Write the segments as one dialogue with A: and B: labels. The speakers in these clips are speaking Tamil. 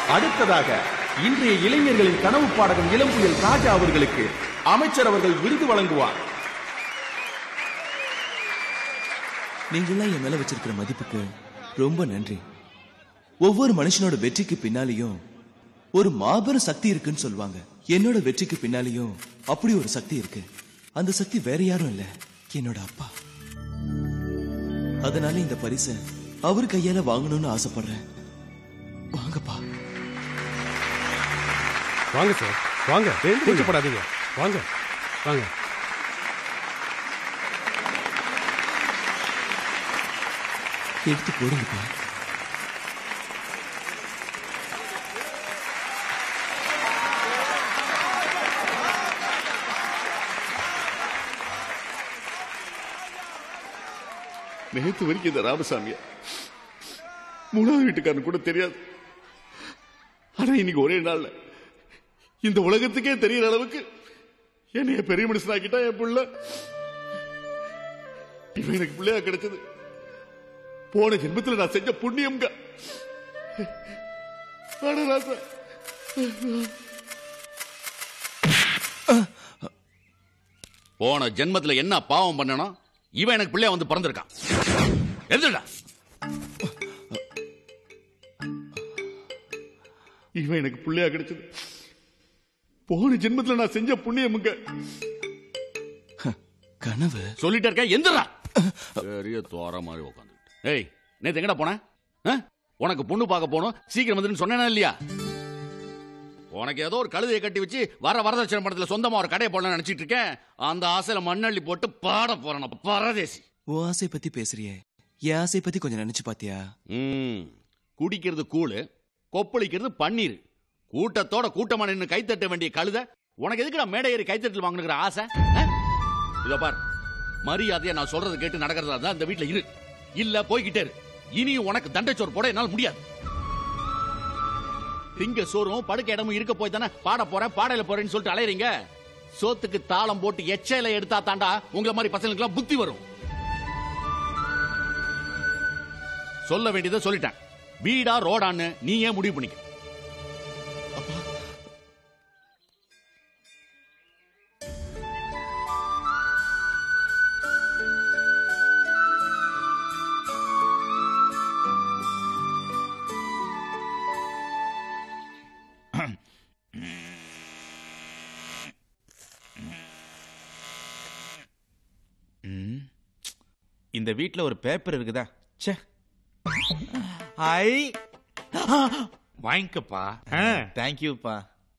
A: அடுத்ததாக இன்றைய இளைஞர்களின் கனவு பாடகன் இளம்புயல் ராஜா அவர்களுக்கு அமைச்சர் அவர்கள் விருது வழங்குவார்.
B: நீங்களாம் என் மேல வச்சிருக்கிற மதிப்புக்கு ரொம்ப நன்றி. ஒவ்வொரு மனுஷனோட வெற்றிக்கு பின்னாலேயும் ஒரு மாபெரும் சக்தி இருக்குன்னு சொல்லுவாங்க. என்னோட வெற்றிக்கு பின்னாலேயும் அப்படி ஒரு சக்தி இருக்கு. அந்த சக்தி வேற யாரும் இல்ல, என்னோட அப்பா. அதனால இந்த பரிசை அவர் கையால வாங்கணும்னு ஆசைப்படுறேன். வாங்கப்பா.
C: வாங்க சார், வாங்க, கூச்சப்படாதீங்க, வாங்க வாங்க.
B: எடுத்து போடுங்கப்பா.
D: நேத்து வரைக்கும் இந்த ராமசாமியா மூணாவது வீட்டுக்காரன் கூட தெரியாது. ஆனா இன்னைக்கு ஒரே நாள்ல இந்த உலகத்துக்கே தெரியற அளவுக்கு என்னைய பெரிய மனுஷன் ஆக்கிட்டா என் பிள்ளை. இவன் எனக்கு பிள்ளையா கிடைச்சது போன ஜென்மத்தில் நான் செஞ்ச புண்ணியம்ங்க.
E: போன ஜென்மத்தில் என்ன பாவம் பண்ணணும் இவன் எனக்கு பிள்ளைய வந்து பிறந்திருக்கான். எதுடா
D: இவன் எனக்கு பிள்ளையா கிடைச்சது போன ஜென்மத்தில் நான் செஞ்ச புண்ணியமுங்க.
B: கனவு
E: சொல்லிட்டு இருக்க. எந்திரா பெரிய தோற மாதிரி உட்காந்து. ஏய், நேத்து எங்கடா போன? உனக்கு பொண்ணு பார்க்க போனோம், சீக்கிரம் வந்துன்னு சொன்னேனா இல்லையா? உனக்கு ஏதோ ஒரு கழுதையை கட்டி வச்சு வரதட்சணை படத்துல சொந்தமா ஒரு கடையை போடலாம் நினைச்சிட்டு இருக்கேன். அந்த ஆசையில மண்ணள்ளி போட்டு பாட போறேன் பரதேசி.
B: ஓ ஆசை பத்தி பேசுறியே, என் ஆசை பத்தி கொஞ்சம் நினைச்சு பாத்தியா?
E: குடிக்கிறது கூழு, கொப்பளிக்கிறது பன்னீர். கூட்டத்தோட கூட்டமா நின்று கைத்தட்ட வேண்டிய கழுதை உனக்கு எதுக்குடா மேடை ஏறி கைத்தட்டல் வாங்கினுங்கிற ஆசை? இதோ பார், மரியாதையா நான் சொல்றது கேட்டு நடக்கிறதா தான் இந்த வீட்டுல இரு, இல்ல போய்கிட்டே இரு. இனியும் உனக்கு தண்டைச்சோறு போட என்னால் முடியாது. திங்க சோறும் படுக்க இடமும் இருக்க போய் தானே பாட போறேன் பாடையில போறேன்னு சொல்லிட்டு அலையறீங்க. சோத்துக்கு தாளம் போட்டு எச்சையில எடுத்தா தாண்டா உங்களை மாதிரி பசங்களுக்கு எல்லாம் புத்தி வரும். சொல்ல வேண்டியதை சொல்லிட்டேன். வீடா ரோடான்னு நீ ஏன் முடிவு பண்ணிக்க.
F: இந்த வீட்ல ஒரு பேப்பர் இருக்குதா? ச்சே, ஐ வாங்கிக்கப்பா. தேங்க்யூப்பா.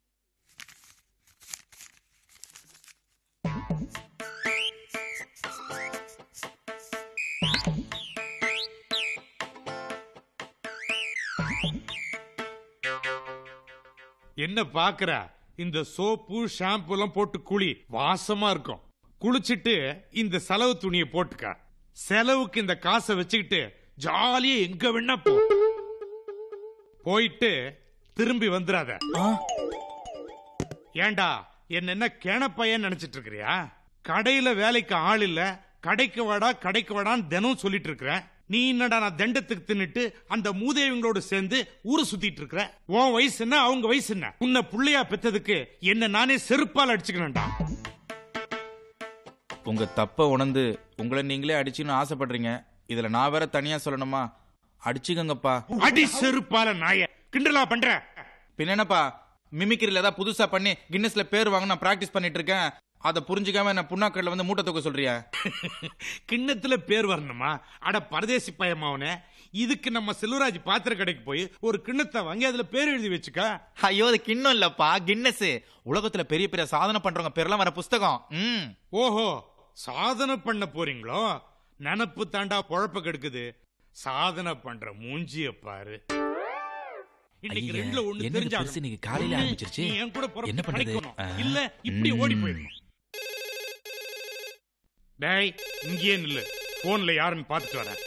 G: என்ன பாக்குற? இந்த சோப்பு ஷாம்பு எல்லாம் போட்டு குளி, வாசமா இருக்கும். குளிச்சிட்டு இந்த செலவு துணியை போட்டுக்க. செலவுக்கு இந்த காசை வச்சுக்கிட்டு ஜாலியா எங்க வேணா போ. போயிட்டு திரும்பி வந்துடாத. ஏண்டா என்ன கேணப்பையன் நினைச்சிட்டு இருக்கிறியா? கடையில வேலைக்கு ஆள் இல்ல, கடைக்கு வாடான்னு தினம் சொல்லிட்டு இருக்கிற. நீ என்னடா நான் தண்டத்துக்கு தின்னுட்டு அந்த மூதேவிங்களோடு சேர்ந்து ஊரை சுத்திட்டு இருக்கிற. உன் வயசு என்ன, அவங்க வயசு என்ன? உன்னை புள்ளையா பெத்ததுக்கு என்ன நானே செருப்பால் அடிச்சுக்கணும்டா.
F: உங்க தப்ப உணர்ந்து உங்களை நீங்களே அடிச்சுன்னு ஆசைப்படுறீங்க. இதுல நான் வேற தனியா சொல்லணுமா? அடிச்சுக்கங்கப்பா.
G: அடி செருப்பால நாய கிண்டலா பண்ற.
F: பின்ன என்னப்பா, மிமிக்ரில ஏதாவது புதுசா பண்ணி கின்னஸ்ல பேர் வாங்க நான் பிராக்டிஸ் பண்ணிட்டு இருக்கேன். அதை புரிஞ்சுக்காம என்ன புண்ணாக்கடல வந்து மூட்டை தூக்க சொல்றியா?
G: கிண்ணத்துல பேர் வரணுமா? அட பரதேசி பயமாவனே, இதுக்கு நம்ம செல்வராஜ் பாத்திர கடைக்கு போய் ஒரு கிண்ணத்தை வாங்கி அதுல பேர் எழுதி வச்சுக்க.
F: ஐயோ, அது கிண்ணம் இல்லப்பா, கின்னஸ். உலகத்துல பெரிய பெரிய சாதனை பண்றவங்க பேர்லாம் வர புஸ்தகம்.
G: ஓஹோ, சாதனை பண்ண போறீங்களோ? நினப்பு தாண்டா பொழப்ப கெடுக்குது. சாதனை பண்ற மூஞ்சிய பாரு. இன்னைக்கு ரெண்டுல ஒண்ணு தெரிஞ்சாலும்
B: நீங்க காலையில ஆரம்பிச்சிருச்சு.
G: என் கூட
B: என்ன பண்றது?
G: இல்ல இப்படி ஓடி போயிடணும். டேய், இங்கே நில்லு, போன்ல யாருன்னு பாத்துட்டு வரேன்.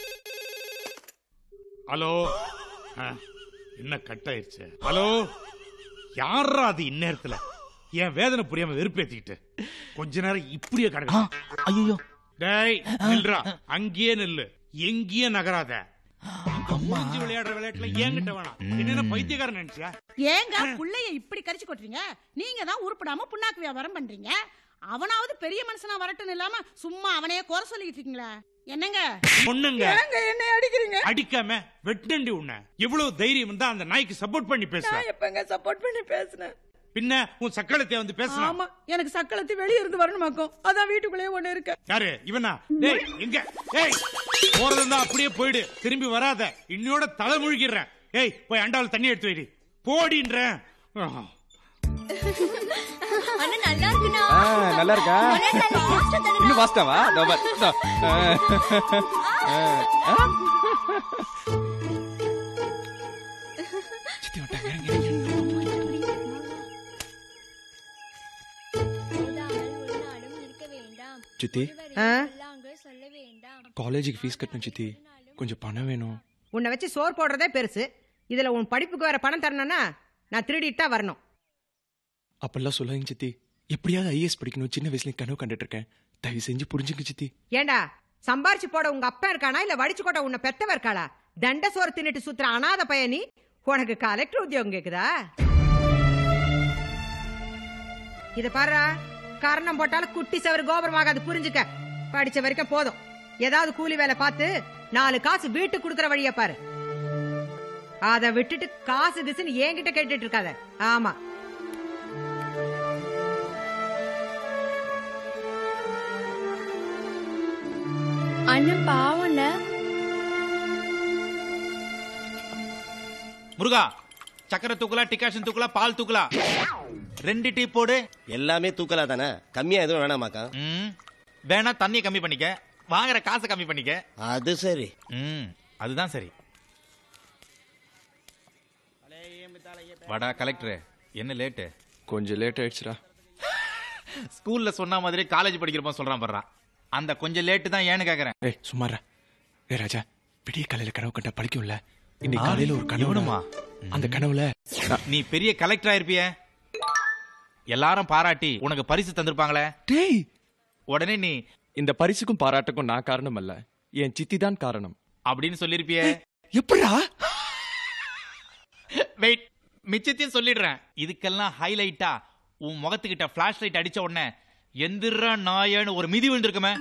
G: ஹலோ, என்ன கட் ஆயிருச்சு? ஹலோ, யாரா அது இந்நேரத்துல? என் வேதனை புரியாம வெறுப்பேத்திக்கிட்டு கொஞ்ச நேரம் இப்படியே கிடக்கு.
B: ஐயோ,
G: டேய் நில்றா, அங்கேயே நில்லு, எங்கேயே நகராத. மூஞ்சி விளையாடுற விளையாட்டுல ஏங்கிட்ட வேணாம். என்ன பைத்தியக்காரன் நினைச்சியா?
H: ஏங்க புள்ளைய இப்படி கரிச்சு கொட்டுறீங்க? நீங்க தான் உருப்படாம புண்ணாக்கு வியாபாரம் பண்றீங்க. அவனாவது பெரிய மனுஷனா வரட்டுன்னு இல்லாம சும்மா அவனையே குறை சொல்லிட்டு இருக்கீங்களா? என்னங்க
G: பொண்ணுங்க
H: என்ன அடிக்கிறீங்க?
G: அடிக்காம வெட்டண்டி உன்ன. எவ்வளவு தைரியம் இருந்தா அந்த நாய்க்கு சப்போர்ட் பண்ணி பேசுற?
H: எப்பங்க சப்போர்ட் பண்ணி பேசுனேன்?
G: பின்ன உன் சக்களத்தை வந்து பேசுற?
H: ஆமா, எனக்கு சக்களத்தை வெளிய இருந்து வரணுமாக்கும். அதான் வீட்டுக்குள்ளேயே ஒண்ணு இருக்கு.
G: யாரு இவனா? டேய் எங்க? ஏய் போறதா அப்படியே போயிடு, திரும்பி வராத. இன்னையோட தலை முழுகிடுறேன். ஏய் போய் அண்டாவில் தண்ணி எடுத்து வைடி. போடின்றேன்.
I: அண்ணா நல்லா இருக்குண்ணா.
J: நல்லா இருக்கா? இன்னும் ஃபாஸ்டாவா? சித்தி காலேஜுக்கு ஃபீஸ் கட்டணும் சித்தி, கொஞ்சம் பணம் வேணும்.
K: உன்னை வச்சு சோறு போடுறதே பெருசு, இதுல உன் படிப்புக்கு வேற பணம் தரணும்னா நான் திருடிட்டா வரணும்.
J: அப்பெல்லாம் சொல்லாதீங்க சித்தி, எப்படியாவது ஐஏஎஸ் படிக்கணும் சின்ன வயசுல கனவு கண்டுட்டு இருக்கேன், தயவு செஞ்சு புரிஞ்சுங்க சித்தி.
K: ஏண்டா சம்பாரிச்சு போட உங்க அப்பா இருக்கானா இல்ல வடிச்சு கொட்ட உன்னை பெத்தவ இருக்காளா? தண்ட சோறு தின்னுட்டு சுத்துற அனாத பயணி உனக்கு கலெக்டர் உத்தியோகம் கேக்குதா? இத பாரு, கரணம் போட்டாலும் குட்டி சவறு கோபுரமாகாது, புரிஞ்சுக்க. படிச்ச வரைக்கும் போதும், ஏதாவது கூலி வேலை பார்த்து 4 காசு வீட்டுக்கு கொடுக்கற வழியா பாரு. அத விட்டுட்டு காசு திசுன்னு என்கிட்ட கேட்டுட்டு இருக்காத. ஆமா,
I: அண்ணன் பாவம்ல.
F: முருகா, சக்கரை தூக்கலா, டிகாஷன் தூக்கலா, பால் தூக்கலா? 2 டீ போடு.
L: எல்லாமே தூக்கலா தானே, கம்மியா எதுவும் வேணாமாக்கா?
F: வேணா தண்ணியை கம்மி பண்ணிக்க, வாங்குற காசை கம்மி பண்ணிக்க.
L: அது சரி.
F: அதுதான் சரி. வாடா கலெக்டர், என்ன லேட்டு?
J: கொஞ்சம் லேட் ஆயிடுச்சுடா.
F: ஸ்கூல்ல சொன்ன மாதிரி காலேஜ் படிக்கிறப்ப சொல்றான் பண்றான். அந்த கொஞ்சம் லேட்டு தான் ஏன்னு கேக்குறேன்.
J: ஏய் சும்மாரா. ஏ ராஜா, விடிய காலையில கனவு கண்டா பழிக்கும்ல. இன்னைக்கு காலையில ஒரு கனவுமா, அந்த கனவுல
F: நீ பெரிய கலெக்டர் ஆயிருப்பிய, எல்லாரும் பாராட்டி உனக்கு பரிசு தந்திருப்பாங்களே.
J: டேய்,
F: உடனே நீ
J: இந்த பரிசுக்கும் பாராட்டுக்கும் நான் காரணம் அல்ல, என் சித்தி தான் காரணம்
F: அப்படின்னு சொல்லிருப்பிய.
J: எப்படா?
F: வெயிட், மிச்சத்தையும் சொல்லிடுறேன். இதுக்கெல்லாம் ஹைலைட்டா உன் முகத்துக்கிட்ட பிளாஷ் லைட் அடிச்ச உடனே எந்திர நாயன்னு ஒரு மிதி விழுந்திருக்குமே.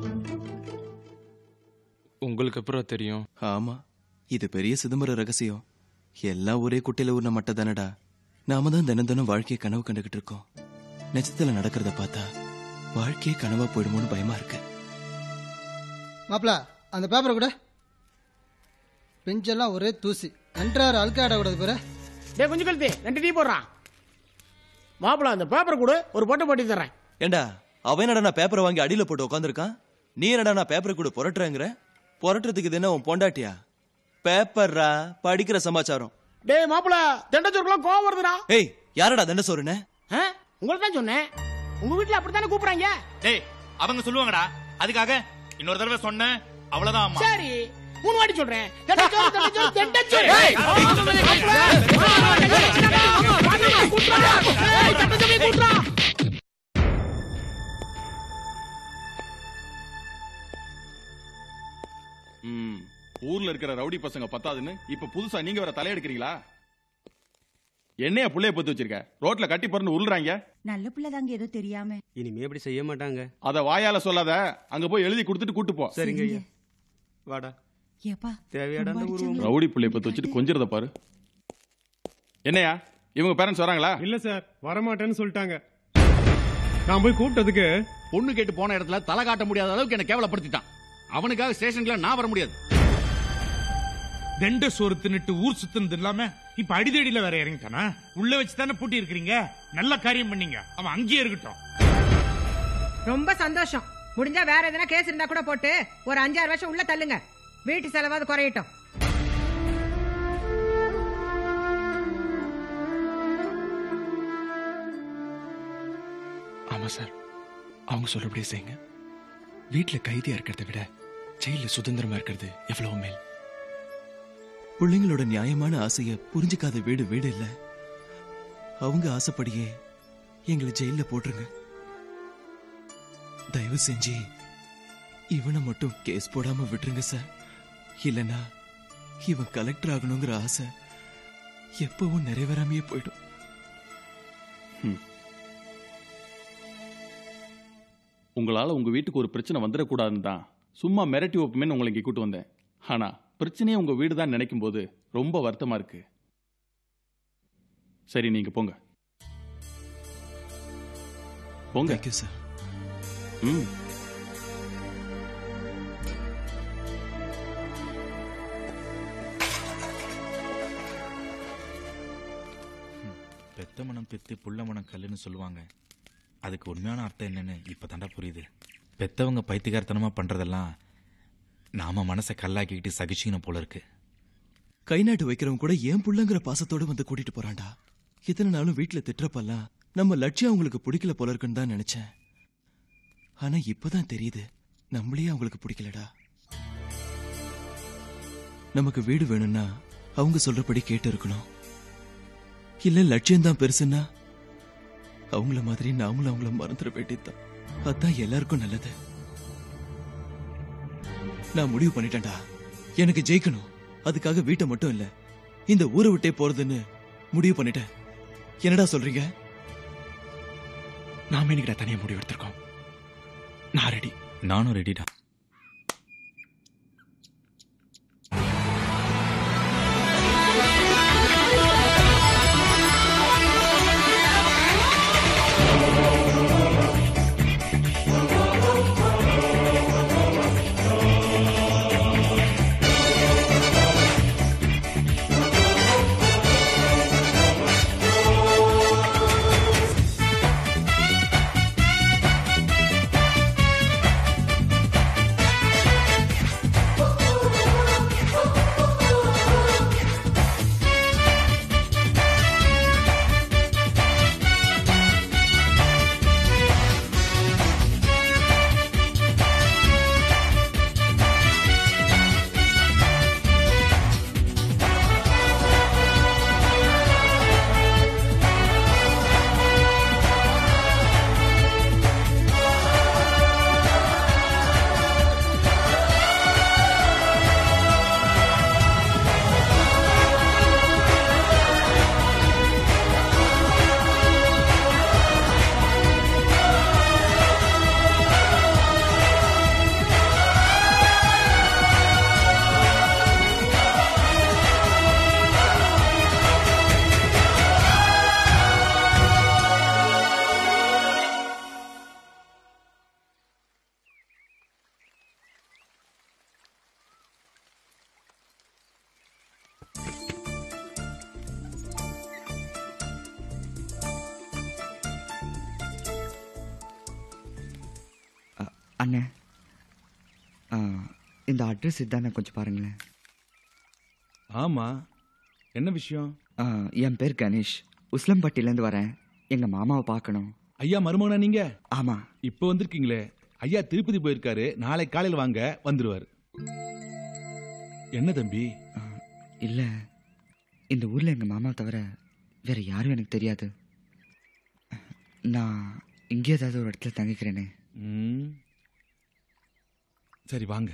J: உங்களுக்கு அப்புறம் தெரியும்.
B: ஆமா, இது பெரிய சிதம்பர ரகசியம். எல்லாம் ஒரே குட்டையில ஊர்ன மட்ட தானடா. நாம தான் தினம் தினம் வாழ்க்கையை கனவு கண்டுகிட்டு இருக்கோம். நிஜத்துல நடக்கிறத பார்த்தா வாழ்க்கையே கனவா போயிடுமோன்னு பயமா இருக்கு.
M: மாப்பிள, அந்த பேப்பரை கூட பெஞ்செல்லாம் ஒரே தூசி, கன்றாரு அழுக்காட கூடாது பேர.
N: டே கொஞ்சம் கழுத்து 2 டீ போடுறான். மாப்பிள, அந்த பேப்பரை கூட ஒரு பொட்டை போட்டி தர்றேன்.
B: ஏண்டா, அவன் என்னடா நான் பேப்பரை வாங்கி அடியில போட்டு உட்காந்துருக்கான், நீ என்னடா நான் பேப்பரை கூட புரட்டுறேங்கிற? புரட்டுறதுக்கு இது என்ன உன் பொண்டாட்டியா? பேப்பர்ரா, படிக்கிற சமாச்சாரம்.
N: டேய் மாப்பிள, தண்டச்சோறுக்குலாம் கோவம் வருதுடா.
B: ஏய், யாரடா தண்ட சோறுன்னு?
N: உங்களை தான் சொன்னேன், உங்க வீட்டுல அப்படித்தானே கூப்பிடுறாங்க.
F: டேய், அவங்க சொல்லுவாங்கடா, அதுக்காக இன்னொரு தடவை சொன்னேன் அவ்வளவுதான். அம்மா
N: சரி, 3 வாட்டி சொல்றேன். தண்டச்சோறு.
A: ஊர்ல இருக்கிற ரவுடி பசங்க பத்தாதுன்னு இப்ப புதுசா நீங்க வேற தலையெடுக்கிறீங்களா? என்னைய புள்ளைய பத்து வச்சிருக்க, ரோட்ல கட்டி பறந்து உருள்றாங்க.
H: நல்ல பிள்ளைதாங்க, ஏதோ தெரியாம.
J: இனிமே அப்படி செய்ய மாட்டாங்க.
A: அத வாயால சொல்லாத, அங்க போய் எழுதி கொடுத்துட்டு கூட்டு போ.
J: சரிங்க ஐயா. வாடா.
H: ஏப்பா,
J: தேவையாடா
A: ரவுடி புள்ளைய பத்து வச்சுட்டு கொஞ்சறத பாரு. என்னையா இவங்க பேரண்ட்ஸ் வராங்களா?
C: இல்ல சார், வரமாட்டேன்னு சொல்லிட்டாங்க. நான் போய் கூப்பிட்டதுக்கு
E: பொண்ணு கேட்டு போன இடத்துல தலை காட்ட முடியாத அளவுக்கு என்ன கேவலப்படுத்திட்டான். அவனுக்காக ஸ்டேஷனுக்குள்ள நான் வர முடியாது.
G: தண்ட சோறு தின்னுட்டு ஊர் சுத்தினது இல்லாம இப்ப அடிதடியில வேற இறங்கிட்டானா? உள்ள வச்சு தானே பூட்டி இருக்கிறீங்க. நல்ல காரியம் பண்ணீங்க, அவன் அங்கேயே இருக்கட்டும்.
K: ரொம்ப சந்தோஷம். முடிஞ்சா வேற எதனா கேஸ் இருந்தா கூட போட்டு ஒரு 5-6 வருஷம் உள்ள தள்ளுங்க, வீட்டு செலவாவது குறையட்டும்.
J: ஆமா சார், அவங்க சொல்றபடியே செய்யுங்க. வீட்டுல கைதியா இருக்கிறத விட ஜெயில சுதந்திரமா இருக்கிறது எவ்வளவு மேல்.
B: பிள்ளைங்களோட நியாயமான ஆசைய புரிஞ்சுக்காத வீடு வீடு இல்ல. அவங்க ஆசைப்படியே எங்களை ஜெயில போட்டுருங்க. தயவு செஞ்சு இவனை மட்டும் கேஸ் போடாம விட்டுருங்க சார். இல்லனா இவன் கலெக்டர் ஆகணுங்கிற ஆசை எப்பவும் நிறைவேறாமையே போயிடும்.
A: உங்களால உங்க வீட்டுக்கு ஒரு பிரச்சனை வந்துடக்கூடாதுன்னு தான் சும்மா மிரட்டி வைப்பமேன்னு உங்களை இங்கே கூட்டு வந்தேன். ஆனா பிரச்சனையே உங்க வீடு தான் நினைக்கும் போது ரொம்ப வருத்தமா இருக்கு. சரி, நீங்க போங்க போங்க
B: சார்.
F: பெத்த மனம் பெத்து புள்ள மனம் கல்லுன்னு சொல்லுவாங்க. அதுக்கு உண்மையான அர்த்தம் என்னன்னு இப்ப தாண்டா புரியுது. பெத்தவங்க பைத்தியகாரத்தனமா பண்றதெல்லாம் நாம மனசை கல்லாக்கிக்கிட்டு சகிச்சிக்கணும் போல இருக்கு.
B: கை நாட்டு வைக்கிறவங்க கூட ஏன் புள்ளங்கிற பாசத்தோட வந்து கூட்டிட்டு போறான்டா. இத்தனை நாளும் வீட்டுல திட்டுறப்பெல்லாம் நம்ம லட்சியம் அவங்களுக்கு பிடிக்கல போல இருக்குன்னு தான் நினைச்சேன். ஆனா இப்பதான் தெரியுது நம்மளே அவங்களுக்கு பிடிக்கலடா. நமக்கு வீடு வேணும்னா அவங்க சொல்றபடி கேட்டு இருக்கணும். இல்ல லட்சியம் தான் பெருசுன்னா அவங்கள மாதிரி நாமளும் அவங்கள மறந்துட வேண்டியதுதான். அதான் எல்லாருக்கும் நல்லது. நான் முடிவு பண்ணிட்டேன்டா, எனக்கு ஜெயிக்கணும். அதுக்காக வீட்டை மட்டும் இல்ல இந்த ஊரை விட்டே போறதுன்னு முடிவு பண்ணிட்டேன். என்னடா சொல்றீங்க?
J: நாம இன்னைக்கு தனியா முடிவு எடுத்திருக்கோம். நான் ரெடி.
F: நானும் ரெடிடா.
O: அண்ணே, இந்த அட்ரஸ் இதானே, கொஞ்சம் பாருங்களேன்.
P: ஆமா, என்ன விஷயம்?
O: என் பேர் கணேஷ், உஸ்லம்பட்டிலேருந்து வரேன். எங்க மாமாவை பார்க்கணும்.
P: ஐயா மருமகனா நீங்க?
O: ஆமா.
P: இப்போ வந்திருக்கீங்களே. ஐயா திருப்பதி போயிருக்காரு, நாளை காலையில் வாங்க, வந்துருவாரு. என்ன தம்பி?
O: இல்ல, இந்த ஊர்ல எங்க மாமா தவிர வேற யாரும் எனக்கு தெரியாது. நான் இங்கே ஏதாவது ஒரு இடத்துல தங்கிக்கிறேனே.
P: சரி வாங்க.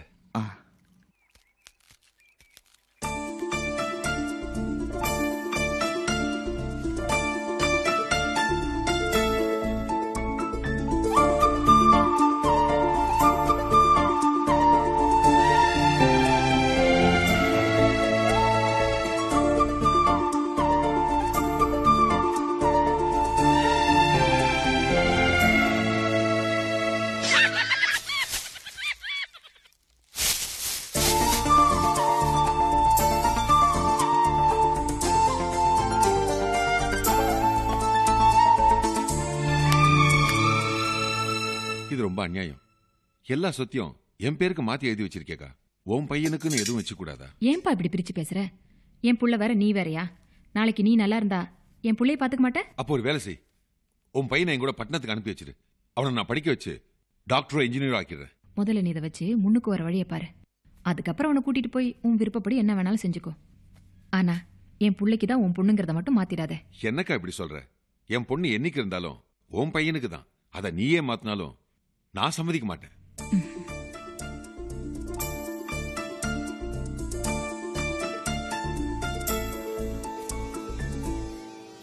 Q: ரொம்ப அநியாயம். எல்லா சொத்தியும் என் பேருக்கு மாத்தி எழுதி வச்சிருக்கேக்கா. உன் பையனுக்குன்னு எதுவும் வச்சு கூடாதா?
R: ஏன்பா இப்படி பிரிச்சு பேசுற? என் புள்ள வேற நீ வேறயா? நாளைக்கு நீ நல்லா இருந்தா என் புள்ளைய பாத்துக்க மாட்டேன்.
Q: அப்போ ஒரு வேலை செய், உன் பையனை என் கூட பட்டணத்துக்கு அனுப்பி வச்சிரு. அவனை நான் படிக்க வச்சு டாக்டரோ இன்ஜினியரோ ஆக்கிடுறேன்.
R: முதல்ல நீ இதை வச்சு முன்னுக்கு வர வழியை பாரு. அதுக்கப்புறம் அவனை கூட்டிட்டு போய் உன் விருப்பப்படி என்ன வேணாலும் செஞ்சுக்கோ. ஆனா என் புள்ளைக்கு தான் உன் பொண்ணுங்கிறத மட்டும் மாத்திராத.
Q: என்னக்கா இப்படி சொல்ற? என் பொண்ணு என்னைக்கு இருந்தாலும் உன் பையனுக்கு தான். அதை நீயே மாத்தினாலும் நான் சம்மதிக்க மாட்டேன்.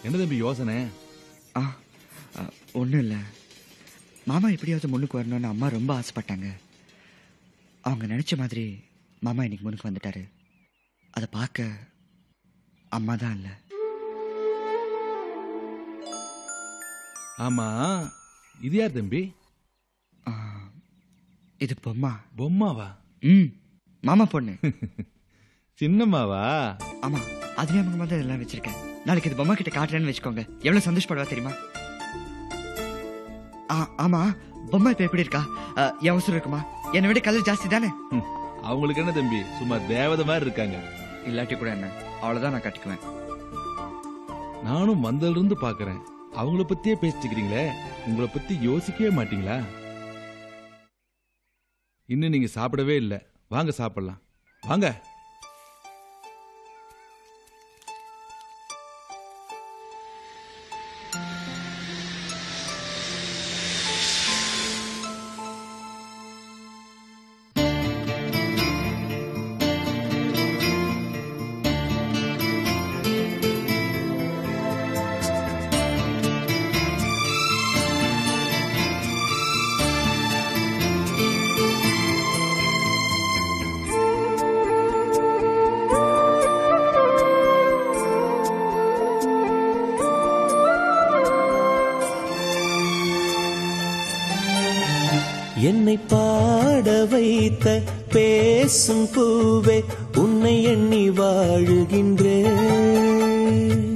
P: என்ன தம்பி யோசனை?
O: ஒன்றும் இல்லை, மாமா எப்படியாவது முன்னுக்கு வரணும்னு அம்மா ரொம்ப ஆசைப்பட்டாங்க. அவங்க நினைச்ச மாதிரி மாமா இன்னைக்கு முன்னுக்கு வந்துட்டாரு. அதை பார்க்க அம்மா தான் இல்லை.
P: ஆமா, இது யார் தம்பி?
O: இது பொம்மா.
P: பொம்மாவா?
O: மாமா பொண்ணு.
P: சின்னம்மாவா?
O: ஆமா, அதுவே அவங்க தான் எல்லாம் வச்சிருக்கேன். நாளைக்கு இது பொம்மா கிட்ட காட்டுறேன்னு வச்சுக்கோங்க, எவ்வளவு சந்தோஷப்படுவா தெரியுமா? ஆமா, பொம்மா இப்ப எப்படி இருக்கா? என் அவசரம் இருக்குமா? என்னை விட கலர் ஜாஸ்தி தானே?
P: அவங்களுக்கு என்ன தம்பி, சும்மா தேவதை மாதிரி இருக்காங்க.
O: இல்லாட்டி கூட என்ன, அவ்வளவுதான் நான் கட்டிக்குவேன்.
P: நானும் வந்ததுல இருந்து பாக்குறேன், அவங்கள பத்தியே பேசிக்கிறீங்களே, உங்களை பத்தி யோசிக்கவே மாட்டீங்களா? இன்னும் நீங்க சாப்பிடவே இல்லை, வாங்க சாப்பிடலாம், வாங்க.
S: என்னை பாட வைத்த பேசும் பூவே, உன்னை எண்ணி வாழுகின்றேன்.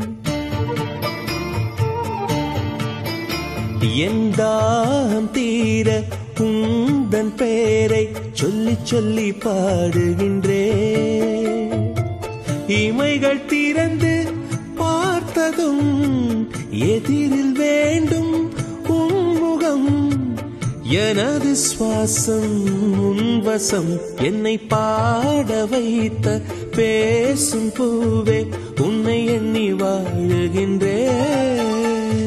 S: என் தாகம் தீர உந்தன் பேரை சொல்லி சொல்லி பாடுகின்றேன். இமைகள் திறந்து பார்த்ததும் எதிரில் வேண்டும் உன்முகம். எனது சுவாசம் உன்வசம், என்னை பாட வைத்த பேசும் பூவே, உன்னை எண்ணி வாழுகின்றேன்.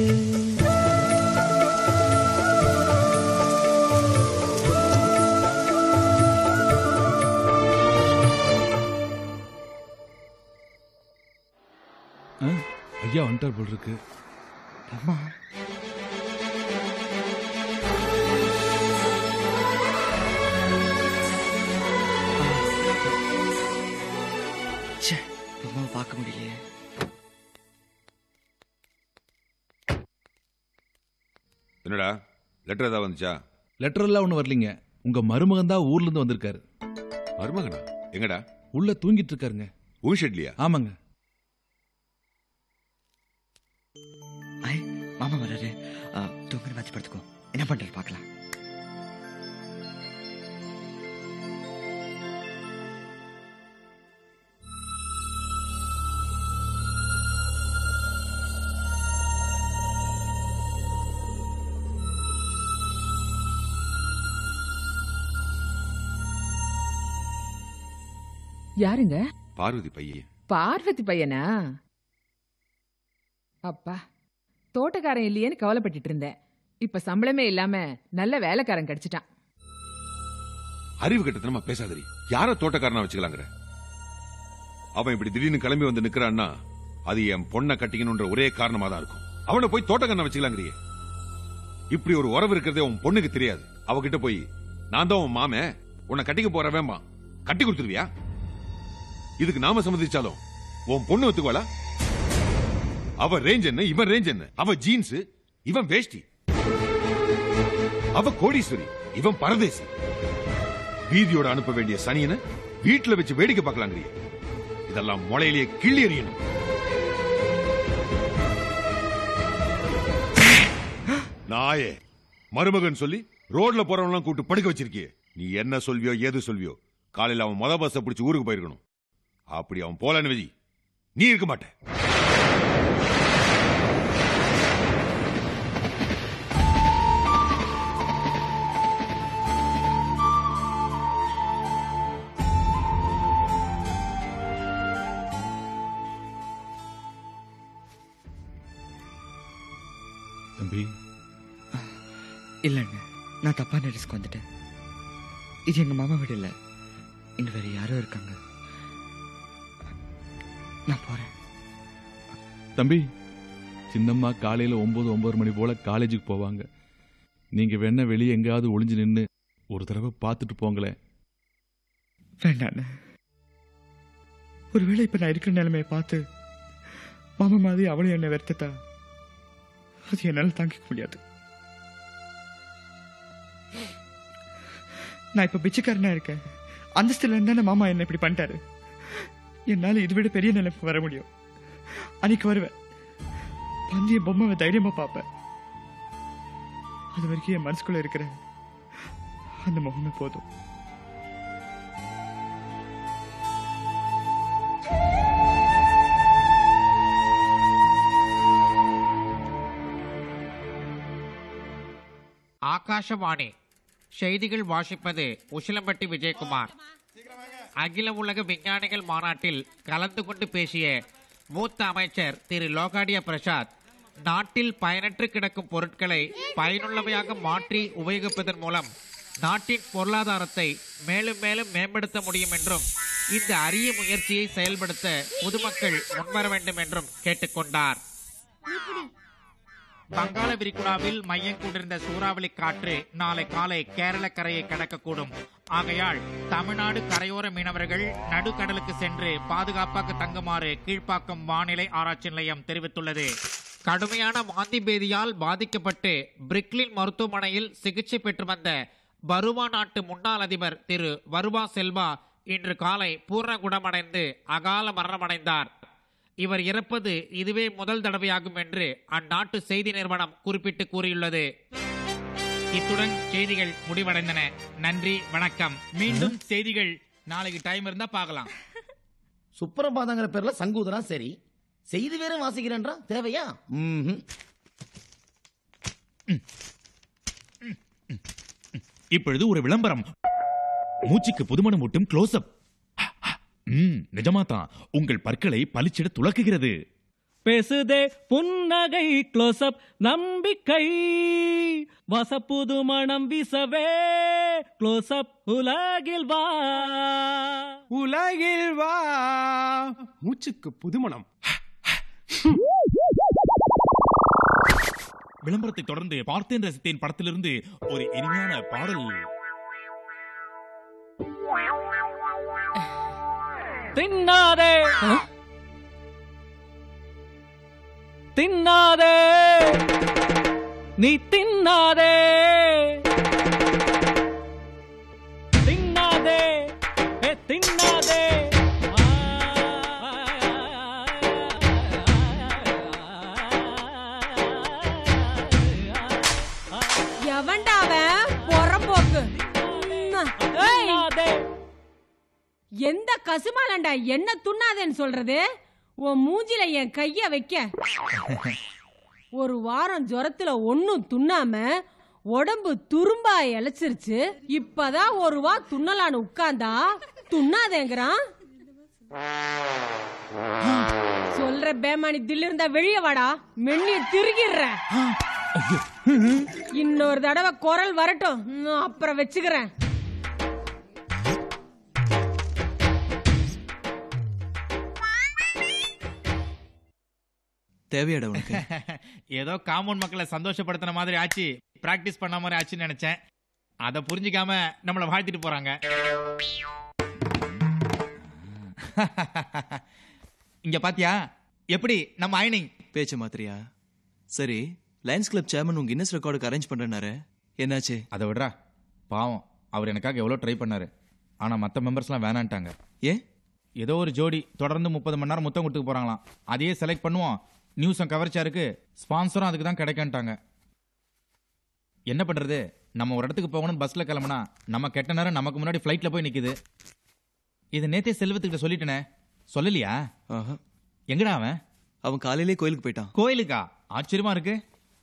P: ஐயா வந்துட்டார் போல் இருக்கு.
O: அம்மா, அம்மாவை பார்க்க முடியலையே.
Q: என்னடா லெட்டர் ஏதாவது வந்துச்சா?
P: லெட்டர் எல்லாம் ஒண்ணு வரலீங்க. உங்க மருமகன் தான் ஊர்ல இருந்து வந்திருக்காரு.
Q: மருமகனா? எங்கடா?
P: உள்ள தூங்கிட்டு இருக்காருங்க.
Q: உன் ஷெட்லியா?
P: ஆமாங்க.
O: மாமா வராரு, தூங்குற மாதிரி படுத்துக்கோ. என்ன பண்றது பார்க்கலாம்.
T: யாருங்க?
Q: பார்வதி பையன்.
T: பார்வதி பையனா? அப்பா, தோட்டக்காரன் இல்லையேன்னு கவலைப்பட்டு இருந்தேன். இப்ப சம்பளமே இல்லாம நல்ல வேலைக்காரன் கிடைச்சிட்டான்.
Q: அறிவு கட்டத்தனமா பேசாதரி. யார தோட்டக்காரனா வச்சுக்கலாங்கிற? அவன் இப்படி திடீர்னு கிளம்பி வந்து நிக்கிறான்னா அது என் பொண்ணை கட்டிக்கணும்ன்ற ஒரே காரணமா தான் இருக்கும். அவனை போய் தோட்டக்காரனா வச்சுக்கலாங்கிறியே. இப்படி ஒரு உறவு இருக்கிறதே உன் பொண்ணுக்கு தெரியாது. அவகிட்ட போய் நான் தான் உன் மாமே, உன்னை கட்டிக்க போறவேமா, கட்டி கொடுத்துருவியா? இதுக்கு நாம சம்மதிச்சாலும் உன் பொண்ணு ஒத்துக்குவாளா? அவ ரேஞ்ச் என்ன, இவன் ரேஞ்ச் என்ன? அவ ஜீன்ஸ், இவன் வேஷ்டி. அவ கோடீஸ்வரி, இவன் பரதேசி. வீதியோட அனுப்ப வேண்டிய சனியனை வீட்டுல வச்சு வேடிக்கை பார்க்கலாங்கிறிய. இதெல்லாம் முளையிலேயே கிள்ளி எறியணும். நாயே, மருமகன் சொல்லி ரோட்ல போறவங்க கூப்பிட்டு படுக்க வச்சிருக்கிய. நீ என்ன சொல்வியோ ஏது சொல்வியோ, காலையில அவன் மொத பஸ் பிடிச்சு ஊருக்கு போயிருக்கணும். அப்படி அவன் போலன்னு விதி, நீ இருக்க மாட்ட.
P: தம்பி,
O: இல்லைங்க, நான் தப்பான ரிஸ்க் வந்துட்டேன். இது எங்க மாமா வீடு இல்ல, இங்க வேற யாரோ இருக்காங்க. நான் போறேன்.
P: தம்பி, சின்னம்மா காலையில 9 மணி போல காலேஜுக்கு போவாங்க. நீங்க வேணா வெளியே எங்கேயாவது ஒளிஞ்சு நின்று ஒரு தடவை பார்த்துட்டு போங்களேன்.
O: வேண்டாண்ண. ஒருவேளை இப்ப நான் இருக்கிற நிலைமையை பார்த்து மாமா மாதிரி அவளும் என்ன வெறுத்தா அது என்னால தாங்கிக்க முடியாது. நான் இப்ப பிச்சைக்காரனா இருக்கேன். அந்தஸ்துல இருந்தானே மாமா என்ன இப்படி பண்ணிட்டாரு. என்னால இதை விட பெரிய நிலைமை வர முடியும். அன்னைக்கு வருவேன். பந்திய பொம்மாவை தைரியமா பார்ப்பேன். அது வரைக்கும் என் மனசுக்குள்ள இருக்கிற அந்த முகமே போதும்.
U: ஆகாஷவாணி செய்திகள் வாசிப்பது உசிலம்பட்டி விஜயகுமார். அகில உலக விஞ்ஞானிகள் மாநாட்டில் கலந்து கொண்டு பேசிய மூத்த அமைச்சர் திரு லோகாடியா பிரசாத், நாட்டில் பயனற்று கிடக்கும் பொருட்களை பயனுள்ளவையாக மாற்றி உபயோகிப்பதன் மூலம் நாட்டின் பொருளாதாரத்தை மேலும் மேலும் மேம்படுத்த முடியும் என்றும் இந்த அரிய முயற்சியை செயல்படுத்த பொதுமக்கள் முன்வர வேண்டும் என்றும் கேட்டுக்கொண்டார். வங்காள விரிகுடாவில் மையம் கொண்டிருந்த சூறாவளி காற்று நாளை காலை கேரள கரையை கடக்கக்கூடும். ஆகையால் தமிழ்நாடு கரையோர மீனவர்கள் நடுக்கடலுக்கு சென்று பாதுகாப்பாக தங்குமாறு கீழ்ப்பாக்கம் வானிலை ஆராய்ச்சி நிலையம் தெரிவித்துள்ளது. கடுமையான வாந்தி பேதியால் பாதிக்கப்பட்டு பிரிக்லின் மருத்துவமனையில் சிகிச்சை பெற்று வந்த பருவா நாட்டு முன்னாள் அதிபர் திரு வருவா செல்வா இன்று காலை பூர்ண குணமடைந்து அகால மரணமடைந்தார். இவர் இறப்பது இதுவே முதல் தடவையாகும் என்று அந்நாட்டு செய்தி நிறுவனம் குறிப்பிட்டு கூறியுள்ளது. இத்துடன் செய்திகள் முடிவடைந்தன. நன்றி, வணக்கம். மீண்டும் செய்திகள் நாளைக்கு டைம் இருந்தா பார்க்கலாம்.
N: சுப்பிரபாதங்கிற பேர்ல சங்கூதரா சரி, செய்தி வேற வாசிக்கிறேன்றா தேவையா?
F: இப்பொழுது ஒரு விளம்பரம். மூச்சுக்கு புதுமணம் ஊட்டும் க்ளோஸ்அப். நிஜமாதான் உங்கள் பற்களை பளிச்சிட துலக்குகிறது.
V: பேசுதே புன்னகை க்ளோஸ்அப் நம்பிக்கை வசப்புது மனம் வீசவே க்ளோஸ்அப் உலகில் வா
J: உலகில் வா. மூச்சுக்கு புதுமணம்.
F: விளம்பரத்தை தொடர்ந்து பார்த்தேன் ரசித்தேன் படத்திலிருந்து ஒரு இனிமையான பாடல்.
V: தின்னாதே தின்னாதே நீ தின்னாதே தின்னாதே தின்னாதே.
K: எவன்டாவன் பொறம்போக்கு. எந்த கசுமாலண்டா என்ன துண்ணாதேன்னு சொல்றது? உன் மூஞ்சில என் கைய வைக்க. ஒரு வாரம் ஜுரத்துல ஒன்னும் துண்ணாம உடம்பு துரும்பா இழைச்சிருச்சு. இப்பதான் ஒரு வா துண்ணலான்னு உட்கார்ந்தா துண்ணாதேங்கிறான். சொல்ற பேமானி தில்லு இருந்தா வெளிய வாடா, மென்னி திருகிடுற. இன்னொரு தடவை குரல் வரட்டும், அப்புறம் வச்சுக்கிறேன்.
B: தேவையாடா உனக்கு?
F: ஏதோ காம்பவுண்ட் மக்களை சந்தோஷப்படுத்தின மாதிரி ஆச்சு, பிராக்டிஸ் பண்ண மாதிரி ஆச்சுன்னு நினைச்சேன். அதை புரிஞ்சுக்காம நம்மளை வாழ்த்திட்டு போறாங்க. இங்க பாத்தியா எப்படி நம்ம அயனிங்
B: பேச்ச மாத்திரியா? சரி, லயன்ஸ் கிளப் சேர்மன் உங்க கின்னஸ் ரெக்கார்டுக்கு அரேஞ்ச் பண்றேனாரு, என்னாச்சு?
F: அதை விடுறா, பாவம். அவர் எனக்காக எவ்வளோ ட்ரை பண்ணாரு. ஆனா மற்ற மெம்பர்ஸ்லாம் வேணான்ட்டாங்க.
B: ஏன்?
F: ஏதோ ஒரு ஜோடி தொடர்ந்து 30 மணி நேரம் முத்தம் கொடுத்துக்கு போறாங்களாம். அதையே செலக்ட் பண்ணுவோம், நியூஸும் கவர்ச்சியா இருக்கு, ஸ்பான்சரும் அதுக்கு தான் கிடைக்கன்ட்டாங்க. என்ன பண்றது? நம்ம ஒரு இடத்துக்கு போகணும்னு பஸ்ல கிளம்புனா நம்ம கெட்ட நேரம் நமக்கு முன்னாடி ஃபிளைட்ல போய் நிக்குது. இது நேத்தே செல்வத்துக்கிட்ட சொல்லிட்டேனே, சொல்லலையா? எங்கடா அவன்?
B: அவன் காலையிலே கோயிலுக்கு போயிட்டான்.
F: கோயிலுக்கா? ஆச்சரியமா இருக்கு.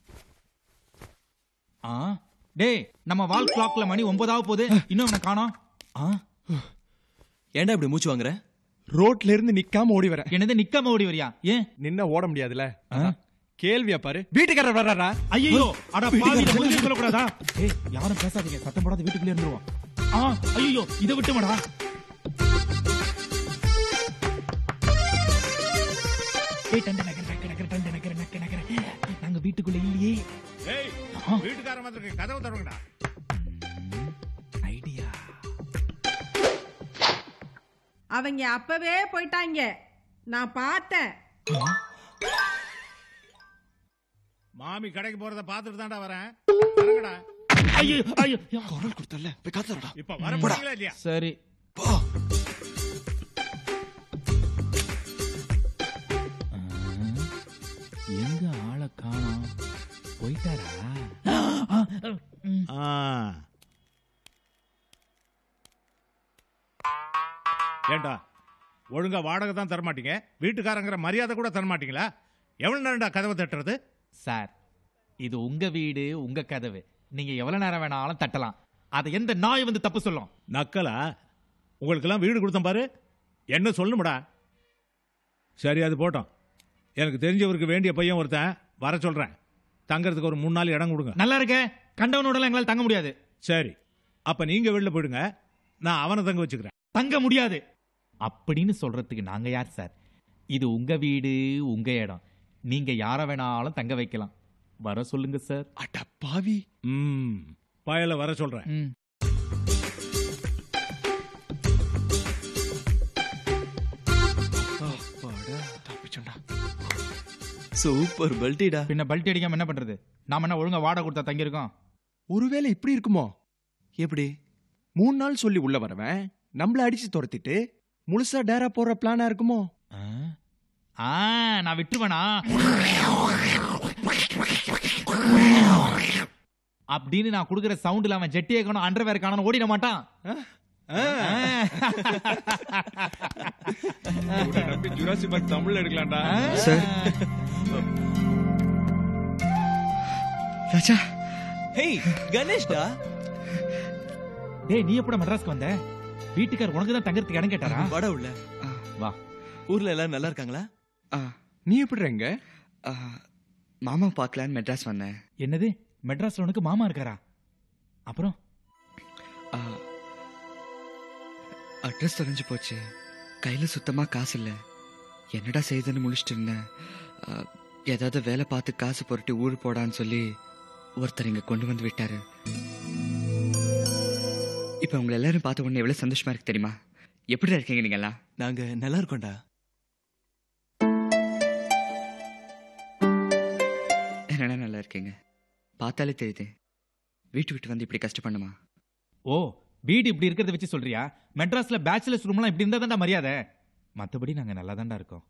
F: டேய், நம்ம வால் கிளாக்ல மணி 9 போகுது, இன்னும் அவனை காணோம்.
B: ஏன்டா இப்படி மூச்சு வாங்குற?
J: ரோட்ல இருந்து நிக்காம ஓடி வர.
F: என்னது நிக்காம ஓடி வரியா? ஏன்?
J: நின்ன ஓட முடியாதுல. கேள்வியா பாரு. வீட்டுக்காரர் வர்றாரா?
F: ஐயோ, அட பாவி, வெளிய சொல்ல கூடாதா? ஏய், யாரும் பேசாதீங்க, சத்தம் போடாத, வீட்டுக்குள்ளே இருந்துருவோம். ஐயோ, இத விட்டுமடா. ஏய், டண்ட நகர நகர நகர நகர நகர. வீட்டுக்குள்ள இல்லையே.
G: ஏய், வீட்டுக்காரன் வந்திருக்கு, கதவை திறங்கடா.
F: ஐடியா.
K: அவங்க அப்பவே போயிட்டாங்க, நான் பார்த்தேன்.
G: மாமி கடைக்கு போறத பாத்துட்டு தான்டா வரேன். திறங்கடா.
J: ஐயோ ஐயோ, குரல் கொடுத்தல, போய் காத்துறடா.
G: இப்ப வர முடியல இல்லையா?
F: சரி. எங்க ஆளை காணோம், போயிட்டாரா?
G: ஏண்டா ஒழுங்கா வாடகை தான் தரமாட்டீங்க, வீட்டுக்காரங்கிற மரியாதை கூட தரமாட்டீங்களா? எவ்வளவு நேரம்டா கதவை தட்டுறது?
F: சார், இது உங்க வீடு, உங்க கதவு, நீங்க எவ்வளவு நேரம் வேணாலும் தட்டலாம். அதை எந்த நாய் வந்து தப்பு சொல்லும்?
G: நக்கலா? உங்களுக்கெல்லாம் வீடு கொடுத்தேன் பாரு, என்ன சொல்லணும்டா? சரி, அது போட்டோம். எனக்கு தெரிஞ்சவருக்கு வேண்டிய பையன் ஒருத்தன் வர சொல்றேன். தங்கறதுக்கு ஒரு 3 நாள் இடம் கொடுங்க.
F: நல்லா இருக்க, கண்டவனோட எங்களால் தங்க முடியாது.
G: சரி, அப்ப நீங்க வெளில போயிடுங்க, நான் அவனை தங்க வச்சுக்கிறேன்.
F: தங்க முடியாது அப்படின்னு சொல்றதுக்கு நாங்க யார் சார்? இது உங்க வீடு, உங்க இடம், நீங்க யார வேணாலும் தங்க வைக்கலாம். வர சொல்லுங்க சார்.
J: அட பாவி.
G: பயல வர சொல்றேன்.
B: சூப்பர் பல்டிடா.
F: பின்ன பல்டி அடிக்காம என்ன பண்றது? நாம என்ன ஒழுங்கா வாடகை கொடுத்தா தங்கி இருக்கோம்?
J: ஒருவேளை இப்படி இருக்குமோ?
B: எப்படி?
J: 3 நாள் சொல்லி உள்ள வரவன் நம்மள அடிச்சு துரத்திட்டு முழுசா டேரா போற பிளானா இருக்குமோ?
F: நான் விட்டுருவேனா அப்படின்னு நான் குடுக்கிற சவுண்ட்ல அவன் ஜெட்டியே காணும், அண்டர்வேர் காணும், ஓடிட மாட்டான்.
J: ஜுராசிக் பார்க் தமிழ்ல எடுக்கலாம்டா.
O: ராஜா.
B: ஹேய் கணேஷ்டா.
F: டேய், நீ எப்பட மெட்ராஸ்க்கு வந்த? வீட்டுக்கார் உனக்கு தான் தங்கறதுக்கு இடம் கேட்டாரா?
B: வாடா உள்ள
F: வா.
B: ஊர்ல எல்லாரும் நல்லா இருக்காங்களா?
J: நீ எப்படி எங்க?
O: மாமா பார்க்கலான்னு மெட்ராஸ் வந்தேன்.
F: என்னது, மெட்ராஸ்ல உனக்கு மாமா இருக்காரா? அப்புறம்
O: அட்ரஸ் தொலைஞ்சு போச்சு, கையில சுத்தமா காசு இல்ல, என்னடா செய்யுதுன்னு முழிச்சிட்டு இருந்தேன். ஏதாவது வேலை பார்த்து காசு பொருட்டி ஊர் போடான்னு சொல்லி ஒருத்தர் இங்க கொண்டு வந்து விட்டாரு. இப்ப உங்களை எல்லாரும் பார்த்த உடனே எவ்வளவு சந்தோஷமா இருக்கு தெரியுமா? எப்படி இருக்கீங்க நீங்க எல்லாம்?
B: நாங்க நல்லா இருக்கோம்டா.
O: என்னடா நல்லா இருக்கீங்க? பார்த்தாலே தெரியுது. வீட்டு விட்டு வந்து இப்படி கஷ்டப்பண்ணுமா?
F: ஓ, வீடு இப்படி இருக்கிறத வச்சு சொல்றியா? மெட்ராஸ்ல பேச்சுலர்ஸ் ரூம்லாம் இப்படி இருந்தா தான்டா மரியாதை. மத்தபடி நாங்க நல்லா தான்டா இருக்கோம்.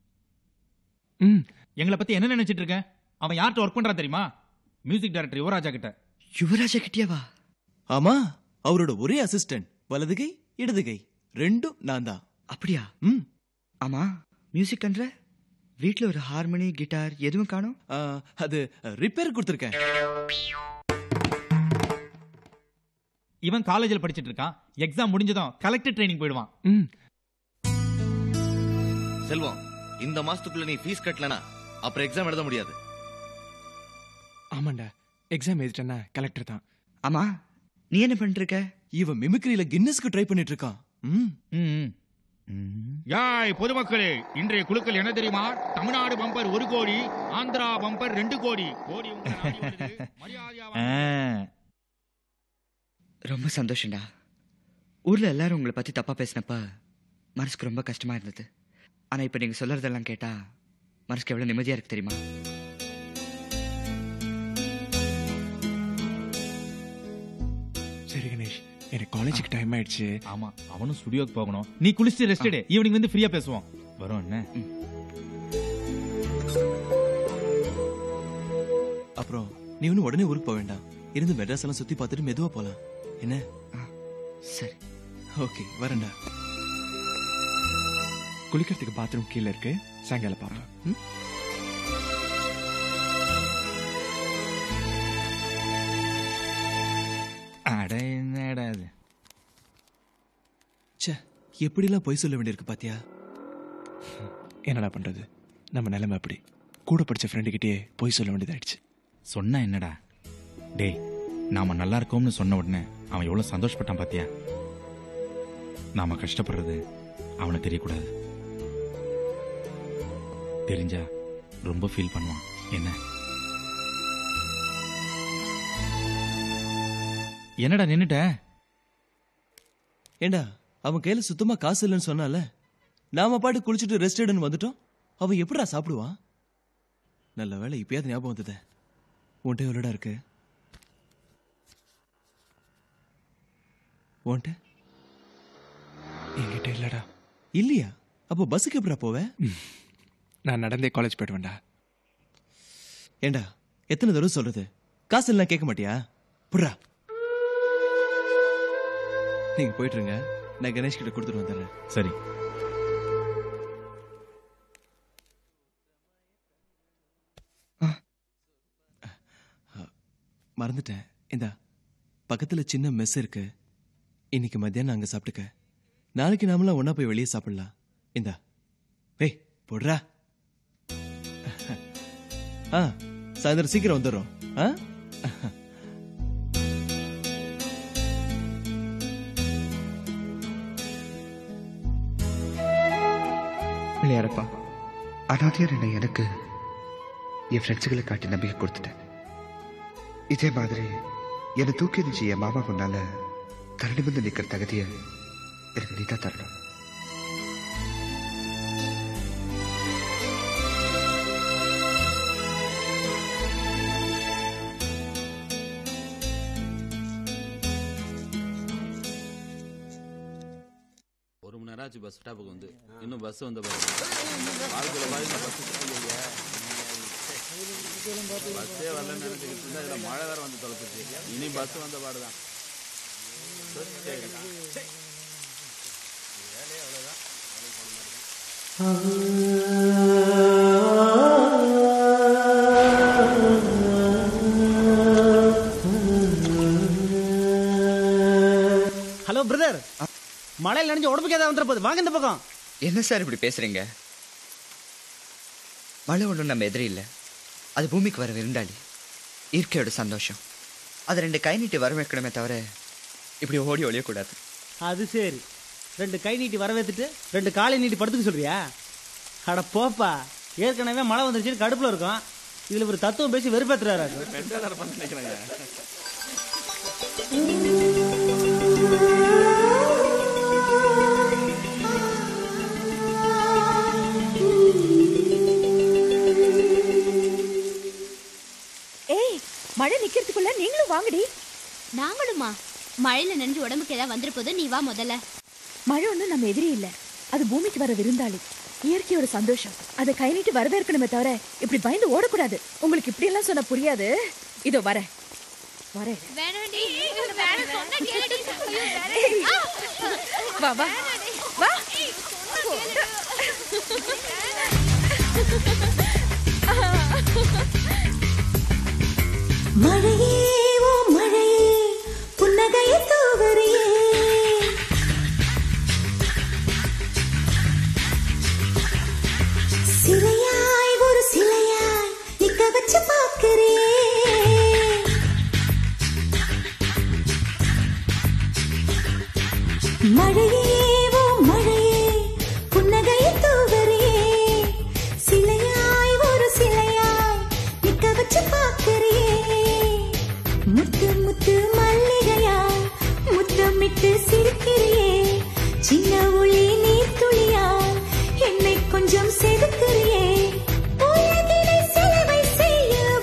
F: எங்களை பத்தி என்ன நினைச்சிட்டு இருக்க? அவன் யார்கிட்ட ஒர்க் பண்றான் தெரியுமா? மியூசிக் டைரக்டர் யுவராஜா கிட்ட.
O: யுவராஜா கிட்டியாவா?
B: ஆமா, அவரோட ஒரே அசிஸ்டன்ட். வலது கை இடது கை ரெண்டும் நான் தான்.
O: அப்படியா? ஆமா, மியூசிக் பண்ற? வீட்ல ஒரு ஹார்மோனி கிட்டார் எதுவும் காணும்?
B: அது ரிப்பேர் கொடுத்துருக்கேன்.
F: இவன் காலேஜில் படிச்சிட்டு இருக்கான். எக்ஸாம் முடிஞ்சதும் கலெக்டர் ட்ரைனிங் போயிடுவான்.
L: செல்வம், இந்த மாசத்துக்குள்ள நீ ஃபீஸ் கட்டலனா அப்புறம் எக்ஸாம் எழுத முடியாது.
J: ஆமாண்டா, எக்ஸாம் எழுதிட்டேன்னா கலெக்டர் தான்.
O: ஆமா, நீ என்ன பண்ணிட்டு இருக்க?
B: இவன் மிமிக்ரியில கின்னஸ்க்கு ட்ரை பண்ணிட்டு இருக்கான்.
U: யாய் பொதுமக்களே, இன்றைய குழுக்கள் என்ன தெரியுமா? தமிழ்நாடு பம்பர் 1 கோடி, ஆந்திரா பம்பர் 2 கோடி. கோடி
O: ரொம்ப சந்தோஷம்டா. ஊர்ல எல்லாரும் உங்களை பத்தி தப்பா பேசினப்ப மனசுக்கு ரொம்ப கஷ்டமா இருந்தது. ஆனா இப்ப நீங்க சொல்றதெல்லாம் கேட்டா மனசுக்கு எவ்வளவு நிம்மதியா இருக்கு தெரியுமா?
J: சரி கணேஷ், எனக்கு காலேஜுக்கு டைம் ஆயிடுச்சு.
F: ஆமா, அவனும் ஸ்டுடியோக்கு போகணும். நீ குளிச்சுட்டு ரெஸ்ட் எடு. ஈவினிங் வந்து ஃப்ரீயா பேசுவோம். வரும் என்ன?
B: அப்புறம் நீ ஒன்னும் உடனே ஊருக்கு போக வேண்டாம். இருந்து மெட்ராஸ் எல்லாம் சுத்தி பார்த்துட்டு மெதுவா போலாம். என்ன?
O: சரி,
B: ஓகே, வரேன்டா.
J: குளிக்கிறதுக்கு பாத்ரூம் கீழே இருக்கு, சாயங்காலம் பாப்பா.
F: அட என்னடா இது?
B: ச்சே, எப்படிலாம் பொய் சொல்ல வேண்டியிருக்கு பாத்தியா?
J: என்னடா பண்றது, நம்ம நிலைமை அப்படி. கூட படிச்ச ஃப்ரெண்டு கிட்டே பொய் சொல்ல வேண்டியதாயிடுச்சு.
F: சொன்னா என்னடா? டேய், நாம நல்லா இருக்கோம்னு சொன்ன உடனே அவன் எவ்வளவு சந்தோஷப்பட்டான் பாத்தியா? நாம கஷ்டப்படுறது அவனுக்கு தெரியக்கூடாது. தெரிஞ்சா ரொம்ப ஃபீல் பண்ணுவான். என்ன? என்னடா நின்னுட்ட?
B: ஏண்டா அவன் கையில சுத்தமா காசு இல்லைன்னு சொன்னால, நாம பாட்டு குளிச்சுட்டு ரெஸ்ட் எடுன்னு வந்துட்டோம். அவன் எப்படா சாப்பிடுவான்? நல்ல வேலை இப்பயாவது ஞாபகம் வந்தது. உன்ட்ட எவ்வளோடா இருக்கு? உன்ட்ட?
J: என்கிட்ட இல்லடா.
B: இல்லையா? அப்போ பஸ்ஸுக்கு எப்படா போவ?
J: நான் நடந்தே காலேஜ் போயிடுவேன்டா.
B: ஏண்டா எத்தனை தடவை சொல்றது, காசு இல்லைன்னா கேட்க மாட்டியா? புட்றா. நீங்க போயிட்டுருங்க, நான் கணேஷ் கிட்ட கொடுத்துட்டு வந்துடுறேன்.
F: சரி.
B: மறந்துட்டேன். இந்தா பக்கத்துல சின்ன மெஸ் இருக்கு. இன்னைக்கு மத்தியானம் அங்க சாப்பிட்டுக்க. நாளைக்கு நாமலாம் ஒன்னா போய் வெளியே சாப்பிடலாம். இந்தா ஏய் போடுறா. சாயந்தரம் சீக்கிரம் வந்துடுறோம்.
D: பிள்ளையாரப்பா, அனாதையர் என்னை எனக்கு என் ஃப்ரெண்ட்ஸுகளை காட்டி நம்பிக்கை கொடுத்துட்டேன். இதே மாதிரி என்னை தூக்கி இருந்துச்சு என் மாமா முன்னால தரணி வந்து நிற்கிற தகுதியை எனக்கு நீதான் தரணும்.
E: பஸ் ஸ்டாப்புக்கு வந்து இன்னும் பஸ் வந்த பஸ்ஸே வரலன்னு நினைச்சுக்கிட்டு இருந்தா இதுல மழை வேற வந்து தொலைச்சிச்சு. இனி பஸ் வந்த பாடுதான்.
V: ஹலோ பிரதர், மழையில் நினைஞ்ச உடம்புக்கு ஏதாவது வந்துட போகுது, வாங்க இந்த பக்கம்.
D: என்ன சார் இப்படி பேசுறீங்க? மழை ஒன்றும் நம்ம எதிரி இல்லை, அது பூமிக்கு வர விருந்தாளி, இயற்கையோட சந்தோஷம். அதை 2 கை நீட்டி வரவேற்கணுமே தவிர இப்படி ஓடி ஒழியக்கூடாது.
V: அது சரி, 2 கை நீட்டி வரவேற்றுட்டு 2 காலை நீட்டி படுத்துக்க சொல்றியா? அட போப்பா, ஏற்கனவே மழை வந்துருச்சுன்னு கடுப்புல இருக்கும், இதுல ஒரு தத்துவம் பேசி வெறுப்பேற்றுறாரு.
I: மழை நிக்கிறதுக்குள்ள நீங்களும் வாங்கடி.
W: நாங்களுமா? மழையில நினைஞ்சு உடம்புக்கு ஏதாவது வந்துரு போது, நீ வா முதல்ல.
I: மழை ஒன்றும் நம்ம எதிரி இல்ல, அது பூமிக்கு வர விருந்தாளி, இயற்கையோட சந்தோஷம். அதை கை நீட்டி வரவேற்கணுமே தவிர இப்படி பயந்து ஓடக்கூடாது. உங்களுக்கு இப்படி எல்லாம் சொன்ன புரியாது. இதோ வர வர வா வா வா.
X: மழையே ஓ மழையே, புன்னகையை தூவறியே, சிலையாய் ஒரு சிலையாய் நிக்க வச்சு பார்க்கிறே. மழையே ஓ மழையே, புன்னகையை தூவறியே, சிலையாய் ஒரு சிலையாய் நிக்க வச்சு பார்க்கிறே. முத்து முத்து மல்லிகையாய் முத்தமிட்டு சிரிக்கிறியே, சின்ன ஒளி நீர் துளியாய் என்னை கொஞ்சம் செதுக்கிறியே. உலகினை செலவை செய்ய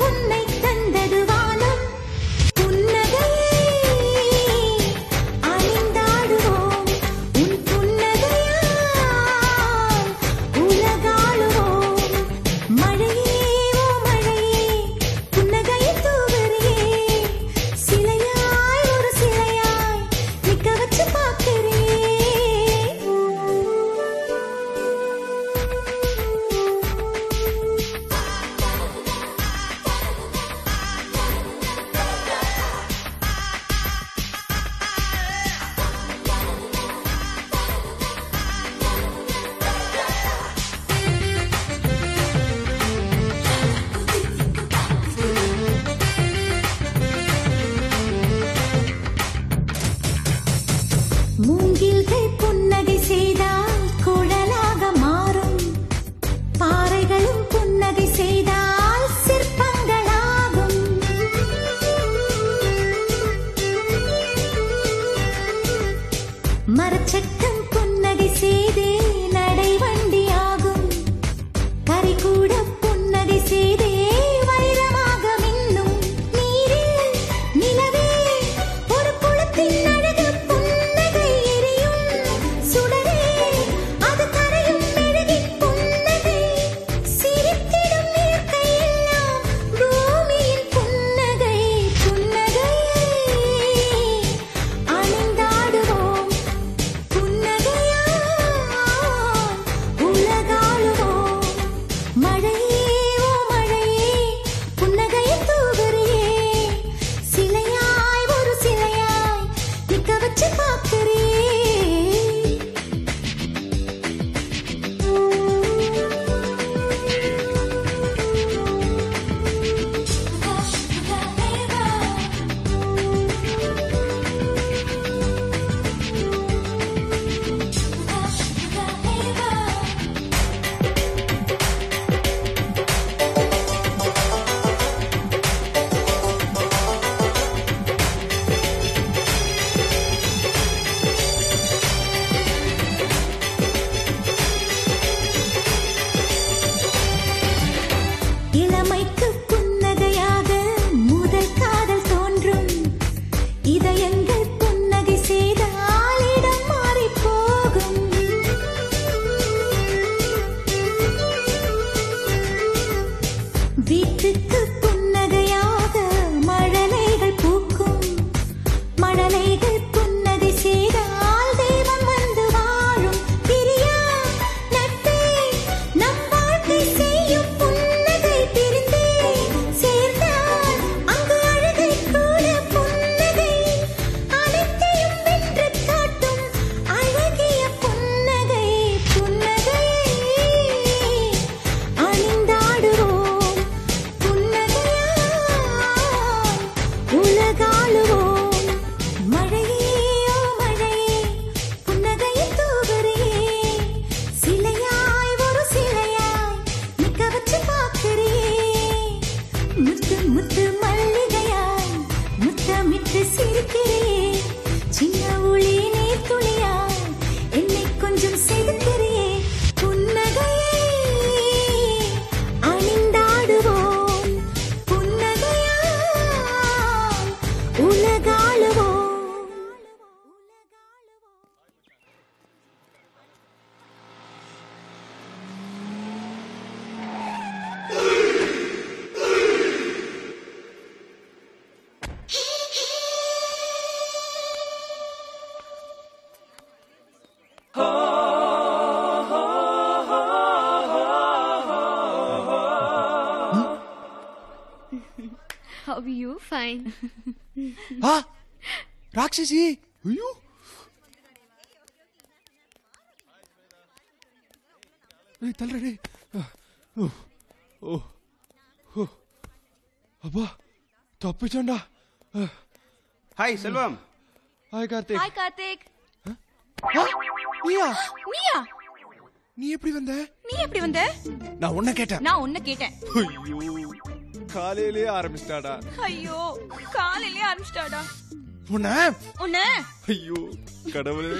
X: இளமைக்கு புன்னகையாக முதல் காதல் தோன்றும். இதயங்கள் புன்னகை செய்தால் இடம் மாறி போகும். வீட்டுக்கு புன்னகையாக மழலைகள் பூக்கும். மழலைகள் புன்னகை செய்தால் தெய்வம் வந்து வாழும். பிரியா நட்பே நம் வாழ்க்கை செய்யும் புன்னகை பிரிந்தே சேர்ந்தால் அங்கு அழகை கூட புன்னகை அனைத்தையும் வென்று காட்டும் அழகிய புன்னகை. புன்னகையை அணிந்தாடுவோம், புன்னகையால் உலகாளுவோம். மழையோ மழையே புன்னகையை தூவரையே, சிலையாய் ஒரு சிலையாய் நிக்க வச்சு பார்க்கிறியே. முத்து முத்து மல்லிகையாய் முத்தமிட்டு சிரிக்கிறியே. சின்ன ஒளி நீர் துளியாய் என்னை கொஞ்சம் செதுக்கிறியே. புன்னகையை அணிந்தாடுவோம், புன்னகையால் உலகாளுவோம்.
A: How are you? Fine.
J: ராட்சசி ஐயோ தள்ளுறே. அப்பா தப்பிச்சோண்டா.
C: Hi Selvam.
J: Hi Karthik.
A: Hi, Karthik.
J: நீயா?
A: நீயா?
J: நீ எப்படி வந்த?
A: நீ எப்படி வந்த?
J: நான் உன்னை கேட்டேன்.
A: நான் உன்னை கேட்டேன்.
J: ஐயோ காலையிலே ஆரம்பிச்சிட்டாடா.
A: ஐயோ காலையிலே ஆரம்பிச்சிட்டாடா.
J: உன்ன ஐயோ கடவுளே.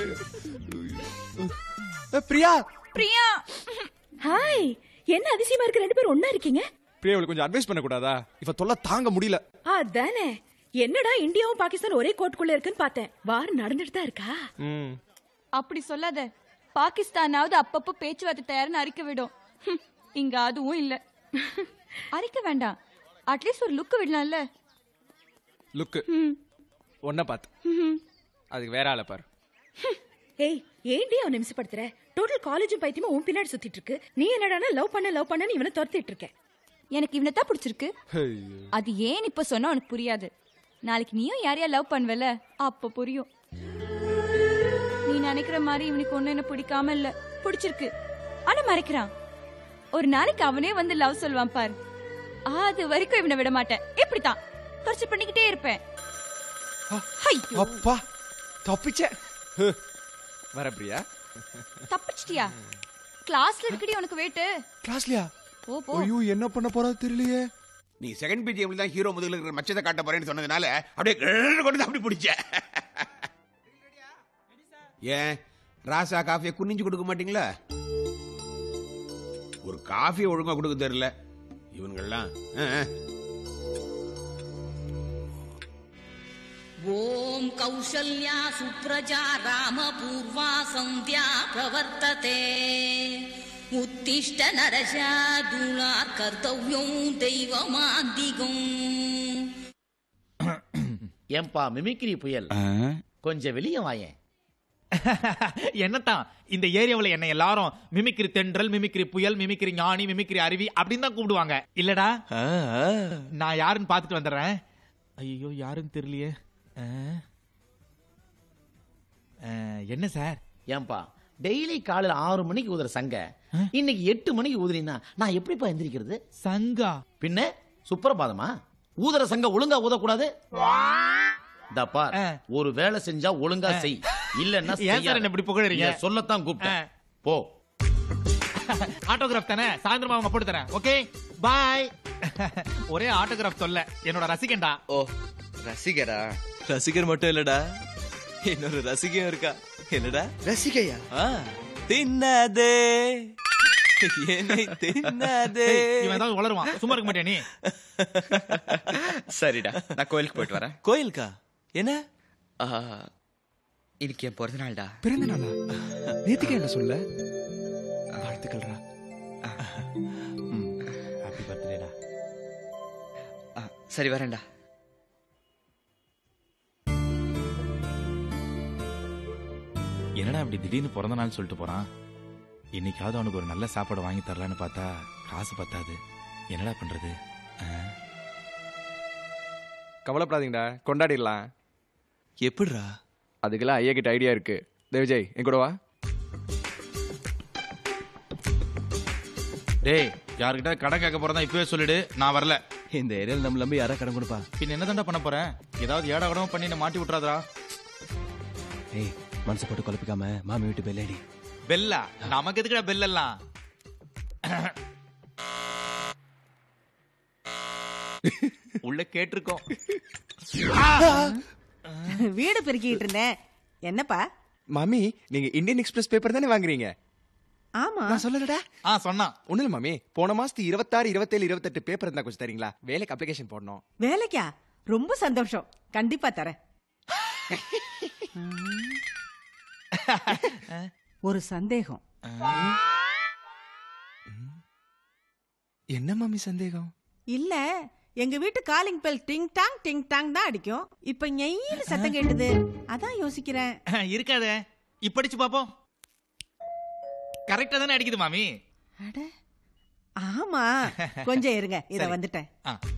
J: பிரியா.
I: பிரியா. ஹாய். என்ன அதிசயமா இருக்கு, ரெண்டு பேரும் ஒண்ணா இருக்கீங்க.
J: பிரியா கொஞ்சம் அட்வைஸ் பண்ண கூடாதா? இவ தொல்லை தாங்க முடியல.
I: அதானே. என்னடா இந்தியாவும் பாகிஸ்தான் ஒரே கோட்டுக்குள்ள இருக்குன்னு பார்த்தேன். வார் நடந்துட்டு தான் இருக்கா?
A: அப்படி சொல்லாத. பாகிஸ்தானாவது அப்பப்போ பேச்சுவார்த்தை தயார்னு அறிக்க விடும். இங்க அதுவும் இல்ல. அறிக்க வேண்டாம், அட்லீஸ்ட் ஒரு லுக் விடலாம்ல.
J: லுக் ஒன்ன பாத்து அதுக்கு வேற ஆள பாரு.
I: ஏய் ஏன்டி அவனை மிஸ்படுத்துற? டோட்டல் காலேஜும் பைத்தியமா உன் பின்னாடி சுத்திட்டு இருக்கு. நீ என்னடானா லவ் பண்ணன்னு இவனை துரத்திட்டு இருக்க.
A: எனக்கு இவனை தான் பிடிச்சிருக்கு. அது ஏன் இப்ப சொன்னா உனக்கு புரியாது. நாளைக்கு நீயும் யாரையா லவ் பண்ணுவல, அப்ப புரியும். நீ நினைக்கிற மாதிரி இவனுக்கு ஒண்ணு என்ன பிடிக்காம இல்ல, பிடிச்சிருக்கு. ஆனா மறைக்கிறான். ஒரு நாளைக்கு அவனே வந்து லவ் சொல்லுவான் பாரு. அது வரைக்கும் இவனை விட மாட்டேன். இப்படித்தான் டர்ச்சர் பண்ணிக்கிட்டே இருப்பேன்.
J: அப்பா தப்பிச்ச. வர பிரியா.
A: தப்பிச்சிட்டியா? கிளாஸ்ல இருக்கடி உனக்கு வெயிட்.
J: கிளாஸ்லயா?
A: போ போ.
J: ஐயோ என்ன பண்ண போறது தெரியலையே.
C: நீ செகண்ட் பிஜிஎம்ல தான் ஹீரோ முதுகுல இருக்கிற மச்சத்தை காட்ட போறேன்னு சொன்னதுனால அப்படியே கொண்டு அப்படி பிடிச்ச. ஏன் ராசா காஃபியை குனிஞ்சு கொடுக்க மாட்டீங்களா? ஒரு காஃபியை ஒழுங்கா கொடுக்க தெரியல இவங்கெல்லாம்.
H: ஓம் கௌசல்யா சுப்ரஜா ராம பூர்வா சந்தியா பிரவர்த்ததே உத்திஷ்ட நரசாதுலா கர்த்தவ்யம் தெய்வமாதிகம்.
M: ஏன்பா மிமிக்ரி புயல், கொஞ்சம் வெளியே வாயேன்.
U: என்னத்தான் இந்த ஏரியாவில் என்ன எல்லாரும் மிமிக்ரி தென்றல், மிமிக்ரி புயல், மிமிக்ரி ஞானி, மிமிக்ரி அருவி அப்படின்னு தான் கூப்பிடுவாங்க இல்லடா? நான் யாருன்னு பார்த்துட்டு வந்துடுறேன். ஐயோ யாருன்னு தெரியலையே. என்ன சார்?
M: ஏன்பா டெய்லி காலையில் 6 மணிக்கு ஊதுற சங்க இன்னைக்கு 8 மணிக்கு ஊதுறீங்கன்னா நான் எப்படிப்பா எந்திரிக்கிறது?
U: சங்கா
M: பின்ன சுப்பிரபாதமா? ஊதுற சங்க ஒழுங்கா ஊதக்கூடாது. தப்பா ஒரு வேலை செஞ்சா ஒழுங்கா செய், இல்லன்னா
U: இப்படி புகழறீங்க.
M: சொல்லத்தான் கூப்பிட்டேன். போ.
U: ஆட்டோகிராஃப் தானே, சாயந்தரமா அவங்க போட்டு தரேன். Okay bye. ஒரே ஆட்டோகிராஃப் சொல்ல என்னோட ரசிகன்டா.
B: ஓ ரசிகரா? ரசிகர் மட்டும் இல்லடா, இன்னொரு ரசிகையும் இருக்கா. என்னடா
D: ரசிகையா?
B: தின்னதே என்னை தின்னாதே.
F: இவன் ஏதாவது வளருவான், சும்மா இருக்க மாட்டே நீ.
Q: சரிடா, நான் கோயிலுக்கு போயிட்டு வரேன்.
B: கோயிலுக்கா? என்ன?
Q: இன்னைக்கு என் பிறந்த நாள்டா.
J: பிறந்த நாளா? நேத்துக்கு என்ன சொல்ல? வாழ்த்துக்கள்டா.
F: ஹாப்பி பர்த்டேடா.
Q: சரி வரேன்டா.
F: என்னடா அப்படி திடீர்னு பிறந்த நாள் சொல்லிட்டு போறான்? இன்னைக்காவது அவனுக்கு ஒரு நல்ல சாப்பாடு வாங்கி தரலான்னு பார்த்தா காசு பத்தாது. என்னடா பண்றது?
J: கவலைப்படாதீங்கடா, கொண்டாடிடலாம்.
B: எப்படிடா?
J: அதுக்கெல்லாம் ஐயா கிட்ட ஐடியா இருக்கு. விஜய் என் கூட வா.
F: டேய், யாருக்கிட்ட கடன் கேட்க போறதா இப்பவே சொல்லிடு, நான் வரல.
B: இந்த ஏரியால நம்ம நம்பி யாரா கடன் கொடுப்பா?
F: பின் என்ன தாண்டா பண்ண போறேன்? ஏதாவது ஏடா கடமை பண்ணி என்ன மாட்டி விட்டுறாதா?
B: ஏய், மனசு போட்டு குழப்பிக்காம மாமி வீட்டு பெல்லடி.
F: பெல்லா? நமக்கு எதுக்குடா பெல் எல்லாம்? உள்ள கேட்டிருக்கோம்.
R: வீடு பெருக்கிட்டு இருந்தேன். என்னப்பா?
J: மாமி, நீங்க இந்தியன் எக்ஸ்பிரஸ் பேப்பர் தானே வாங்குறீங்க?
R: ஆமா.
J: நான் சொல்லலடா.
F: சொன்னா.
J: ஒண்ணு இல்ல மாமி, போன மாசத்து 26, 27, 28 பேப்பர் இருந்தா கொஞ்சம் தரீங்களா? வேலைக்கு அப்ளிகேஷன் போடணும்.
R: வேலைக்கா? ரொம்ப சந்தோஷம், கண்டிப்பா தரேன். ஒரு சந்தேகம்.
J: என்ன மாமி சந்தேகம்?
R: இல்ல, எங்க வீட்டு காலிங் பெல் டிங் டாங் தான் அடிக்கும். இப்ப நெய்யில சத்தம் கேட்டுது, அதான் யோசிக்கிறேன்.
F: இருக்காதே, இப்படிச்சு பாப்போம். கரெக்டா தானே அடிக்குது மாமி?
R: அட ஆமா, கொஞ்சம் இருங்க, இத வந்துட்டேன்.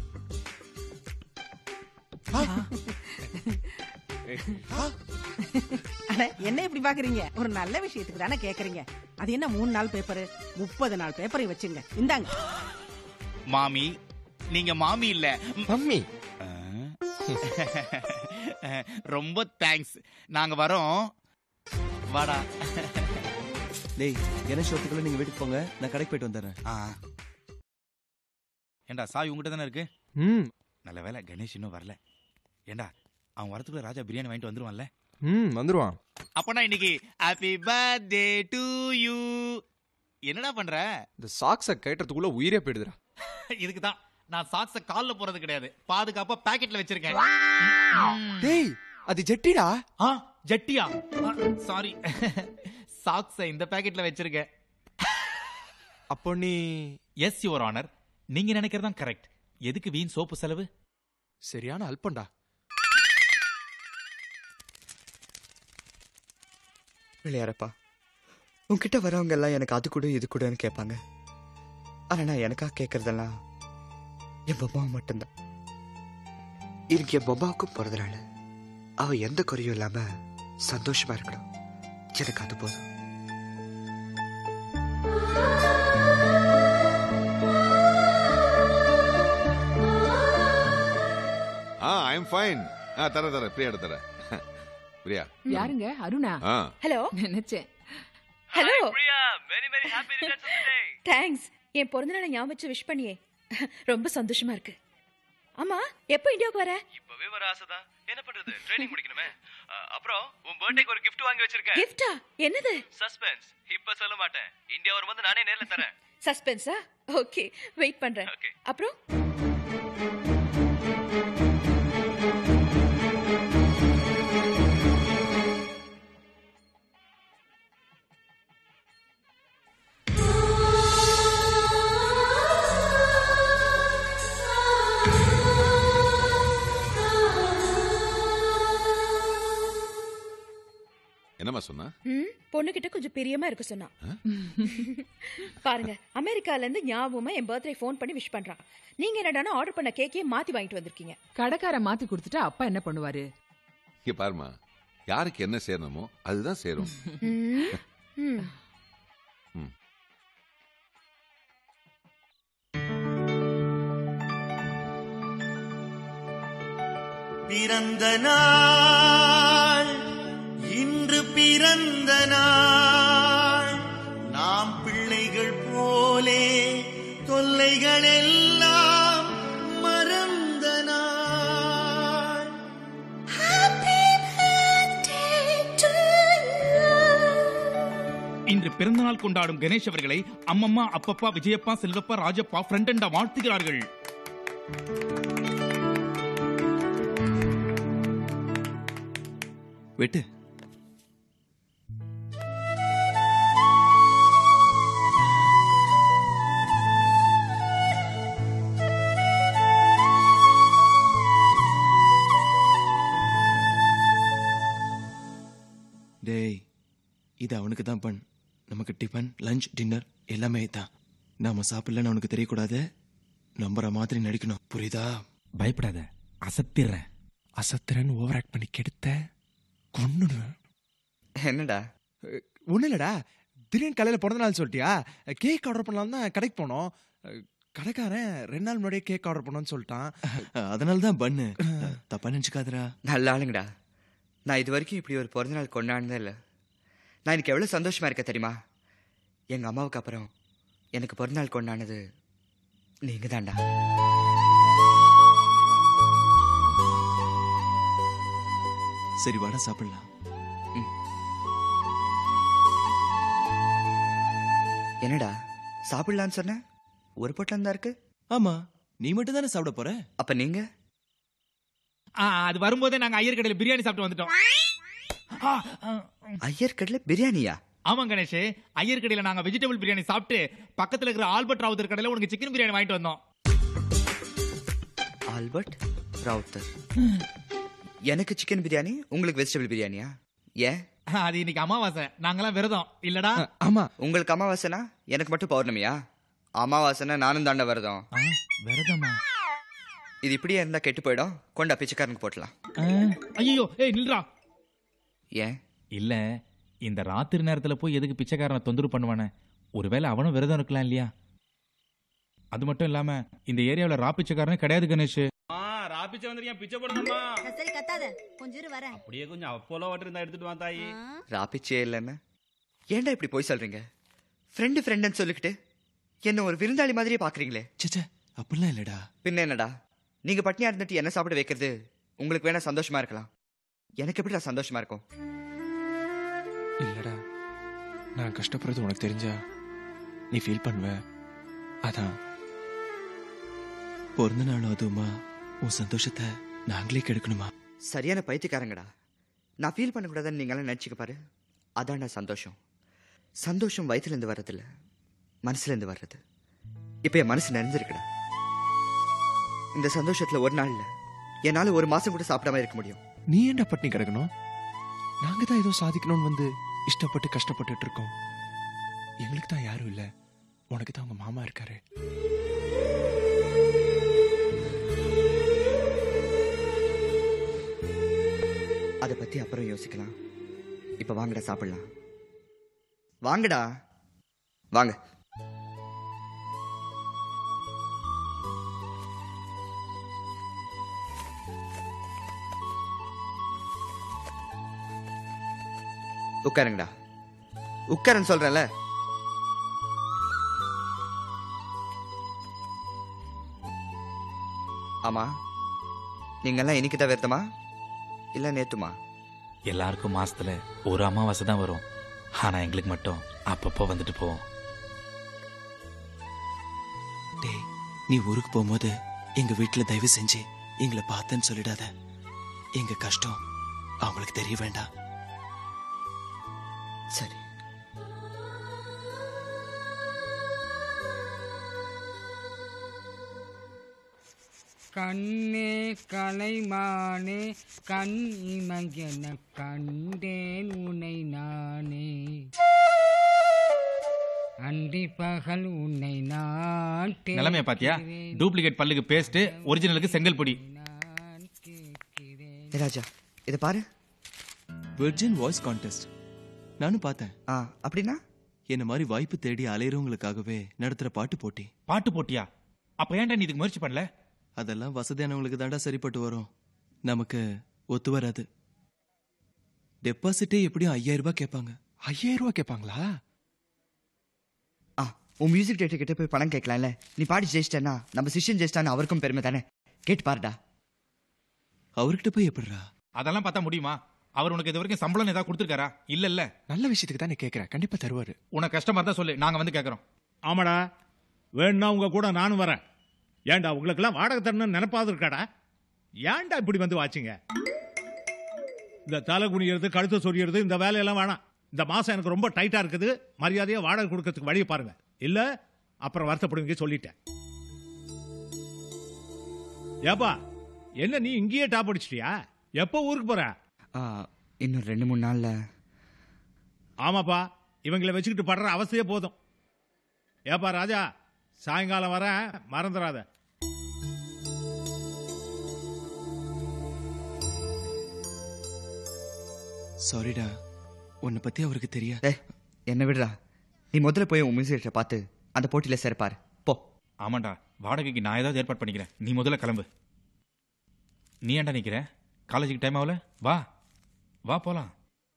R: என்ன இப்படி பாக்குறீங்க? ஒரு நல்ல விஷயத்துக்கு தானே கேக்குறீங்க. அது என்ன 3 நாள் பேப்பர், 30 நாள் பேப்பரை வச்சுங்க. இந்தாங்க.
F: மாமி, நீங்க மாமி இல்ல
J: மம்மி.
F: ரொம்ப தேங்க்ஸ். நாங்க வரோம். வாடா.
B: டேய், கணேஷ் ஒத்துக்குள்ள நீங்க வீட்டுக்கு போங்க, நான் கடைக்கு போயிட்டு வந்துடுறேன்.
F: ஏண்டா, சாய் உங்ககிட்ட தானே இருக்கு? நல்ல வேலை கணேஷ் இன்னும் வரல. ஏண்டா, அவன் வரதுக்குள்ள ராஜா பிரியாணி வாங்கிட்டு வந்துருவான்ல?
J: வந்துருவான்.
F: அப்பனா இன்னைக்கு ஹாப்பி பர்த்டே டு யூ. என்னடா பண்ற?
J: இந்த சாக்ஸ கேட்டதுக்குள்ள உயிரே போயிடுதுடா.
F: இதுக்கு தான் நான் சாக்ஸ கால்ல போறது கிடையாது, பாதுகாப்பா பாக்கெட்ல வச்சிருக்கேன்.
J: டேய், அது ஜெட்டிடா.
F: ஜட்டியா? சாரி, சாக்ஸ இந்த பாக்கெட்ல வச்சிருக்கேன்.
J: அப்போ நீ?
F: எஸ் யுவர் ஆனர், நீங்க நினைக்கிறதான் கரெக்ட். எதுக்கு வீண் சோப்பு செலவு?
J: சரியான அல்பண்டா.
D: விளையாடப்பா, உன்கிட்ட வரவங்க எல்லாம் எனக்கு அது கூட இது கூடன்னு கேட்பாங்க. ஆனா நான் எனக்கா கேட்கறதெல்லாம் என் பொம்மா மட்டும்தான். இன்னைக்கு என் பொம்மாவுக்கும் பிறந்த நாள். அவ எந்த குறையும் இல்லாம சந்தோஷமா இருக்கணும். எனக்கு அது போதும்.
S: I'm fine. தர பிரியா தர. பிரியா
T: யாருங்க? அருணா?
I: ஹலோ.
T: நினைச்சேன்.
I: Hello
T: Priya, very very happy returns of the day.
I: Thanks. என் பிறந்த நாளை ஞாபகம் வச்சு விஷ் பண்ணியே, ரொம்ப சந்தோஷமா இருக்கு. ஆமா, எப்போ இந்தியாவுக்கு வர?
L: இப்பவே வர ஆசைதான், என்ன பண்றது, ட்ரைனிங் முடிக்கணுமே. அப்புறம் உன் பர்த்டேக்கு ஒரு gift வாங்கி வச்சிருக்கேன்.
I: கிஃப்டா? என்னது?
L: சஸ்பென்ஸ், இப்ப சொல்ல மாட்டேன். இந்தியா வரும்போது நானே நேர்ல தரேன்.
I: சஸ்பென்ஸா? ஓகே, வெயிட் பண்றேன். அப்புறம்
S: என்னமா சொன்னா?
I: பொண்ணுகிட்ட கொஞ்சம் பிரியமா இருக்க சொன்னா. பாருங்க, அமெரிக்கால இருந்து ஞாபகமா என் பர்த்டே ஃபோன் பண்ணி விஷ் பண்றான். நீங்க என்னடானா ஆர்டர் பண்ண கேக்கே மாத்தி வாங்கிட்டு வந்திருக்கீங்க.
T: கடைக்கார மாத்தி கொடுத்துட்டா அப்பா என்ன பண்ணுவாரு?
S: இங்க பாருமா, யாருக்கு என்ன சேரணுமோ அதுதான் சேரும்.
Y: பிறந்த நாள் இன்று, பிறந்த நாள். நாம் பிள்ளைகள் போலே தொல்லைகள் எல்லாம் மறந்த நாள்.
T: இன்று
F: இன்று பிறந்தநாள் கொண்டாடும் கணேஷ் அவர்களை அம்மம்மா, அப்பப்பா, விஜயப்பா, செல்வப்பா, ராஜப்பா, ஃப்ரெண்ட் அண்டா வாழ்த்துகிறார்கள்.
B: வெட்டு. டேய், இது அவனுக்கு தான் பண். நமக்கு டிஃபன், லஞ்ச், டின்னர் எல்லாமே தான். நாம சாப்பிடலன்னு அவனுக்கு தெரியக்கூடாது. நம்புற மாதிரி நடிக்கணும், புரியுதா?
F: பயப்படாத, அசத்திடுறேன்.
J: அசத்திரன்னு ஓவர் ஆக்ட் பண்ணி கெடுத்த கொன்னுடுவேன்.
Q: என்னடா?
J: ஒன்றும் இல்லடா, திடீர்னு காலையில் பிறந்த நாள் சொல்லிட்டியா? கேக் ஆர்டர் பண்ணலாம் தான் கடைக்கு போனோம். கடைக்காரன் 2 நாள் முன்னாடியே கேக் ஆர்டர் பண்ணோன்னு சொல்லிட்டான்.
B: அதனால தான் பண்ணு. தப்பா நினைச்சுக்காதரா.
Q: நல்ல ஆளுங்கடா. நான் இது வரைக்கும் இப்படி ஒரு பிறந்தநாள் கொண்டாடினதே இல்லை. நான் எனக்கு எவ்வளோ சந்தோஷமா இருக்க தெரியுமா? எங்கள் அம்மாவுக்கு அப்புறம் எனக்கு பிறந்தநாள் கொண்டாடினது நீங்கள் தான்டா.
B: சரி வாடா சாப்பிடலாம்.
Q: என்னடா சாப்பிடலான்னு சொன்ன? ஒரு பொட்டலம் தான் இருக்கு.
B: ஆமா, நீ மட்டும் தானே சாப்பிட போற.
Q: அப்ப நீங்க?
U: அது வரும்போதே நாங்க ஐயர் கடையில பிரியாணி சாப்பிட்டு வந்துட்டோம்.
Q: ஐயர் கடையில பிரியாணியா?
U: ஆமா கணேஷ், ஐயர் கடையில நாங்க வெஜிடபிள் பிரியாணி சாப்பிட்டு பக்கத்துல இருக்கிற ஆல்பர்ட் ராவுத்தர் கடையில உனக்கு சிக்கன் பிரியாணி வாங்கிட்டு வந்தோம்.
Q: ஆல்பர்ட் ராவுத்தர். எனக்கு சிக்கன் பிரியாணி, உங்களுக்கு வெஜிடபிள் பிரியாணியா? ஏன்?
U: அது இன்னைக்கு அமாவாசை, நாங்கெல்லாம் விரதம் இல்லடா.
Q: ஆமா, உங்களுக்கு அமாவாசைனா எனக்கு மட்டும் பௌர்ணமியா? அமாவாசைனா நானும் தாண்ட விரதம்.
U: விரதமா?
Q: இது இப்படியே இருந்தா கெட்டு போயிடும். கொண்டா பிச்சைக்காரனுக்கு போட்டலாம்.
U: ஐயோ, ஏய் நில்றா.
Q: ஏன்?
F: இல்ல, இந்த ராத்திரி நேரத்துல போய் எதுக்கு பிச்சைக்காரனை தொந்தரவு பண்ணுவானே? ஒருவேளை அவனும் விரதம் இருக்கலாம் இல்லையா? அது மட்டும் இல்லாம இந்த ஏரியாவில் ராப்பிச்சைக்காரனே கிடையாது கணேஷ்.
G: ராப்பிச்சை வந்திருக்கேன், பிச்சை போடணுமா?
K: சரி கத்தாத, கொஞ்சம் இரு வரேன்.
G: அப்படியே கொஞ்சம் அப்போலோ வாட்டர் இருந்தா எடுத்துட்டு வா தாயி.
Q: ராப்பிச்சே இல்லைன்னு ஏன்டா இப்படி போய் சொல்றீங்க? ஃப்ரெண்டுன்னு சொல்லிக்கிட்டு என்ன ஒரு விருந்தாளி மாதிரியே பாக்குறீங்களே.
B: சேச்சே, அப்படிலாம் இல்லடா.
Q: பின்ன என்னடா, நீங்க பட்னியா இருந்துட்டு என்ன சாப்பிட வைக்கிறது உங்களுக்கு வேணா சந்தோஷமா இருக்கலாம். எனக்கு எப்படிடா சந்தோஷமா இருக்கும்?
J: இல்லடா, நான் கஷ்டப்படுறது உனக்கு தெரிஞ்சா நீ ஃபீல் பண்ணுவ. அதான்
B: பிறந்த நாள் அதுமா உன் சந்தோஷத்தை நாங்களே கெடுக்கணுமா?
Q: சரியான பைத்தியக்காரங்கடா. நான் ஃபீல் பண்ணக்கூடாதுன்னு நீங்களாம் நினைச்சுக்க பாரு. அதான்டா சந்தோஷம். சந்தோஷம் வயிற்றுல இருந்து வர்றதில்ல, மனசுல இருந்து வர்றது. இப்ப என் மனசு நிறைஞ்சிருக்குடா. இந்த சந்தோஷத்துல ஒரு நாள் இல்ல, என்னால ஒரு மாசம் கூட சாப்பிடாம இருக்க முடியும்.
J: நீ ஏன்டா பட்னி கிடக்கணும்? நாங்க தான் ஏதோ சாதிக்கணும்னு வந்து இஷ்டப்பட்டு கஷ்டப்பட்டு இருக்கோம். எங்களுக்கு தான் யாரும் இல்ல, உனக்கு தான் உங்க மாமா இருக்காரு.
Q: அதை பத்தி அப்புறம் யோசிக்கலாம். இப்ப வாங்கடா சாப்பிடலாம். வாங்கடா, வாங்க. உட்காருங்கடா. உட்காருன்னு சொல்றேன்ல. ஆமா, நீங்கெல்லாம் இன்னைக்கு தான் வருத்தமா இல்ல நேத்துமா?
F: எல்லாருக்கும் மாசத்துல ஒரு அமாவாசை தான் வரும். ஆனா எங்களுக்கு மட்டும் அப்பப்போ வந்துட்டு போவோம்.
B: டேய், நீ ஊருக்கு போகும்போது எங்க வீட்டுல தயவு செஞ்சு எங்களை பார்த்தேன்னு சொல்லிடாத. எங்க கஷ்டம் அவங்களுக்கு தெரிய வேண்டாம்.
Q: சரி.
N: கண்ணே கலைமானே கண் இமையென கண்டேன் உன்னை நானே, அண்டி பகல் உன்னை நான்.
U: நிலைமைய பாத்தியா? டூப்ளிகேட் பல்லுக்கு பேஸ்ட், ஒரிஜினலுக்கு செங்கல் பொடி.
Q: ராஜா, இத பாரு.
B: வெர்ஜின் வாய்ஸ் கான்டெஸ்ட் நானும் பார்த்தேன்.
Q: அப்படின்னா
B: என்ன மாதிரி வாய்ப்பு தேடி அலையறவங்களுக்காகவே நடத்துற பாட்டு போட்டி.
U: பாட்டு போட்டியா? அப்ப ஏன்டா நீ இதுக்கு முயற்சி பண்ணல?
B: அதெல்லாம் வசதியானவங்களுக்கு தாண்டா சரிப்பட்டு வரும், நமக்கு ஒத்து வராது. டெபாசிட்டே எப்படியும் 5000 ரூபாய் கேட்பாங்க.
J: 5000 ரூபாய் கேட்பாங்களா?
Q: உன் மியூசிக் டேரக்டர் கிட்ட போய் பணம் கேட்கலாம்ல. நீ பாடி ஜெயிச்சிட்டா நம்ம சிஷ்யன் ஜெயிச்சிட்டான்னு அவருக்கும் பெருமை தானே. கேட்டு பாருடா.
B: அவர்கிட்ட போய் எப்படிடா?
U: அதெல்லாம் பார்த்தா முடியுமா?
F: அவர் உனக்கு இது வரைக்கும் சம்பளம் ஏதாவது கொடுத்துருக்காரா? இல்ல.
J: நல்ல விஷயத்துக்கு தான் கேட்கிறேன், கண்டிப்பா தருவாரு.
F: உனக்கு கஷ்டமா இருந்தா சொல்லு, நாங்க வந்து கேட்கறோம்.
E: ஆமாடா, வேணும்னா உங்க கூட நானும் வரேன். ஏன்டா உங்களுக்கெல்லாம் வாடகை தரணும்னு நினைப்பாது இருக்காடா? ஏன்டா இப்படி வந்து வாச்சிங்க? இந்த தலை குனிகிறது, கழுத்து சொறியறது, இந்த வேலையெல்லாம் வேணாம். இந்த மாசம் எனக்கு ரொம்ப டைட்டா இருக்குது. மரியாதையா வாடகை கொடுக்கறதுக்கு வழியை பாருங்க. இல்ல அப்புறம் வருத்தப்படுவீங்க சொல்லிட்டேன். ஏப்பா, என்ன நீ இங்கேயே டாப் அடிச்சிட்டியா? எப்போ ஊருக்கு போற?
Q: இன்னும் 2-3 நாள்ல.
E: ஆமாப்பா, இவங்களை வச்சுக்கிட்டு படுற அவஸ்தையே போதும். ஏப்பா ராஜா, சாயங்காலம் வர மறந்துடாத.
B: சாரிடா, உன்னை பத்தி அவருக்கு தெரியா.
Q: என்ன விடுறா, நீ முதல்ல போய் உன் மியூசியத்தை பார்த்து அந்த போட்டியில சேர்ப்பாரு போ.
F: ஆமாண்டா, வாடகைக்கு நான் ஏதாவது ஏற்பாடு பண்ணிக்கிறேன், நீ முதல்ல கிளம்பு. நீ ஏன்டா நிக்கிற? காலேஜுக்கு டைம் ஆகல? வா வா போலாம்.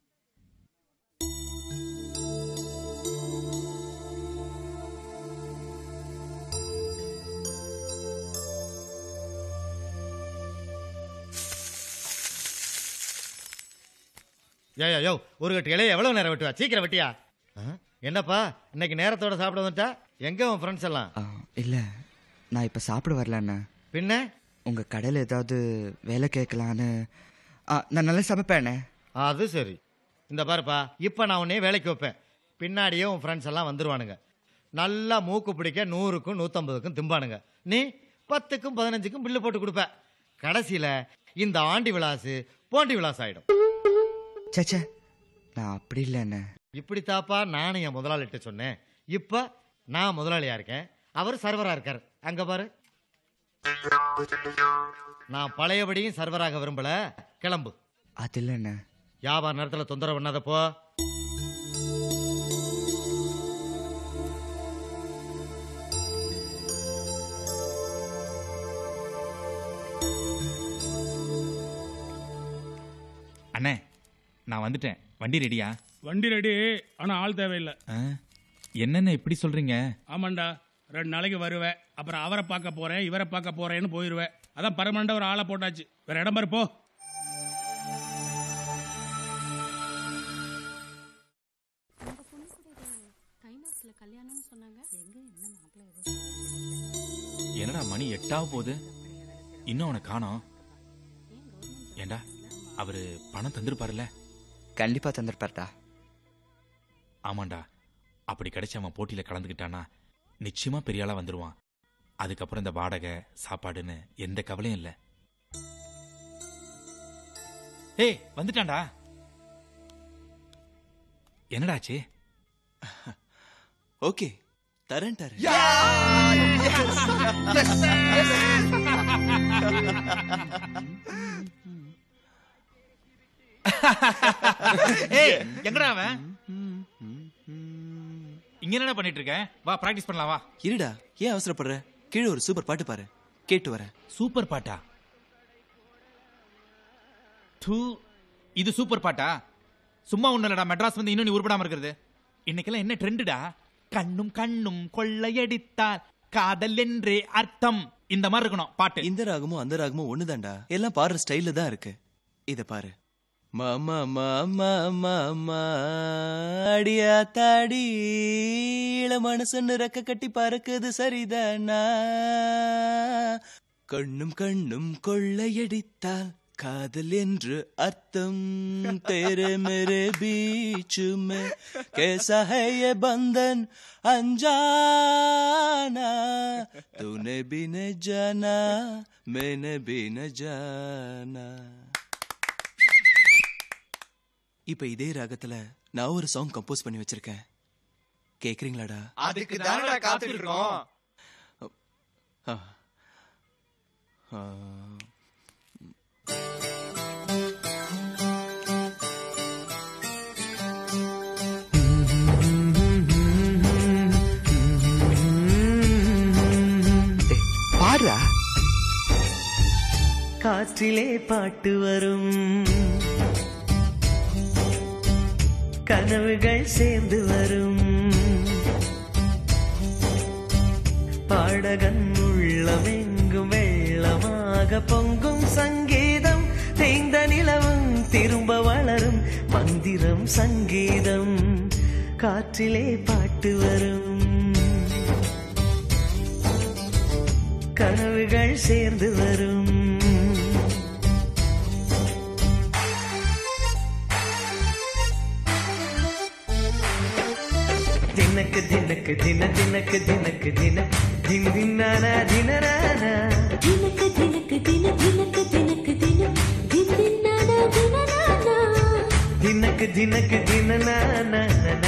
O: யோ ஒரு கட்டு இலைய எவ்வளவு நேரம் வெட்டுவா? சீக்கிரம் வெட்டியா? என்னப்பா இன்னைக்கு நேரத்தோட சாப்பிட வந்துட்டா? எங்க உன் ஃப்ரெண்ட்ஸ் எல்லாம்?
Q: இல்ல, நான் இப்ப சாப்பிட வரலண்ணா.
O: பின்ன
Q: உங்க கடையில் ஏதாவது வேலை கேட்கலான்னு. நான் நல்லா சமைப்பேண்ணே.
O: அது சரி. இந்த பாருப்பா, இப்ப நான் உன்னையே வேலைக்கு வைப்பேன். பின்னாடியே உன் ஃப்ரெண்ட்ஸ் எல்லாம் வந்துருவானுங்க. நல்லா மூக்கு பிடிக்க 100க்கும் 150க்கும் திம்பானுங்க. நீ 10க்கும் 15க்கும் பில்லு போட்டு கொடுப்ப. கடைசியில இந்த ஆண்டி விலாசு போண்டி விலாசு ஆயிடும்.
Q: சச்சா, நான் அப்படி இல்லைண்ணே.
O: இப்படி தாப்பா நானும் என் முதலாளிகிட்ட சொன்னேன். இப்ப நான் முதலாளியா இருக்கேன், அவர் சர்வரா இருக்காரு. அங்க பாரு, நான் பழையபடியும் சர்வராக விரும்பல. கிளம்பு.
Q: அது இல்லைண்ணே.
O: வியாபார நேரத்துல தொந்தரவு பண்ணாதப்போ.
F: அண்ணே, நான் வந்துட்டேன். வண்டி ரெடியா?
E: வண்டி ரெடி, ஆனா ஆள் தேவையில்லை.
F: என்னென்ன இப்படி சொல்றீங்க?
E: ஆமாண்டா, 2 நாளைக்கு வருவேன். அப்புறம் அவரை பார்க்க போறேன், இவரை பார்க்க போறேன்னு போயிருவேன். அதான் பர்மனண்டா ஒரு ஆளை போட்டாச்சு. வேற இடம் பாரு போ.
F: என்னடா மணி 8 போகுது, இன்னும் அவனை காணோம். ஏண்டா, அவரு பணம் தந்திருப்பாருல்ல?
Q: கண்டிப்பா தந்திருப்பார்டா.
F: ஆமாண்டா, அப்படி கிடைச்சி அவன் போட்டியில கலந்துக்கிட்டானா நிச்சயமா பெரிய ஆளா வந்துருவான். அதுக்கப்புறம் இந்த வாடகை சாப்பாடுன்னு எந்த கவலையும் இல்ல. ஏய், வந்துட்டான்டா. என்னடாச்சு?
B: ஓகே, தரேன்.
F: ஏய், எங்கடா அவன்? இங்க என்ன பண்ணிட்டு இருக்க? வா பிராக்டிஸ் பண்ணலாம். வா.
B: இருடா, ஏன் அவசரப்படுற? கீழே ஒரு சூப்பர் பாட்டு பாரு, கேட்டு வரேன்.
F: சூப்பர் பாட்டா? இது சூப்பர் பாட்டா? சும்மா ஒண்ணுலடா, மெட்ராஸ் வந்து இன்னும் நீ உருப்படாம இருக்கிறது. இன்னைக்கெல்லாம் என்ன ட்ரெண்டுடா? கண்ணும் கண்ணும் கொள்ளையடித்தால் காதல் என்றே அர்த்தம். இந்த மாதிரி இருக்கணும் பாட்டு.
B: இந்த ராகமும் அந்த ராகமும் ஒண்ணுதான்டா, எல்லாம் பாடுற ஸ்டைல தான் இருக்கு. இத பாரு. மாமா மாமா மாமா அடியா தாடி மனசுன்னு ரெக்க கட்டி பறக்குது சரிதானா? கண்ணும் கண்ணும் கொள்ளையடித்தால் காதல் என்று அர்த்தம். तेरे मेरे बीच में कैसा है ये बंधन अनजाना? तूने भी न जाना मैंने भी न जाना. இப்ப இதே ராகத்துல நான் ஒரு சாங் கம்போஸ் பண்ணி வச்சிருக்கேன். கேக்குறீங்களாடா?
P: அதுக்கு தானடா காத்துட்டு இருக்கோம்.
Q: பாடுறா.
V: காற்றிலே பாட்டு வரும், கனவுகள் சேர்ந்து வரும், பாடகன் உள்ளமெங்கும் வெள்ளமாக பொங்கும் சங்கீதம். தேய்ந்த நிலவும் திரும்ப வளரும். சங்கீதம் காற்றிலே பாட்டு வரும் கனவுகள் சேர்ந்து வரும் தினக்கு தினக்கு தின தினக்கு தினக்கு தின தின் தின்னானா தினனானா
A: தினக்கு தினக்கு தின தினக்கு தினக்கு தின தின் தின்னானா தினனானா
V: தினக்கு தினக்கு தினனானா